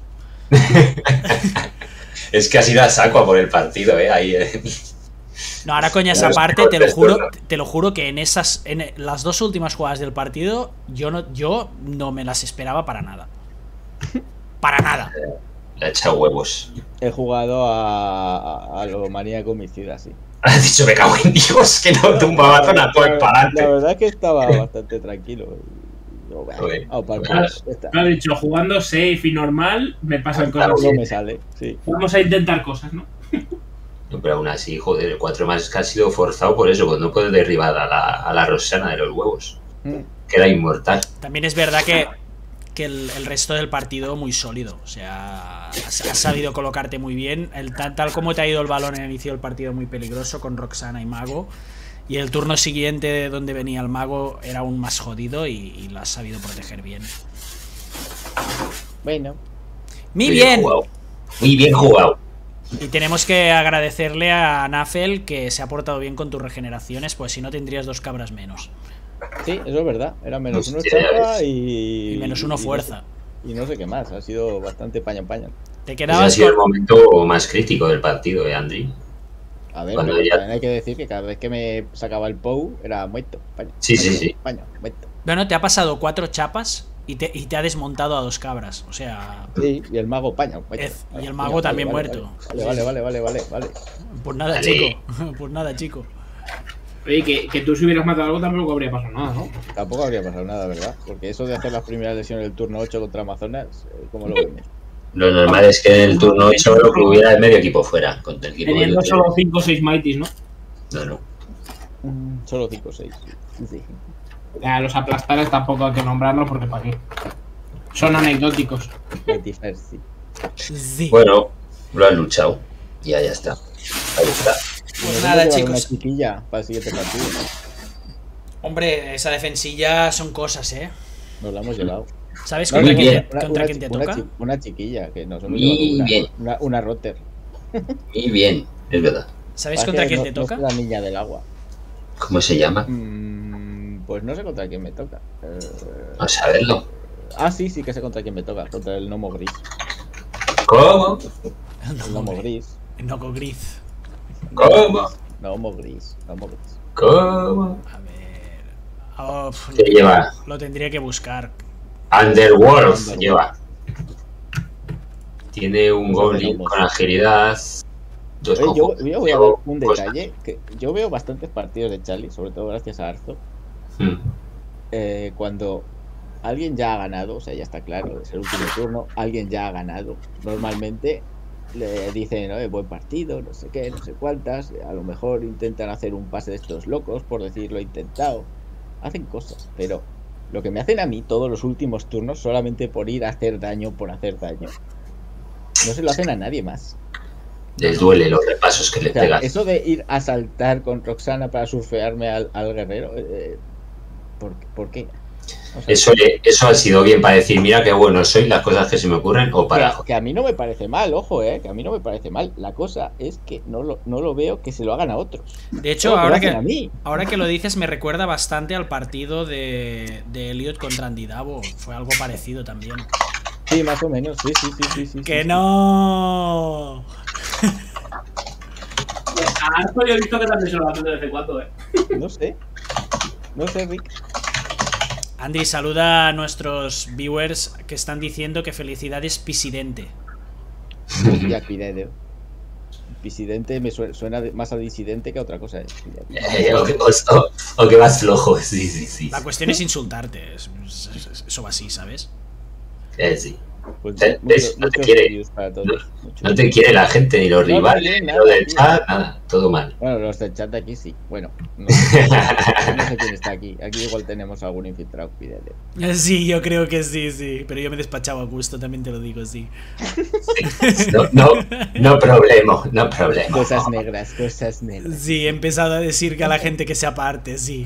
Es que ha sido a saco a por el partido, ¿eh? Ahí. eh. No, ahora coñas Claro, aparte, es te lo que- juro, te lo juro que en esas, en las dos últimas jugadas del partido, yo no, yo no me las esperaba para nada. Para nada. Le ha echado huevos. He jugado a, a, a lo maníaco homicida, sí. Has dicho, me cago en Dios, que no tumbaba zona todo la, para la adelante. verdad es que estaba bastante tranquilo. Digo, bueno, Joder, vamos para el claro. culo, ya está. Lo he dicho, jugando safe y normal me pasan Claro, cosas. No me sale, sí. Vamos a intentar cosas, ¿no? No, pero aún así, joder, el cuatro más es que ha sido forzado por eso, pues no puedes derribar a la, a la Rosana de los huevos. Mm. Queda inmortal. También es verdad que, que el, el resto del partido muy sólido. O sea, has, has sabido colocarte muy bien. El, tal, tal como te ha ido el balón en el inicio del partido, muy peligroso con Roxana y Mago. Y el turno siguiente, donde venía el Mago, era aún más jodido y, y lo has sabido proteger bien. Bueno, ¡Muy bien! jugado. Muy bien jugado. Y tenemos que agradecerle a Nafel que se ha portado bien con tus regeneraciones, pues si no tendrías dos cabras menos. sí, eso es verdad. Era menos uno Hostia, ya chapa ves. y. Y menos uno y no fuerza. sé- Y no sé qué más. Ha sido bastante paña paña. Te Ese ha quedabas sido el con... momento más crítico del partido, ¿eh, Andri? A ver, Cuando pero ya- también hay que decir que cada vez que me sacaba el P O U era muerto. Paña, Sí, sí, paña, sí. Paña, muerto. Bueno, te ha pasado cuatro chapas y te, y te ha desmontado a dos cabras. O sea, Sí, y el mago paña. muerto. Ez, y Vale, el mago venga, también vale, muerto. Vale, vale, vale, vale, vale, vale. pues nada, Vale. chico. Pues nada, chico. Oye, que, que tú si hubieras matado algo tampoco habría pasado nada, ¿no? Tampoco habría pasado nada, ¿verdad? Porque eso de hacer las primeras lesiones del turno ocho contra Amazonas, eh, ¿cómo lo ven? Lo normal es que en el turno ocho lo que hubiera el medio equipo fuera. Contra el equipo Teniendo del- solo cinco o seis Mighties, ¿no? No, no. Solo cinco o seis. Sí. A los aplastares tampoco hay que nombrarlos porque para qué. Son anecdóticos. Mighty First, sí. Sí. Bueno, lo han luchado. Ya, ya está. Ahí está. Pues Nos nada, hemos llevado chicos. Una chiquilla para el siguiente partido. Hombre, esa defensilla son cosas, ¿eh? Nos la hemos llevado. ¿Sabes No, contra, Muy quién bien. te, contra quién te una toca? chi- una chiquilla, que nos hemos Muy llevado una, bien. una, una rotter. Y bien, es verdad. ¿Sabéis Parece contra que quién no- te no toca? es la niña del agua. ¿Cómo se llama? Mm, pues no sé contra quién me toca. Eh, Vamos a verlo. ah, sí, sí que sé contra quién me toca. Contra el gnomo gris. ¿Cómo? El gnomo gris. Noco Gris. ¿Cómo? Gnomo gris. Gnomo gris. ¿Cómo? A ver. Oh, pf, ¿Qué lleva? lo tendría que buscar. Underworld Underworld. lleva. Tiene un Los goblin gnomos. con agilidad. Dos Oye, yo, con yo voy a dar un cosas. detalle. Que yo veo bastantes partidos de Charlie, sobre todo gracias a Arzo. Hmm. eh, cuando alguien ya ha ganado, o sea, ya está claro, es el último turno, alguien ya ha ganado. Normalmente le dicen, "Oye, buen partido, no sé qué, no sé cuántas". A lo mejor intentan hacer un pase de estos locos, por decir, lo he intentado. Hacen cosas, pero lo que me hacen a mí todos los últimos turnos, solamente por ir a hacer daño, por hacer daño, no se lo hacen a nadie más. Les duele los repasos que le O sea, pegas. eso de ir a saltar con Roxana para surfearme al, al guerrero, eh, ¿por, ¿por qué? O sea, Eso, le- eso ha sido bien para decir, mira qué bueno soy, las cosas que se me ocurren, o que, para a, que a mí no me parece mal, ojo, eh, que a mí no me parece mal. La cosa es que no lo, no lo veo que se lo hagan a otros. De hecho, Solo me lo ahora hacen que, a mí. ahora que lo dices, me recuerda bastante al partido de, de Elliot contra Andidavo. Fue algo parecido también. Sí, más o menos, sí, sí, sí, sí, sí. ¡Que sí. no! A Arco yo he visto que también se lo hacen de vez en cuando, eh. No sé. No sé, Rick. Andri, saluda a nuestros viewers que están diciendo que felicidades Pisidente. Ya, cuidado. Pisidente me suena, suena de- más a disidente que a otra cosa. Eh. Eh, o, que, o- o que vas flojo, sí, sí, sí. La cuestión es insultarte. es- es- es- Eso va así, ¿sabes? Eh, sí. Pues Te- mucho- ves, no te muchos quiere. views para todos, No, muchos. No te quiere la gente, ni los No, no rivales, quieren ni nada, lo del tío. chat, nada, todo mal. Bueno, los del chat de aquí sí. Bueno, no sé, no sé quién está aquí. Aquí igual tenemos algún infiltrado, cuídate. Sí, yo creo que sí, sí. Pero yo me despachaba a gusto, también te lo digo, sí. No, no, no problema, no problema. Cosas negras, cosas negras. Sí, he empezado a decir que a la gente que se aparte, sí.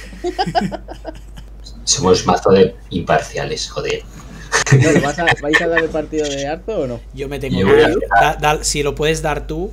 Somos mazo de imparciales, joder. Bueno, ¿vas a, ¿vais a dar el partido de Arzo o no? Yo me tengo Yo que voy a- dar. Da- da- si lo puedes dar tú.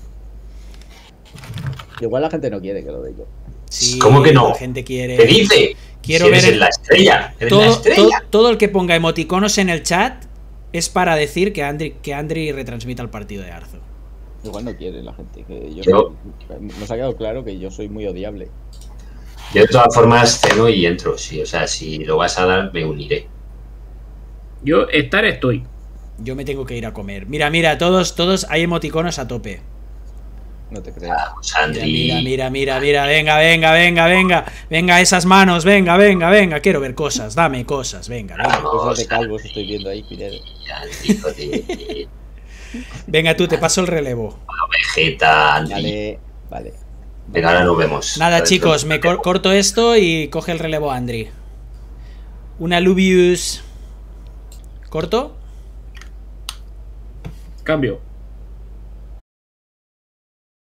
Igual la gente no quiere que lo dé yo. Sí, ¿Cómo que no? La gente quiere. ¿Qué dice? Quiero Si eres ver el- la estrella, eres la Todo, estrella. todo, todo el que ponga emoticonos en el chat es para decir que Andri, que Andri retransmita el partido de Arzo. Igual no quiere la gente. Que yo Yo- soy- nos ha quedado claro que yo soy muy odiable. Yo de todas formas ceno y entro, sí, o sea, si lo vas a dar, me uniré. Yo estar estoy. Yo me tengo que ir a comer. Mira, mira, todos, todos hay emoticonos a tope. No te creo. Vamos, Mira, Andri. mira, mira, mira, mira, venga, venga, venga, venga, venga, esas manos, venga, venga, venga, quiero ver cosas, dame cosas, venga, venga. Vamos, Cosas de calvos estoy viendo ahí, cuidado. Andri, joder. Venga, tú, te paso el relevo. Vegeta, Andri. Vale, vale. Venga, ahora nos vemos. Nada, Adentro. chicos, me cor- corto esto y coge el relevo Andri. Una Lubius. ¿Corto? Cambio.